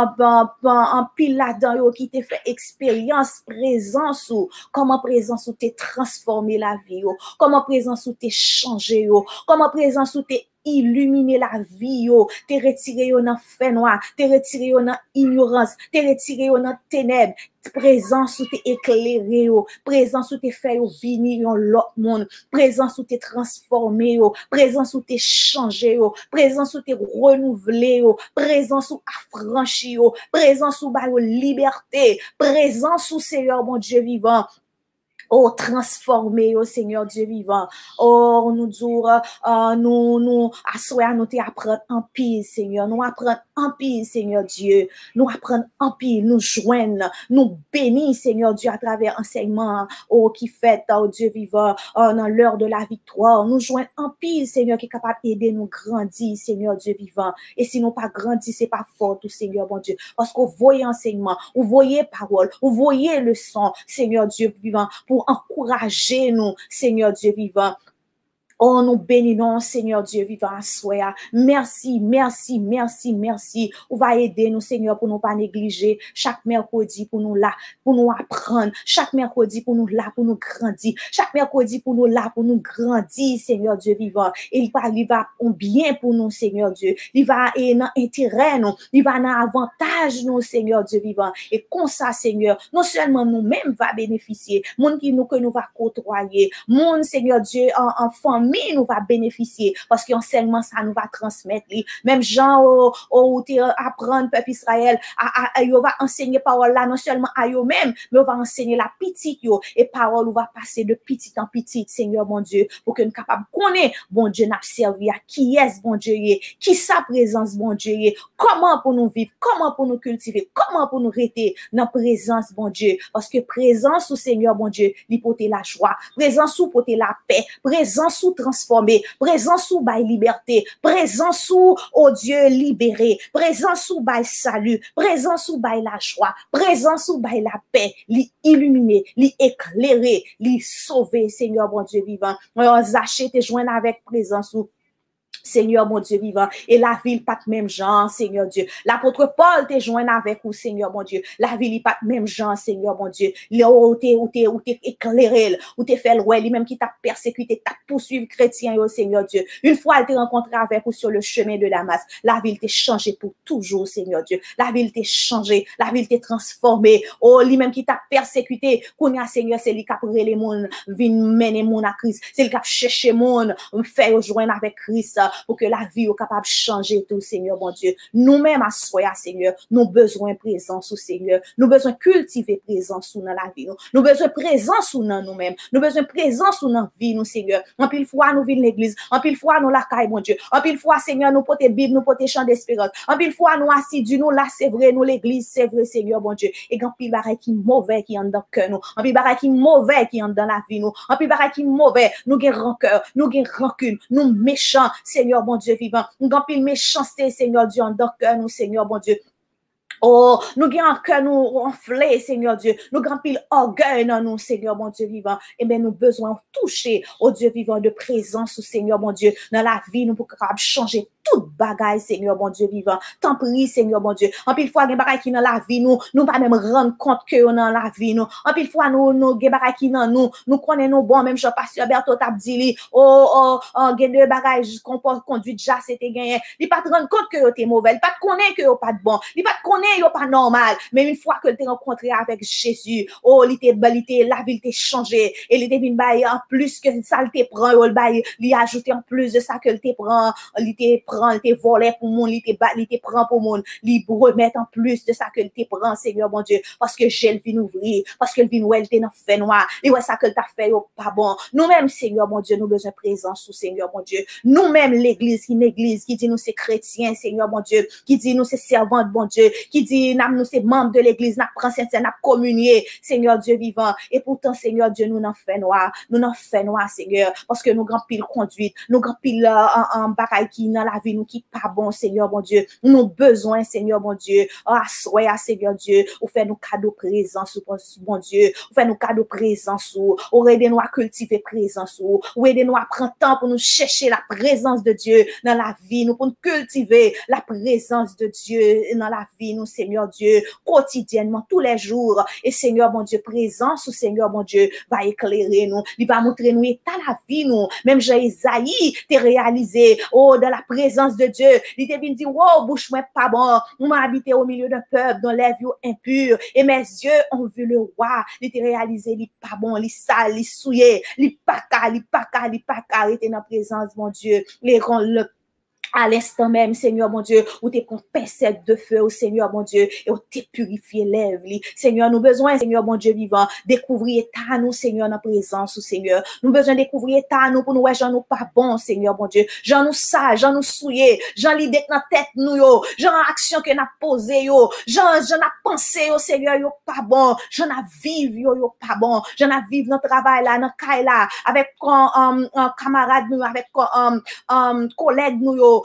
en pile là-dedans yo qui te fait expérience présence ou comment présence ou te transformer la vie yo, comment présence ou te changer yo, comment présence ou te illuminer la vie yo, te retirer yo dans fait noir, te retirer yo dans ignorance, te retirer yo dans ténèbres. Présence ou te éclairé yo, présence ou te fait yo venir yon l'autre monde, présence ou te transformé yo, présence ou te changé yo, présence ou te renouvelé yo, présence ou affranchi yo, présence ou ba yo liberté, présence ou Seigneur mon Dieu vivant. Oh, transformé, oh Seigneur Dieu vivant. Oh, nous dire, nous, assoya, nous te apprendre en pile, Seigneur. Nous apprendre en pile, Seigneur Dieu. Nous apprendre en pile, nous joindre, nous bénir, Seigneur Dieu, à travers enseignement, oh, qui fait, oh Dieu vivant, dans l'heure de la victoire. Nous joindre en pile, Seigneur, qui est capable d'aider nous grandir, Seigneur Dieu vivant. Et si nous pas grandi, c'est pas fort, tout, Seigneur, bon Dieu. Parce qu'on voyait enseignement, on voyait parole, on voyait leçon, Seigneur Dieu vivant, pour encourager nous, Seigneur Dieu vivant. Oh, nous bénissons, Seigneur Dieu vivant à soi. Merci, merci, merci, merci. On va aider nous, Seigneur, pour nous pas négliger chaque mercredi pour nous là, pour nous apprendre. Chaque mercredi pour nous là, pour nous grandir. Chaque mercredi pour nous là, pour nous grandir, Seigneur Dieu vivant. Et il va bien pour nous, Seigneur Dieu. Il va dans intérêt nous. Il va dans avantage nous, Seigneur Dieu vivant. Et comme ça, Seigneur, non seulement nous-mêmes va bénéficier, monde qui nous que nous va côtoyer, monde, Seigneur Dieu, en famille nous va bénéficier parce que enseignement ça nous va transmettre même gens au apprendre peuple Israël yo va enseigner parole là non seulement à eux même mais on va enseigner la petite yo et parole va passer de petite en petite Seigneur mon Dieu pour que nous capable connaître bon Dieu n'a servi à qui est bon Dieu qui sa présence bon Dieu comment pour nous vivre comment pour nous cultiver comment pour nous rester dans présence bon Dieu parce que présence au Seigneur bon Dieu lui porter la joie présence ou porter la paix présence ou transformé, présence ou bail liberté, présence ou oh Dieu libéré, présence ou bail salut, présence ou bail la joie, présence ou bail la paix, li illuminer, li éclairer, li sauver, Seigneur bon Dieu vivant. Zaché te joindre avec présence ou Seigneur mon Dieu vivant, et la ville pas de même genre, Seigneur Dieu. L'apôtre Paul te joint avec vous, Seigneur mon Dieu. La ville pas de même genre, Seigneur mon Dieu. Là où t'es éclairé, où t'es fait le lui-même qui t'a persécuté, t'a poursuivi chrétien, Seigneur Dieu. Une fois elle t'a rencontré avec vous sur le chemin de Damas, la ville t'est changé pour toujours, Seigneur Dieu. La ville t'est changé, la ville t'est transformée. Oh, lui-même qui t'a persécuté, qu'on a, Seigneur, c'est lui qui a pris les monde, vin mener monde à Christ. C'est lui qui a cherché monde, fait joindre avec Christ. pour que la vie soit capable de changer tout, Seigneur, mon Dieu. Nous-mêmes, à soi, Seigneur, nous besoin de présence, Seigneur. Nous besoin de cultiver présence dans la vie, nous besoin de présence dans nous-mêmes. Nous besoin de présence dans la vie, nous, Seigneur. En pile fois, nous vivons l'église. En pile fois, nous la caille, mon Dieu. En pile fois, Seigneur, nous portons Bible, nous portons chant d'espérance. En pile fois, nous assidus, nous là, c'est vrai, nous l'église, c'est vrai, Seigneur, mon Dieu. Et quand pile bagaille qui mauvais qui en dans le cœur, nous. En pile bagaille qui mauvais qui en dans la vie, nous. En pile bagaille qui mauvais, nous gain rancœur, nous gain rancune, nous méchants, Seigneur, mon Dieu vivant. Nous gain pile méchanceté, Seigneur Dieu, en dans le cœur, nous, Seigneur, mon Dieu. Oh, nous avons que nous enflé, Seigneur Dieu. Nous avons pile orgueil dans nous, Seigneur, mon Dieu vivant. Et bien, nous avons besoin de toucher au Dieu vivant de présence, Seigneur, mon Dieu, dans la vie, nous pouvons changer toute bagaille, Seigneur, mon Dieu vivant. T'en prie, Seigneur, mon Dieu. En pile fois, il y a des bagailles qui dans la vie, nous pas même rendre compte que dans la vie, nous. En pile fois, nous, des bagailles qui dans nous connaissons bon, même Jean-Pasteur Berthaud t'a dit, il y a des bagailles conduite déjà, c'était gagné. Il pas te rendre compte que t'es mauvais, il pas te connaître que pas de bon, il pas te connaître yo pas normal, mais une fois que tu t'es rencontré avec Jésus, oh, la vie t'est changé, et il t'est venu bailler en plus que ça le t'est prend, il a ajouté en plus de ça que le t'est prend, il t'est volé pour monde, il t'est prend pour monde, il remet en plus de ça que le t'est prend, Seigneur mon Dieu, parce que j'ai le vin ouvrir, parce que le vin elle t'est dans fait noir, et ouais ça que t'a fait yo pas bon. Nous-mêmes, Seigneur mon Dieu, nous besoin de présence, Seigneur mon Dieu. Nous-mêmes, l'église qui dit nous c'est chrétien, Seigneur mon Dieu, qui dit nous c'est servante, mon Dieu, qui dit nous c'est membres de l'église, nous prenons Saint-Saint, nous communier, Seigneur Dieu vivant. Et pourtant, Seigneur Dieu, nous n'en fait noir, Seigneur, parce que nous grand pile conduite, nous grand pile en bagaille qui dans la vie nous qui pas bon, Seigneur mon Dieu. Nous besoin, Seigneur mon Dieu, assoya, Seigneur Dieu, ou fait nous cadeau présence, mon Dieu, ou fait nous cadeau présence, ou aidez-nous à cultiver présence, ou aidez-nous à prendre temps pour nous chercher la présence de Dieu dans la vie, nous pour nous cultiver la présence de Dieu dans la vie, nous, Seigneur Dieu, quotidiennement, tous les jours. Et Seigneur, mon Dieu, présence, Seigneur, mon Dieu, va éclairer nous. Il va montrer nous état la vie, nous. Même Jean-Isaïe, t'es réalisé, oh, dans la présence de Dieu. Il t'est venu dire, wow, bouche moi pas bon. On m'a habité au milieu d'un peuple dont les yeux impurs. Et mes yeux ont vu le roi. Il t'est réalisé, il pas bon, il sale, il souillé, il pas arrêté dans la présence, mon Dieu. Les ronds, le à l'instant même, Seigneur mon Dieu, où t'es qu'on pincette de feu, au Seigneur mon Dieu, et où t'es purifié lèvres. Seigneur, nous besoin, Seigneur mon Dieu vivant, découvrir état nous, Seigneur, dans présence, Seigneur. Nous besoin découvrir état nous pour nous, ouais, j'en nous pas bon, Seigneur mon Dieu. J'en nous sale, j'en nous souillé, j'en l'idée dans tête nous, yo, j'en action que n'a posé, yo, j'en a pensé, yo, Seigneur, yo, pas bon, j'en a vivre, yo, pas bon, j'en a vivre dans travail là, dans caille là, avec un camarade nous, avec collègue nous, yo,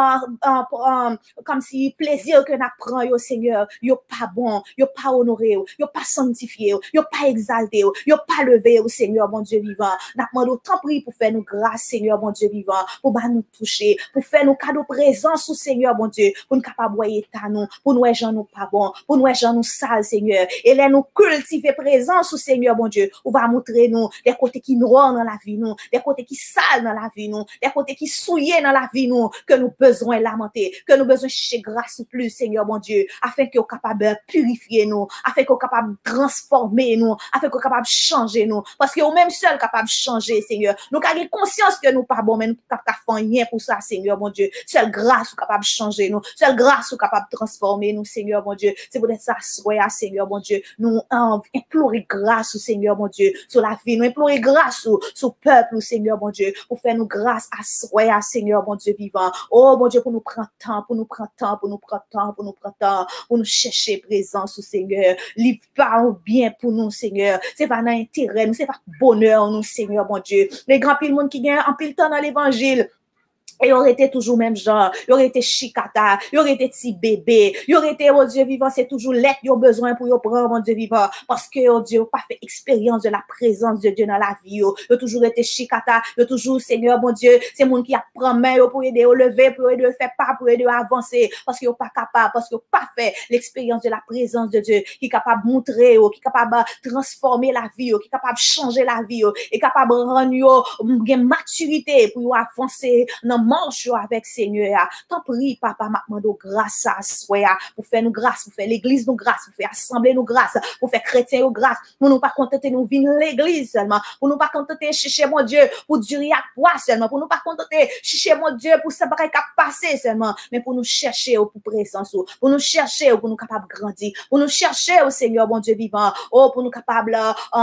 comme si plaisir que n'a prend yo Seigneur yo pas bon yo pas honoré yo pas sanctifié yo pas exalté yo pas levé au Seigneur mon Dieu vivant n'a demandé autant prier pour faire nous grâce Seigneur mon Dieu vivant pour ba nous toucher pour faire nous cadeau présence au Seigneur mon Dieu pour nous capable voyer ta nous pour nous gens nous pas bon pour nous gens nous sale Seigneur et là nous cultiver présence au Seigneur mon Dieu on va montrer nous des côtés qui noirs dans la vie nous des côtés qui sale dans la vie nous des côtés qui souillés dans la vie nous que nous besoin lamenter, que nous besoin chercher grâce plus, Seigneur mon Dieu, afin que nous capable de purifier nous, afin que nous capable de transformer nous, afin que nous capable de changer nous, parce que nous même seul capable de changer, Seigneur. Nous avons conscience que nous pas bon, mais nous capable de faire rien pour ça, Seigneur mon Dieu. Seule grâce nous capable de changer nous, seule grâce nous capable de transformer nous, Seigneur mon Dieu. C'est pour ça, soyez, Seigneur mon Dieu. Nous implorer grâce, Seigneur mon Dieu, sur la vie, nous implorer grâce sur le peuple, Seigneur mon Dieu, pour faire nous grâce à soyez, Seigneur mon Dieu vivant. Oh mon Dieu, pour nous prendre temps, pour nous chercher présence au Seigneur. Livre pas bien pour nous, Seigneur. C'est pas dans intérêt, nous, c'est pas bonheur, nous, Seigneur, mon Dieu. Les grands pile monde qui gagnent en pile temps dans l'évangile. Et il aurait été toujours même genre, il aurait été chicata, il aurait été petit bébé, il aurait été, oh Dieu vivant, c'est toujours l'aide qu'il a besoin pour y prendre, mon Dieu vivant, parce que, oh Dieu, pas fait expérience de la présence de Dieu dans la vie, il a toujours été chicata, il a toujours, Seigneur, mon Dieu, c'est monde qui a pris main, pour aider à lever, pour aider à faire pas, pour aider à avancer, parce qu'il n'est pas capable, parce qu'il n'a pas fait l'expérience de la présence de Dieu, qui est capable de montrer, qui est capable de transformer la vie, qui est capable de changer la vie, qui est capable de rendre une maturité pour avancer dans marche avec Seigneur. T'en prie, papa, maintenant de grâce à soi, pour faire nous grâce, pour faire l'église nous grâce, pour faire assembler nous grâce, pour faire chrétien nous grâce, pour nous pas contenter nous venir l'église seulement, pour nous pas contenter chercher mon Dieu, pour durer à toi seulement, pour nous pas contenter chercher mon Dieu, pour ça pas passer seulement, mais pour nous chercher pour présence, pour nous chercher pour nous capables de grandir, pour nous chercher au Seigneur, mon Dieu vivant, pour nous capables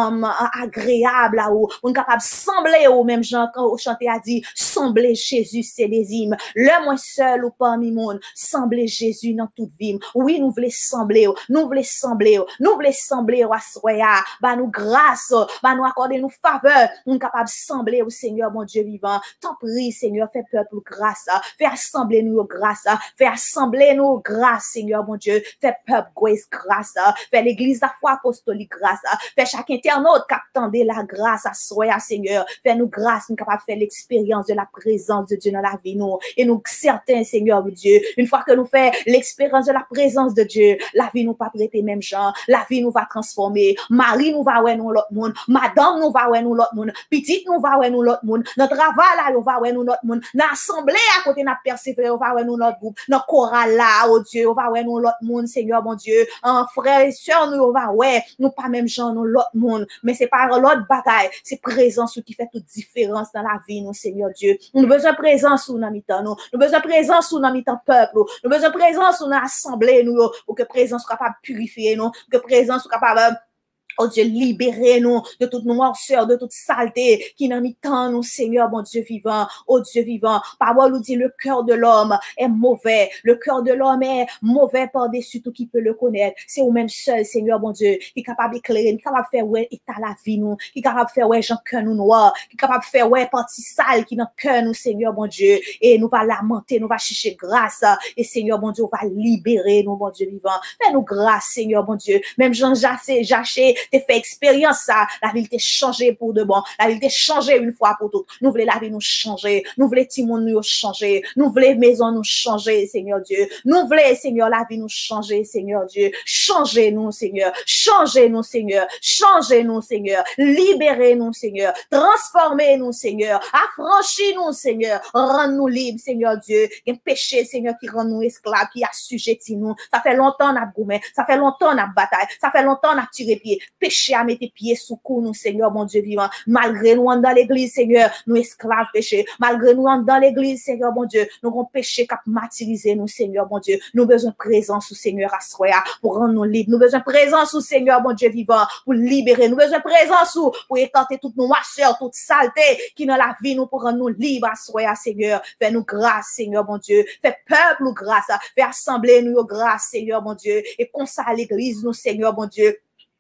agréable là pour nous capables sembler au même gens quand au chanter a dit sembler Jésus c'est les hymnes, le moins seul ou parmi monde, sembler Jésus dans toute vie. Oui, nous voulons sembler, nous voulons sembler, nous voulons sembler à soya, bah nous grâce, bah nous accorder nous faveur, nous capables sembler au Seigneur, mon Dieu vivant. T'en prie, Seigneur, fais peuple grâce, fais assembler nous grâce, fais assembler nous grâce, Seigneur, mon Dieu, fais peuple grâce, fais l'église la foi apostolique grâce, fais chaque internaute qui attendait la grâce à soya, Seigneur, fais nous grâce, nous capables de faire l'expérience de la présence de Dieu dans la vie, nous, et nous certains, Seigneur, mon Dieu, une fois que nous faisons l'expérience de la présence de Dieu, la vie nous pas prêter même gens, la vie nous va transformer, Marie nous va ouais nous l'autre monde, madame nous va ouais nous l'autre monde, petite nous va ouais nous l'autre monde, notre travail là, nous va ouais nous l'autre monde, dans l'assemblée à côté n'a persévéré, on va ouais nous notre groupe, notre chorale là, oh Dieu, on va ouais nous l'autre monde, Seigneur, mon Dieu, en frères et sœurs, nous on va ouais, nous pas même gens, nous l'autre monde, mais c'est pas l'autre bataille, c'est présence qui fait toute différence dans la vie, nous, Seigneur Dieu, nous avons besoin de présence nous dans mi-temps, nous avons besoin de présence nous dans mi-temps peuple, nous avons besoin de présence nous dans l'assemblée, nous, pour que présence soit capable de purifier nous, que présence soit capable oh Dieu, libérez-nous de toute noirceur, de toute saleté qui n'a mis tant nous, Seigneur, mon Dieu vivant. Oh Dieu vivant, parole nous dit le cœur de l'homme est mauvais. Le cœur de l'homme est mauvais par-dessus tout qui peut le connaître. C'est au même seul, Seigneur, mon Dieu, qui est capable d'éclairer, qui est capable de faire ouais état la vie nous, qui est capable de faire ouais Jean cœur nous noir, qui est capable de faire ouais partie sale qui dans cœur nous, Seigneur, mon Dieu. Et nous va lamenter, nous va chercher grâce. Et Seigneur, mon Dieu, on va libérer nous, mon Dieu vivant. Fais-nous grâce, Seigneur, mon Dieu. Même Jean Jaché, t'es fait expérience ça, la vie t'est changée pour de bon, la vie t'est changée une fois pour toutes. Nous voulons la vie nous changer, nous voulons Timon nous changer, nous voulons maison nous changer, Seigneur Dieu. Nous voulons, Seigneur, la vie nous changer, Seigneur Dieu. Changez-nous, Seigneur. Changez-nous, Seigneur. Changez-nous, Seigneur. Libérez-nous, Seigneur. Transformez-nous, Seigneur. Affranchis-nous, Seigneur. Rends-nous libres, Seigneur Dieu. Il y a un péché, Seigneur, qui rend nous esclaves, qui assujettit nous. Ça fait longtemps qu'on a gourmet, ça fait longtemps qu'on a bataille, ça fait longtemps qu'on a tiré pied. Péché à mettre pieds sous cou, nous, Seigneur, mon Dieu vivant. Malgré nous, dans l'église, Seigneur, nous esclaves péché. Malgré nous, dans l'église, Seigneur, mon Dieu, nous avons péché qui a martyrisé nous, Seigneur, mon Dieu. Nous avons besoin de présence, Seigneur, à soya, pour rendre nous libres. Nous avons besoin de présence, Seigneur, mon Dieu vivant, pour libérer. Nous avons besoin de présence, pour écarter toutes nos noirceurs, toute saleté qui dans la vie, nous, pour rendre nous libres à soya, Seigneur. Fais-nous grâce, Seigneur, mon Dieu. Fais peuple nous grâce. Fais assembler nous grâce, Seigneur, mon Dieu. Et consacre l'église, nous, Seigneur, mon Dieu.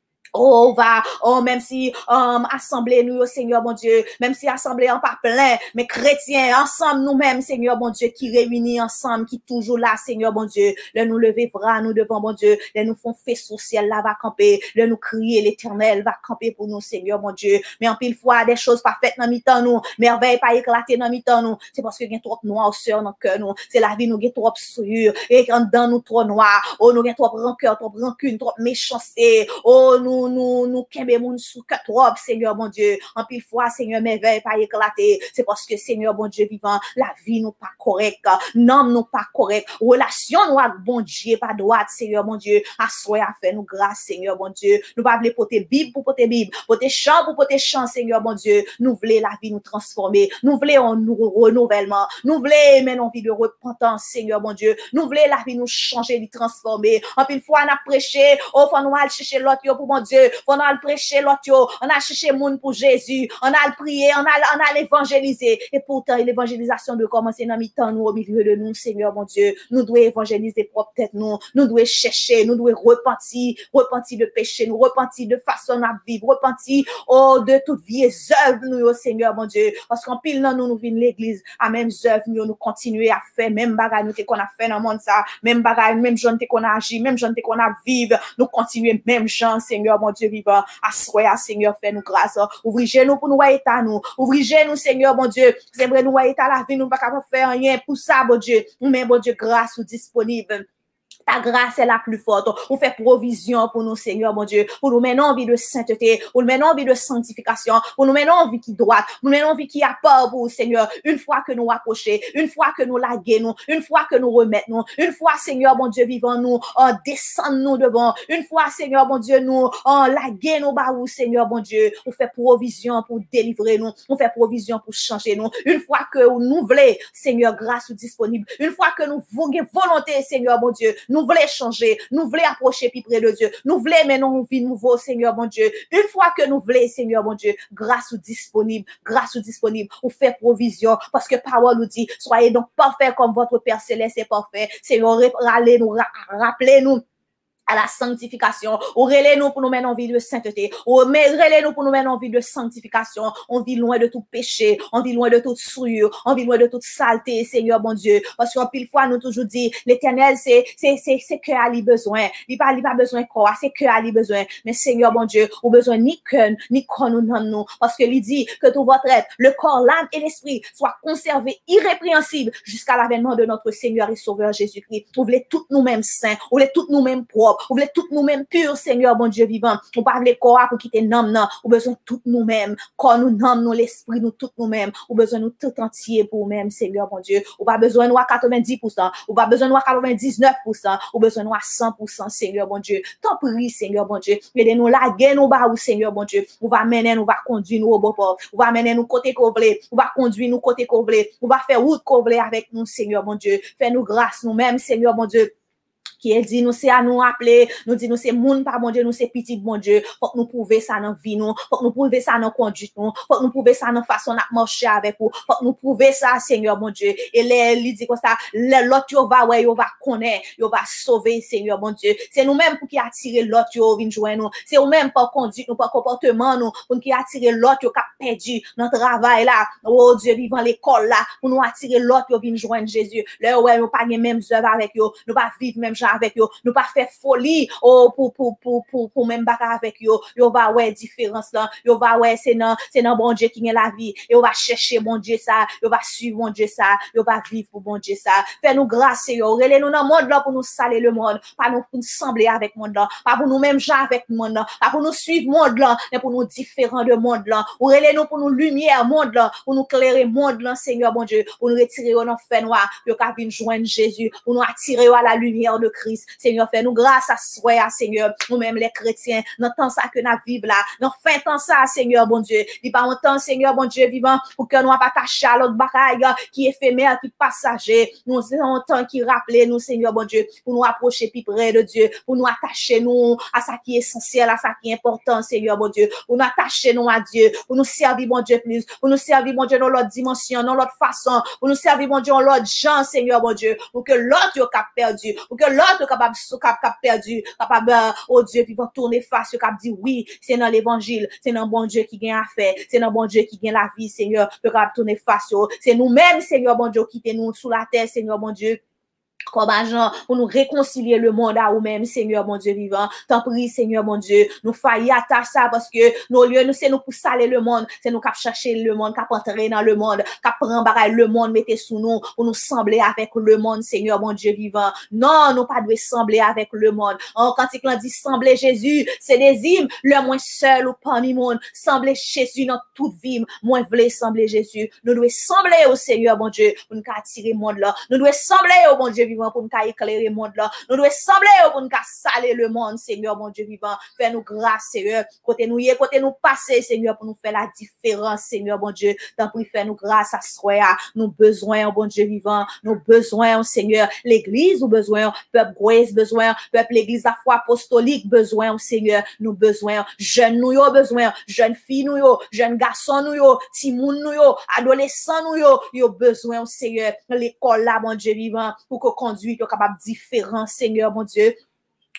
Oh, va, oh, même si, assemblée nous, Seigneur, mon Dieu, même si assemblée en pas plein, mais chrétiens, ensemble nous-mêmes, Seigneur, mon Dieu, qui réunit ensemble, qui toujours là, Seigneur, mon Dieu, le nous lever bras, nous devant, mon Dieu, le nous font faisceau ciel, là, va camper, le nous crier, l'éternel va camper pour nous, Seigneur, mon Dieu, mais en pile fois, des choses pas faites dans mi-temps, nous, merveille pas éclater dans mi-temps, nous, c'est parce que y a trop noirceur dans le cœur, nous, c'est la vie, nous, y a trop souillure, et dans nous trop noir, oh, nous, y a trop rancœur, trop rancune, trop méchanceté, oh, nous kembe moun sous quatre robes, Seigneur, mon Dieu. En pile fois, Seigneur, merveille pas éclater. C'est parce que, Seigneur, mon Dieu vivant, la vie nous pas correcte, non, nous pas correct, relation nous avec bon Dieu, pas droite, Seigneur, mon Dieu. Assoyez à faire nous grâce, Seigneur, mon Dieu. Nous pas voulons porter Bible pour porter Bible, porter chant pour porter chant, Seigneur, mon Dieu. Nous voulons la vie nous transformer. Nous voulons nous renouvellement. Nous voulons mener une vie de repentance, Seigneur, mon Dieu. Nous voulons la vie nous changer, nous transformer. En pile fois, on a prêché, oh, faut nous aller chercher l'autre pour mon Dieu. On a prêché l'autre, on a cherché monde pour Jésus, on a prié, on a évangélisé. Et pourtant, l'évangélisation doit commencer dans mi-temps, nous, au milieu de nous, Seigneur, mon Dieu. Nous devons évangéliser propre tête, nous devons chercher, nous devons repentir de péché, nous repentir de façon à vivre, repentir, oh, de toutes vieilles œuvres, nous, Seigneur, mon Dieu. Parce qu'en pile, nous venons l'église, à même œuvre, nous continuer à faire, même bagaille, nous, qu'on a fait dans le monde, ça, même bagaille, même gens qu'on a agi, même gens qu'on a vivre, nous continuer même gens, Seigneur, mon Dieu, vivant, assoya, Seigneur, fais nous grâce, ouvrez nous pour nous état nous, ouvrez nous, Seigneur, mon Dieu, c'est vrai, nous état la vie, nous pas capable faire rien pour ça, mon Dieu, mais, mon Dieu, grâce ou disponible. Ta grâce est la plus forte. On fait provision pour nous, Seigneur, mon Dieu. Pour nous mener en vie de sainteté. Pour nous mener en vie de sanctification. Pour nous mener en vie qui droite. Pour nous mener en vie qui a peur pour Seigneur. Une fois que nous approchons. Une fois que nous laguons. Une fois que nous remettons. Une fois, Seigneur, mon Dieu, vivant nous. En descendons nous devant. Une fois, Seigneur, mon Dieu, nous. En laguons nous barou, Seigneur, mon Dieu. On fait provision pour délivrer nous. On fait provision pour changer nous. Une fois que nous voulons, Seigneur, grâce disponible. Une fois que nous voulons volonté, Seigneur, mon Dieu. Nous voulons changer, nous voulons approcher plus près de Dieu, nous voulons maintenant une vie nouveau, Seigneur mon Dieu. Une fois que nous voulons, Seigneur mon Dieu, grâce disponible, ou fait provision, parce que parole nous dit, soyez donc parfaits comme votre Père Céleste est parfait. Seigneur, rappelez-nous à la sanctification, ou relais-nous pour nous mettre en vie de sainteté, ou relais-nous pour nous mettre en vie de sanctification, on vit loin de tout péché, on vit loin de toute souillure, on vit loin de toute saleté, Seigneur mon Dieu, parce qu'en pile fois nous toujours dit, l'Éternel c'est que Ali besoin, il pas besoin quoi, c'est que Ali besoin, mais Seigneur mon Dieu, ou besoin ni que ni qu'on nous, parce que il dit que tout votre être, le corps, l'âme et l'esprit soient conservés irrépréhensibles jusqu'à l'avènement de notre Seigneur et Sauveur Jésus-Christ. Vous voulez toutes nous-mêmes saints, vous voulez toutes nous-mêmes propres. Vous voulez toutes nous-mêmes pures, Seigneur, bon Dieu vivant. On parle de corps pour quitter nom, non. Ou besoin toutes nous-mêmes. Corps nous, nom, nous, l'esprit nous, toutes nous-mêmes. Ou besoin nous tout entier pour nous-mêmes, Seigneur, bon Dieu. Ou pas besoin nous à 90%. Ou pas besoin nous à 99%. Ou besoin nous à 100%, Seigneur, bon Dieu. T'en prie, Seigneur, bon Dieu. Aidez-nous la guerre, nous bas, Seigneur, bon Dieu. On va mener, nous va conduire nous au bon port. On va mener nous côté qu'on veut. On va conduire nous côté qu'on veut. On va faire route qu'on veut avec nous, Seigneur, bon Dieu. Fais-nous grâce nous-mêmes, Seigneur, bon Dieu. Qui elle dit nous c'est à nous appeler, nous dit nous c'est moun par mon Dieu, nous c'est petit bon Dieu, faut que nous prouver ça dans vie nous, faut que nous prouver ça dans conduite nous, faut que nous prouver ça dans façon de marcher avec vous, faut que nous prouver ça Seigneur mon Dieu. Et les dit comme ça, l'autre yo va ouais, yo va connaître, yo va sauver Seigneur mon Dieu. C'est nous-mêmes pour qui attirer l'autre yo vinn joindre nous. C'est nous-mêmes par conduite nous, par comportement nous, pour qui attirer l'autre yo qui a perdu dans travail là, oh Dieu vivant l'école là, pour nous attirer l'autre yo vinn joindre Jésus. Là ouais, nous pas les mêmes œuvres avec yo, nous pas vivre même avec yo, nous pas faire folie oh pour même baka avec yo va ouais différence là, yo va ouais c'est non bon Dieu qui gagne la vie, yo va chercher bon Dieu ça, yo va suivre bon Dieu ça, yo va vivre pour bon Dieu ça. Fais nous grâce yo, relais nous dans monde là pour nous saler le monde, pas nous pour nous sembler avec monde là, pas pour nous même genre avec monde là, pas pour nous suivre monde là, mais pour nous différents de monde là. Ou relais nous pour nous lumière monde là, pour nous clairer monde là Seigneur bon Dieu, pour nous retirer dans fait noir, yo ka vinn joindre Jésus, pour nous attirer à la lumière de Christ. Seigneur, fais-nous grâce à soi, Seigneur, nous-mêmes les chrétiens, dans temps ça que nous vivons là, dans fin temps ça, Seigneur, bon Dieu, il pas longtemps, Seigneur, bon Dieu, vivant, pour que nous pas attacher à l'autre bagaille qui est éphémère, qui passager, nous avons un temps qui rappelle nous, Seigneur, bon Dieu, pour nous approcher plus près de Dieu, pour nous attacher nous à ça qui est essentiel, à ça qui est important, Seigneur, bon Dieu, pour nous attacher nous à Dieu, pour nous servir, bon Dieu, plus, pour nous servir, bon Dieu, dans l'autre dimension, dans l'autre façon, pour nous servir, bon Dieu, dans l'autre genre, Seigneur, bon Dieu, pour que l'autre yo cap perdu, pour que l'autre capable perdu, capable, oh Dieu, puis vont tourner face, cap dit oui, c'est dans l'évangile, c'est dans bon Dieu qui gagne à faire, c'est dans bon Dieu qui gagne la vie, Seigneur, capable tourner face, c'est nous-mêmes, Seigneur, bon Dieu, qui nous sous la terre, Seigneur, bon Dieu. Comme agent pour nous réconcilier le monde à nous-mêmes, Seigneur, mon Dieu vivant. T'en prie, Seigneur, mon Dieu, nous faillir à ça parce que nos lieux, nous, c'est nous pour saler le monde, c'est nous qui chercher le monde, qui entrer dans le monde, qui prendre bagaille le monde, mettez sous nous, pour nous sembler avec le monde, Seigneur, mon Dieu vivant. Non, nous pas devons sembler avec le monde. Quand il dit sembler Jésus, c'est des hymnes, le moins seul ou parmi monde, sembler Jésus dans toute vie, moins voulez sembler Jésus. Nous devons sembler au Seigneur, mon Dieu, pour nous attirer le monde là. Nous devons sembler au bon Dieu vivant pour nous éclairer le monde là. Nous devons sembler pour nous saler le monde, Seigneur, mon Dieu vivant. Fais-nous grâce, Seigneur. Côté nous passer, Seigneur, pour nous faire la différence, Seigneur, mon Dieu. T'en prie, fais-nous grâce à soi. Nous besoin, bon Dieu vivant. Nous besoin, Seigneur. L'église, nous besoin. Peuple Grace, besoin. Peuple l'église à foi apostolique, besoin, Seigneur. Nous besoin. Jeunes, nous yo, besoin. Jeunes filles, nous yo. Jeunes garçons, nous yo. Timoun, nous yo. Adolescents, nous yo. Yo besoin, Seigneur. L'école là, mon Dieu vivant. Pour que conduite capable différent, Seigneur, mon Dieu.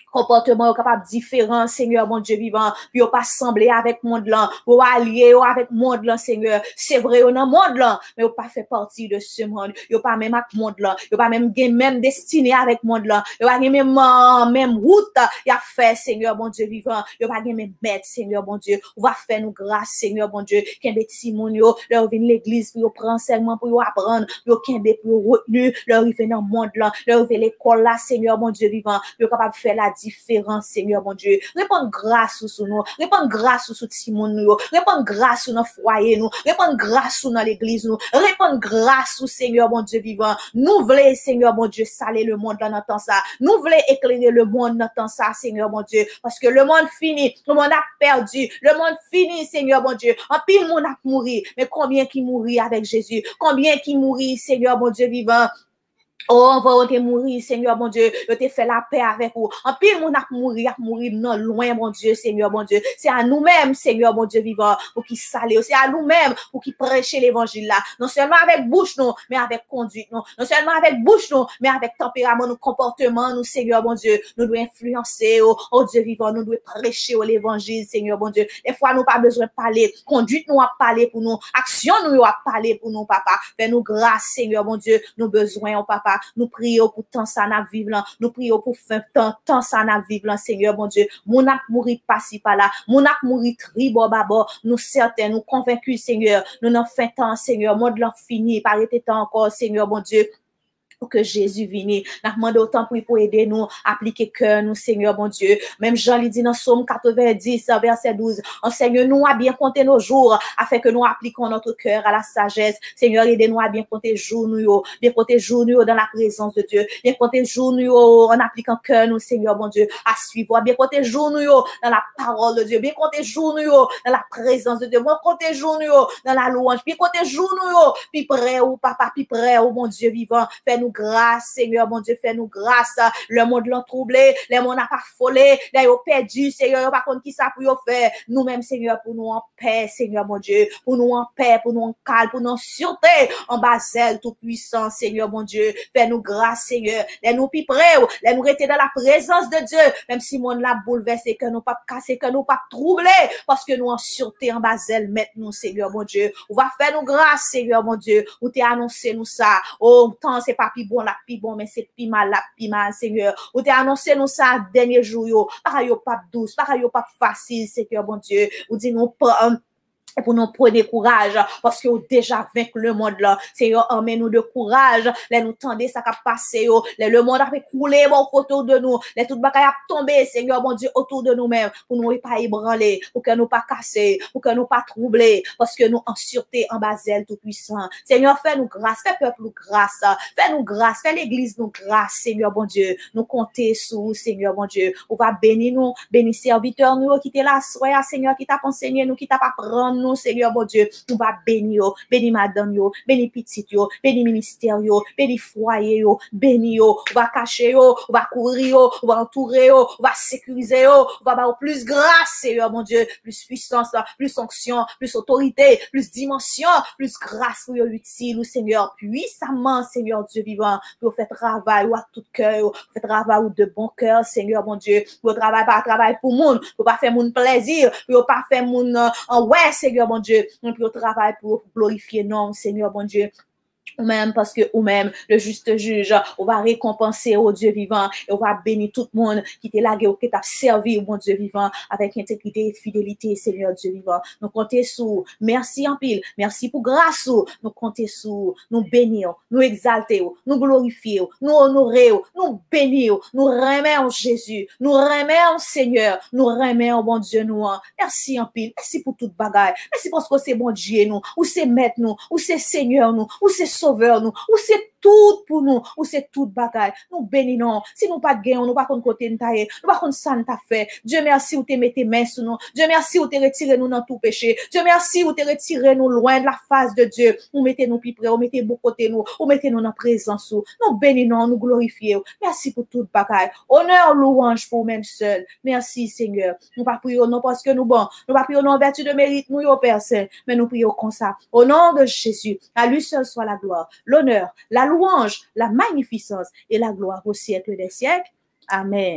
comportement capable différent, Seigneur, mon Dieu vivant, puis pas sembler avec monde là, ou allier avec monde là, Seigneur. C'est vrai, on dans monde là, mais on pas fait partie de ce monde. Yo pas même avec monde là, yo pas même même destiné avec monde là. Yo pas même route y a fait, Seigneur, mon Dieu vivant. Yo pas même maître, Seigneur, mon Dieu. On va faire nous grâce, Seigneur, mon Dieu. Qu'un petit moun yo, leur vient l'église pour prendre enseignement pour apprendre, pour qu'un pour retenir, leur vient dans monde là, leur vient l'école là, Seigneur, mon Dieu vivant. Yo capable faire la différence, Seigneur, mon Dieu. Répondre grâce sur nous, répondre grâce sur Timon nous, répondre grâce sur nos foyers nous, répondre grâce sur dans l'église nous, répondre grâce sur Seigneur, mon Dieu vivant. Nous voulons, Seigneur, mon Dieu, saler le monde dans notre temps ça. Nous voulons éclairer le monde dans temps ça, Seigneur, mon Dieu, parce que le monde fini, le monde a perdu, le monde fini, Seigneur, mon Dieu. En pile monde a mouru, mais combien qui mourit avec Jésus? Combien qui mourit, Seigneur, mon Dieu vivant? Oh, on va te mourir, Seigneur, mon Dieu. Je te fait la paix avec vous. En pile, mon a mourir non loin, mon Dieu, Seigneur, mon Dieu. C'est à nous-mêmes, Seigneur, mon Dieu vivant, pour qui saler. C'est à nous-mêmes pour qui prêcher l'évangile là. Non seulement avec bouche, non, mais avec conduite, non. Non seulement avec bouche, non, mais avec tempérament, nos comportements, nous, Seigneur, mon Dieu. Nous devons influencer, oh Dieu vivant. Nous devons prêcher l'évangile, Seigneur, mon Dieu. Des fois, nous pas besoin de parler. Conduite, nous à parler pour nous. Action, nous à parler pour nous, papa. Fais-nous grâce, Seigneur, mon Dieu. Nous besoin, oh papa. Nous prions pour tant ça n'a vivre là. Nous prions pour fin tant ça n'a vivre là, Seigneur, mon Dieu. Mon a mourir pas si pas là. Mon a mourir tribo babo. Nous certains, nous convaincus, Seigneur. Nous n'en fin temps, Seigneur. Monde l'en fini. Par été temps encore, Seigneur, mon Dieu. Pour que Jésus vienne. Nous demandons autant pour aider nous, appliquer cœur nous, Seigneur, mon Dieu. Même Jean lui dit dans Somme 90, verset 12, enseigne-nous à bien compter nos jours, afin que nous appliquions notre cœur à la sagesse. Seigneur, aidez-nous à bien compter jour nous, bien compter jour nous dans la présence de Dieu, bien compter jour nous en appliquant cœur nous, Seigneur, mon Dieu, à suivre, bien compter jour nous dans la parole de Dieu, bien compter jour nous dans la présence de Dieu, bien compter jour nous dans la louange, bien compter jour nous, puis près ou papa, puis près ou mon Dieu vivant, fais-nous grâce, Seigneur, mon Dieu, fais-nous grâce. Le monde l'a troublé, le monde n'a pas folé, là, ils ont perdu, Seigneur, par contre, qui ça pour faire? Nous-mêmes, Seigneur, pour nous en paix, Seigneur, mon Dieu, pour nous en paix, pour nous en calme, pour nous en sûreté, en basel tout puissant, Seigneur, mon Dieu, fais-nous grâce, Seigneur, laisse-nous plus près, laisse-nous rester dans la présence de Dieu, même si mon l'a bouleversé, que nous pas casser, que nous pas troubler, parce que nous en sûreté, en basel, maintenant, Seigneur, mon Dieu, on va faire nous grâce, Seigneur, mon Dieu, ou t'es annoncé nous ça, oh, tant c'est pas plus bon, la plus bon, mais c'est plus mal, la plus mal, Seigneur. Ou t'es annoncé nous ça, dernier jour, yo, pareil, pas douce, pareil, pas facile, Seigneur, mon Dieu, ou dit nous pas, pour nous prendre courage, parce que vous déjà vaincu le monde là. Seigneur, emmène-nous de courage. Là, nous tendez ça qui a passé, le monde a fait couler autour de nous. Les tout bagaille a tombé, Seigneur, mon Dieu, autour de nous-mêmes, pour nous pas ébranler, pour que nous pas casser, pour que nous pas troubler, parce que nous en sûreté, en basel tout puissant. Seigneur, fais-nous grâce, fais peuple nous grâce, fais-nous grâce, fais l'église nous grâce, Seigneur, mon Dieu. Nous compter sur, Seigneur, mon Dieu. On va bénir nous, bénir serviteurs nous, qui t'es là, soya, Seigneur, qui t'a enseigné nous, qui t'a pas prendre nous, Seigneur, mon Dieu, nous va bénir, bénir madame yo, bénir petit yo, bénir ministère yo, bénir foyer yo, bénir yo, on va cacher yo, on va courir yo, on va entourer yo, on va sécuriser yo, on va avoir plus grâce, Seigneur, mon Dieu, plus puissance, plus onction, plus autorité, plus dimension, plus grâce pour yo utile, Seigneur, puissamment, Seigneur Dieu vivant, pour faire travail ou à tout cœur, pour faire travail ou de bon cœur, Seigneur, mon Dieu, pour travail pas travail pour monde, pour pas faire mon plaisir, pour pas faire mon en ouais, Seigneur, mon Dieu, on peut travailler pour glorifier non, Seigneur, mon Dieu. Ou même parce que ou même le juste juge, on va récompenser au Dieu vivant et on va bénir tout le monde qui t'est lagué ou qui t'a servi au bon Dieu vivant avec intégrité et fidélité, Seigneur Dieu vivant. Nous comptons sur, merci en pile, merci pour grâce, nous comptons sur, nous bénir, nous exalter, nous glorifier, nous honorer, nous bénir, nous remercions Jésus, nous remercions Seigneur, nous remercions bon Dieu nous. Merci en pile, merci pour toute bagaille, merci parce que c'est bon Dieu nous, ou c'est maître nous, ou c'est Seigneur nous, ou c'est sauveur nous, ou c'est tout pour nous, ou c'est toute bagaille. Nous bénissons. Si nous pas de gain, nous pas contre côté nous pas contre ça nous t'a fait. Dieu merci où te mettez main sur nous. Dieu merci où te retiré nous dans tout péché. Dieu merci où te retiré nous loin de la face de Dieu. Vous mettez nous plus près, vous mettez beaucoup côté nous, vous mettez nous dans présence. Nous bénissons, nous glorifions. Merci pour toute bagaille. Honneur, louange pour même seul. Merci Seigneur. Nous pas prions non parce que nous bon, nous pas prions non en vertu de mérite nous yo personne, mais nous prions comme ça. Au nom de Jésus, à lui seul soit la gloire, l'honneur, la louange, la magnificence et la gloire au siècle des siècles. Amen.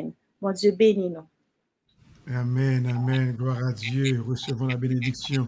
Mon Dieu, bénis-nous. Amen, amen. Gloire à Dieu. Recevons la bénédiction.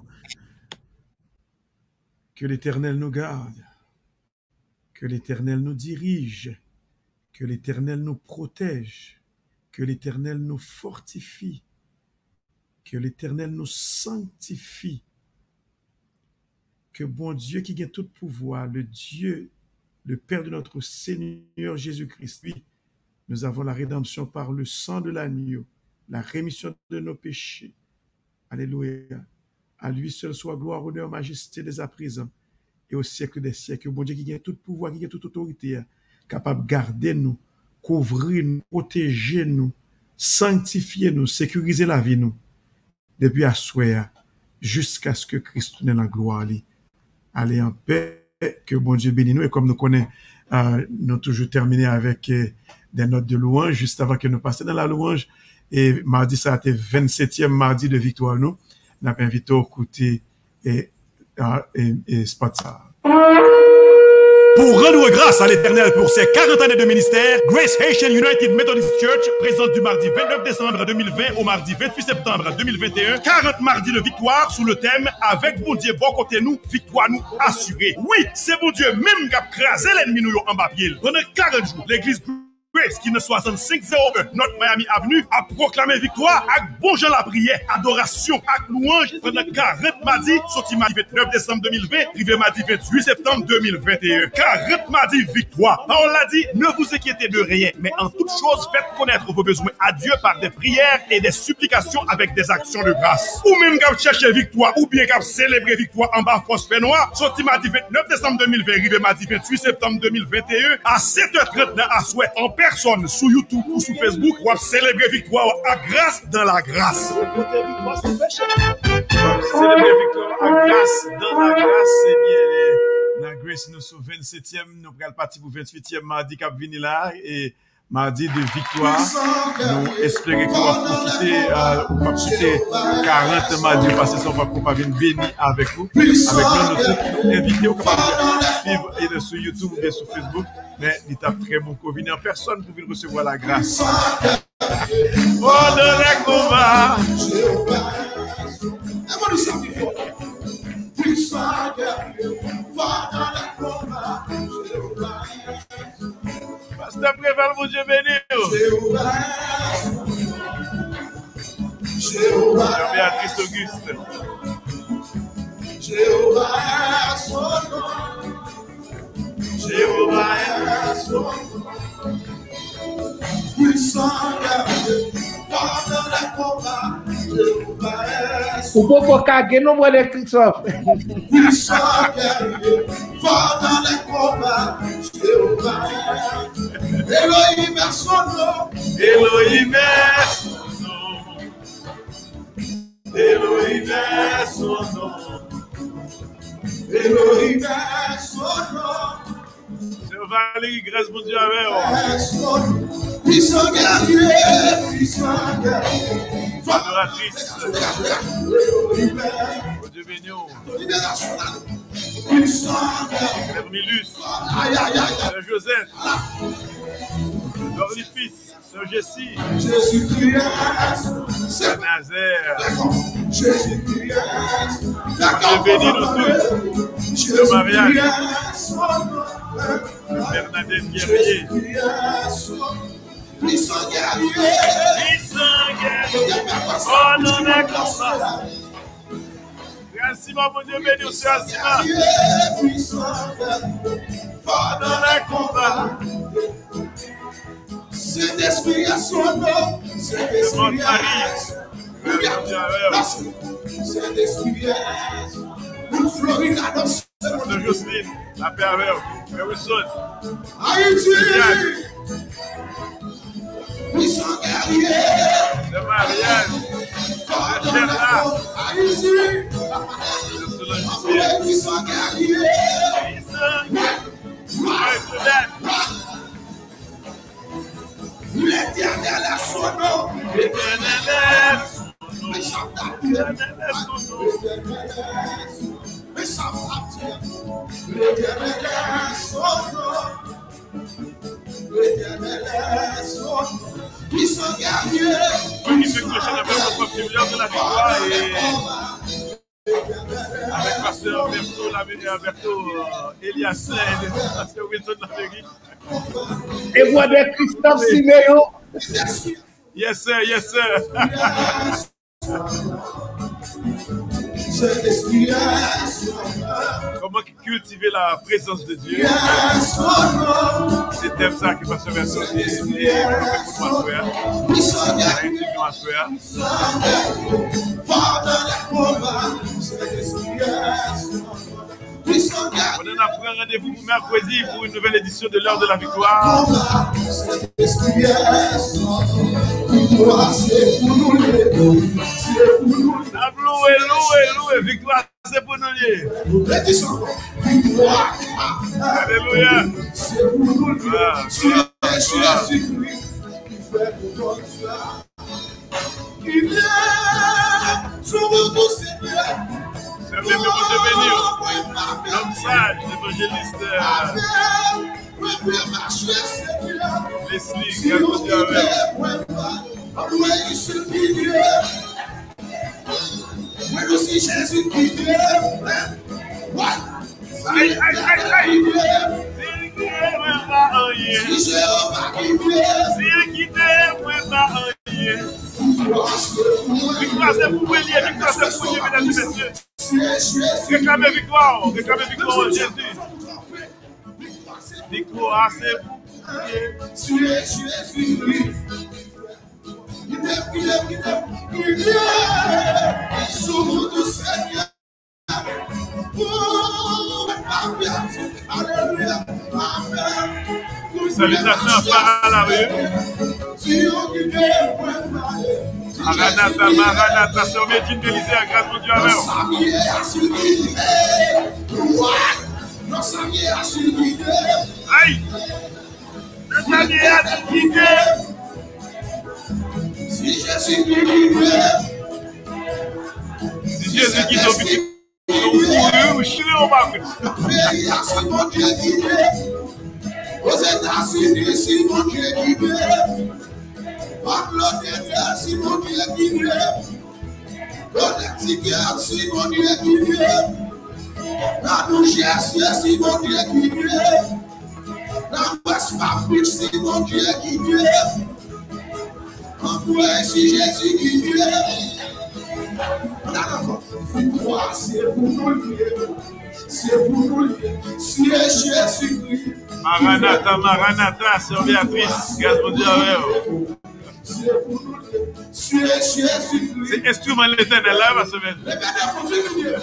Que l'Éternel nous garde. Que l'Éternel nous dirige. Que l'Éternel nous protège. Que l'Éternel nous fortifie. Que l'Éternel nous sanctifie. Que bon Dieu qui gagne tout pouvoir, le Dieu, le Père de notre Seigneur Jésus-Christ, lui, nous avons la rédemption par le sang de l'agneau, la rémission de nos péchés. Alléluia. À lui seul soit gloire, honneur, majesté dès à présent et au siècle des siècles. Bon Dieu qui gagne tout pouvoir, qui gagne toute autorité, capable de garder nous, couvrir nous, protéger nous, sanctifier nous, sécuriser la vie nous, depuis à souhait, jusqu'à ce que Christ nous ait la gloire. Allez en paix, que bon Dieu bénisse nous. Et comme nous connaissons, nous toujours terminé avec des notes de louange, juste avant que nous passions dans la louange. Et mardi, ça a été 27e mardi de victoire, nous. Nous avons invité au côté et spot ça. Pour rendre grâce à l'Éternel pour ses 40 années de ministère, Grace Haitian United Methodist Church présente du mardi 29 décembre 2020 au mardi 28 septembre 2021 40 mardis de victoire sous le thème « Avec bon Dieu bon côté nous, victoire nous assurée ». Oui, c'est bon Dieu même qui a crasé l'ennemi nous en bas pied. Pendant 40 jours, l'église Grace, qui ne 6501 North Miami Avenue, a proclamé victoire avec bon Jean la prière, adoration, avec louange pendant 40 mardi, sorti mardi 29 décembre 2020, arrivé mardi 28 septembre 2021. 40 mardi victoire. On l'a dit, ne vous inquiétez de rien, mais en toute chose, faites connaître vos besoins à Dieu par des prières et des supplications avec des actions de grâce. Ou même quand vous cherchez victoire, ou bien quand vous célébrez victoire en bas force fait noir, sorti mardi 29 décembre 2020, arrivé mardi 28 septembre 2021, à 7h30 dans à souhait, en personne sur YouTube ou sur Facebook pour célébrer victoire à grâce dans la grâce. Célébrer victoire à grâce dans la grâce, c'est bien. La grâce nous sur 27e, nous allons partir pour 28e mardi qui venu là et mardi de victoire. Nous espérons qu'on va profiter 40 mardi parce que on va venir bénir avec nous. Avec nous, nous inviter au capable de suivre sur YouTube ou bien sur Facebook. Mais il tape très bon qu'on vienne en personne pour recevoir la grâce. Oh, dans les combats. Pasteur Préval, mon Dieu béni. Béatrice Auguste. Jéhovah son nom. Jéhovah est son nom. Puissant guerrier, fort dans les combats. Jéhovah est son nom. O povo caguei no mulher Christophe. Puissant guerrier, fort dans les combats. Jéhovah est son nom. Elohim est son nom. Elohim est son nom. Elohim est son nom. Elohim est son nom. C'est Valérie Grèce, mon Dieu, avec puissant guerrier, puissant guerrier. Adoratrice. Mon Dieu bénio. Puissant guerrier. Hermilus. Sœur Joseph. Dornifice. Sœur Jessie. Jésus-Christ. Sœur Nazaire. Jésus-Christ. Dieu bénit nous tous. Le mariage. Bernadette Guerrier. Puissant guerrier. Puissant guerrier. Oh non, d'accord. Merci, mon Dieu béni, c'est Asima. Puissant guerrier. Fort dans les combats. Cet esprit à son nom. Cet esprit à son nom. Cet esprit à son nom. Nous Florida dans ce de Jocelyne, la pervers, Wilson. Haïti! Puissant guerrier! Le mariage! Le Gerard! Haïti! Le puissant guerrier! L'éternel est son nom! L'éternel est son nom! L'éternel est son nom! Mais ça va. L'éternel est son nom. L'éternel est son nom. Puissant guerrier. Qui fait clocher dans notre propre lumière de la victoire et avec Pasteur Berto Elias et Pasteur Wilson Laméry. Et voix de Christophe Siméon. Yes, sir, yes, sir. Comment cultiver la présence de Dieu? C'est thème ça qui va se verser et on a pris un rendez-vous pour mercredi pour une nouvelle édition de l'heure de la victoire. Loué, victoire, c'est pour nous lier. Alléluia. C'est le même de bénir. L'homme sage, l'évangéliste Leslie, aussi Jésus qui vient. Aïe. Si Jéhovah qui vient. Victoire, c'est pour vous, victoire, c'est pour vous, mesdames et messieurs. Réclamez victoire en Jésus. Victoire, c'est pour vous. Tu es Jésus. Il vient sous notre Seigneur. Alléluia. Amen. Salutations à la rue. Maranatha, sur Médine d'Élysée, à grâce de Dieu à l'heure. Aïe! Le Seigneur a quitté. Si Jésus qui Jésus qui t'obéit, c'est mon Dieu qui vient. Aux États-Unis, c'est mon Dieu qui vient. En Angleterre, c'est mon Dieu qui vient. Connecticut, c'est mon Dieu qui vient. Dans New Jersey, c'est mon Dieu qui vient. Dans West Afrique, c'est mon Dieu qui vient. En Corée, c'est Jésus qui vient. Victoire, c'est pour nous lier. C'est pour nous lier. C'est Jésus-Christ. Maranatha, sœur Béatrice, grâce de Dieu à l'heure. C'est pour nous lier. C'est Jésus-Christ. C'est instrument de l'éternel là, ma semaine. L'éternel continue.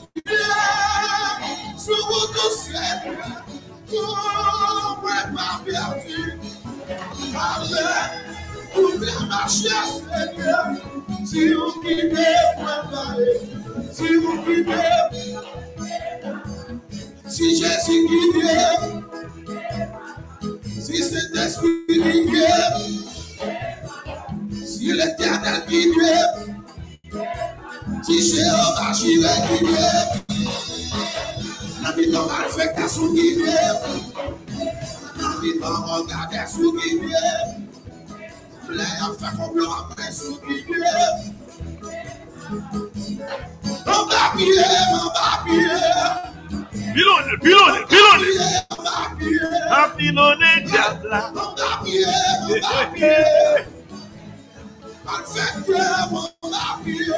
Sur votre ciel, pour ma vertu. Pour bien marcher, Seigneur. Si vous vivez, préparez. Si vous vivez, si Jésus qui vient, si cet esprit qui vient, si l'éternel qui vient, si Jéhovah Jireh qui vient, n'habitons affectation qui vient, n'habitons regardation qui vient. Les enfants complot après ce qui vient. On va pied. Pilonne. A pilonne, diable. On va pied. Infecteur, on va pied.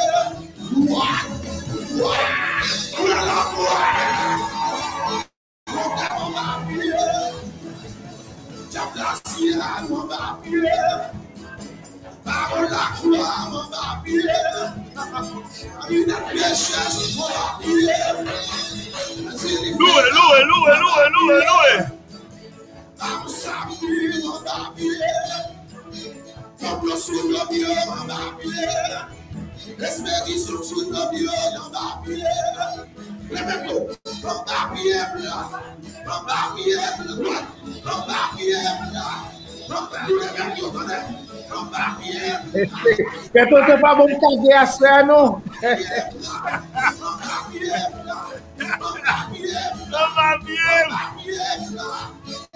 On va pied. Diable, on va pied. Par la croix, on va pied. Une péché, on va pied. Loué. Par sa vie, on va pied. Comme le sous le mieux, on va pied. L'esprit sur le mieux, on va pied. Les mêmes mots, on va pied. On va pied. On va pied. Que tu n'es pas bon caguer à ça, non?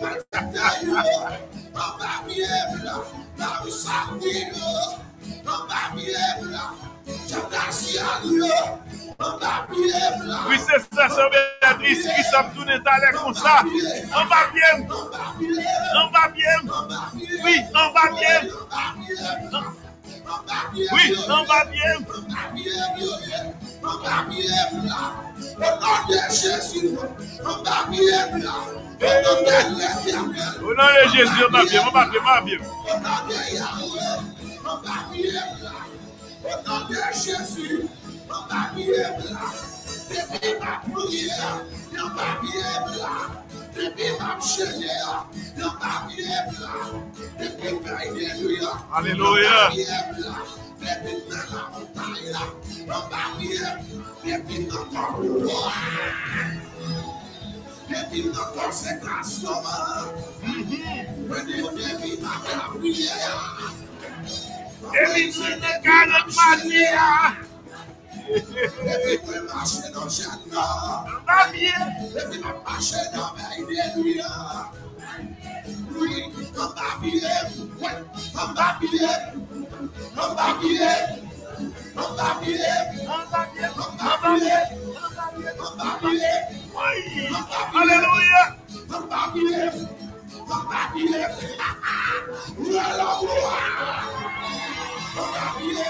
Oui, c'est ça, sœur Béatrice, qui s'en tourne à comme ça. On va bien. On va bien. Oui, on va bien. Oui, on va bien. Au nom de Jésus, on va bien, on va bien, on va bien. Au nom de Jésus, on va bien. Depuis ma prière, on va bien. Depuis ma chaîne, on va bien. Depuis ma idée, alléluia. Depuis ma montagne, on va bien. Depuis notre roi. Depuis notre consécration. Depuis ma prière. Depuis cette carrière matière. Depuis que marcher dans le jardin, on va bien. Depuis que marcher dans mes idées, oui, on va bien. On va bien. On va bien. On va bien. On va bien. On va bien. On va bien. Oui. Alléluia. On va bien. On va bien. On va bien.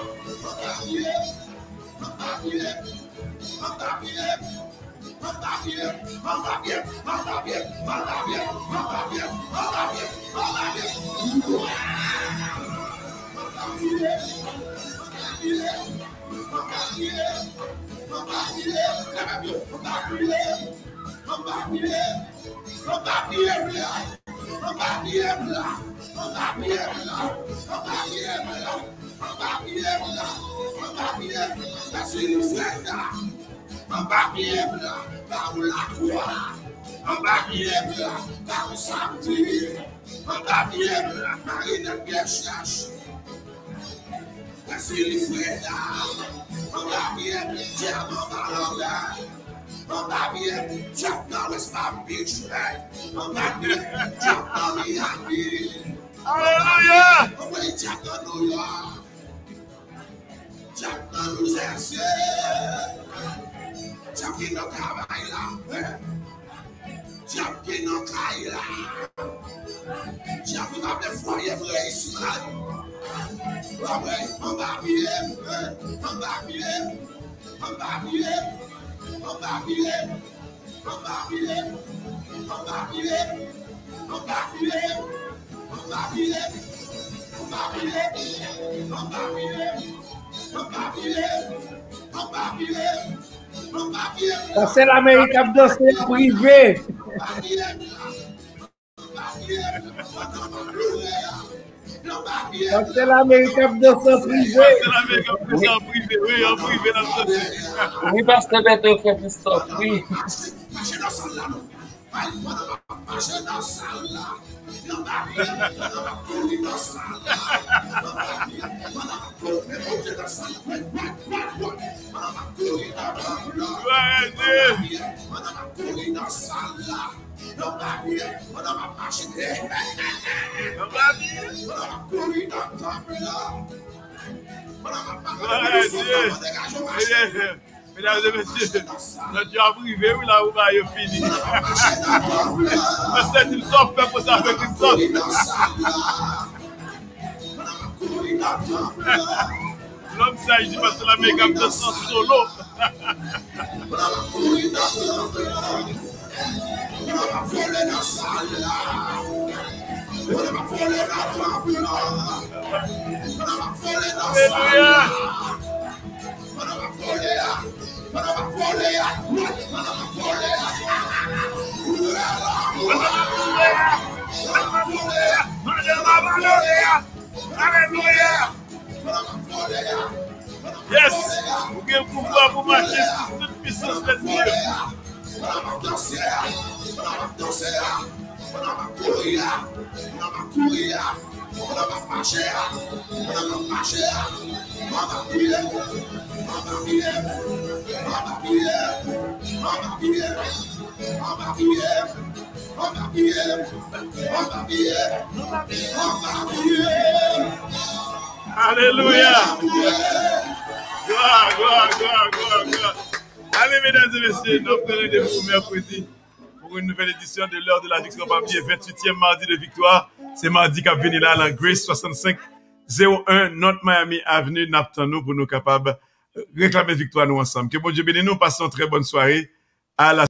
C'est l'Amérique qui a dansé privé. C'est l'Amérique qui a dansé privé. C'est l'Amérique qui a dansé en privé. Oui, en privé. Oui, parce que Beto fait Christophe, oui. Mesdames et messieurs, notre job privé, oui, là où va y fini. Parce que tu sors fait pour ça avec Christophe. L'homme ça, il dit parce que la méga de son solo. Yes, vous pouvez pouvoir vous marcher sur toute puissance de Dieu. Alléluia. Gloire. Allez, mesdames et messieurs, nous prenons rendez-vous mercredi pour une nouvelle édition de l'heure de la victoire parmi les 28e mardi de victoire. C'est mardi qu'a venu là, la Grace 6501 North Miami Avenue, Napton, pour nous capables de réclamer victoire nous ensemble. Que bon Dieu bénisse nous, passons une très bonne soirée. À la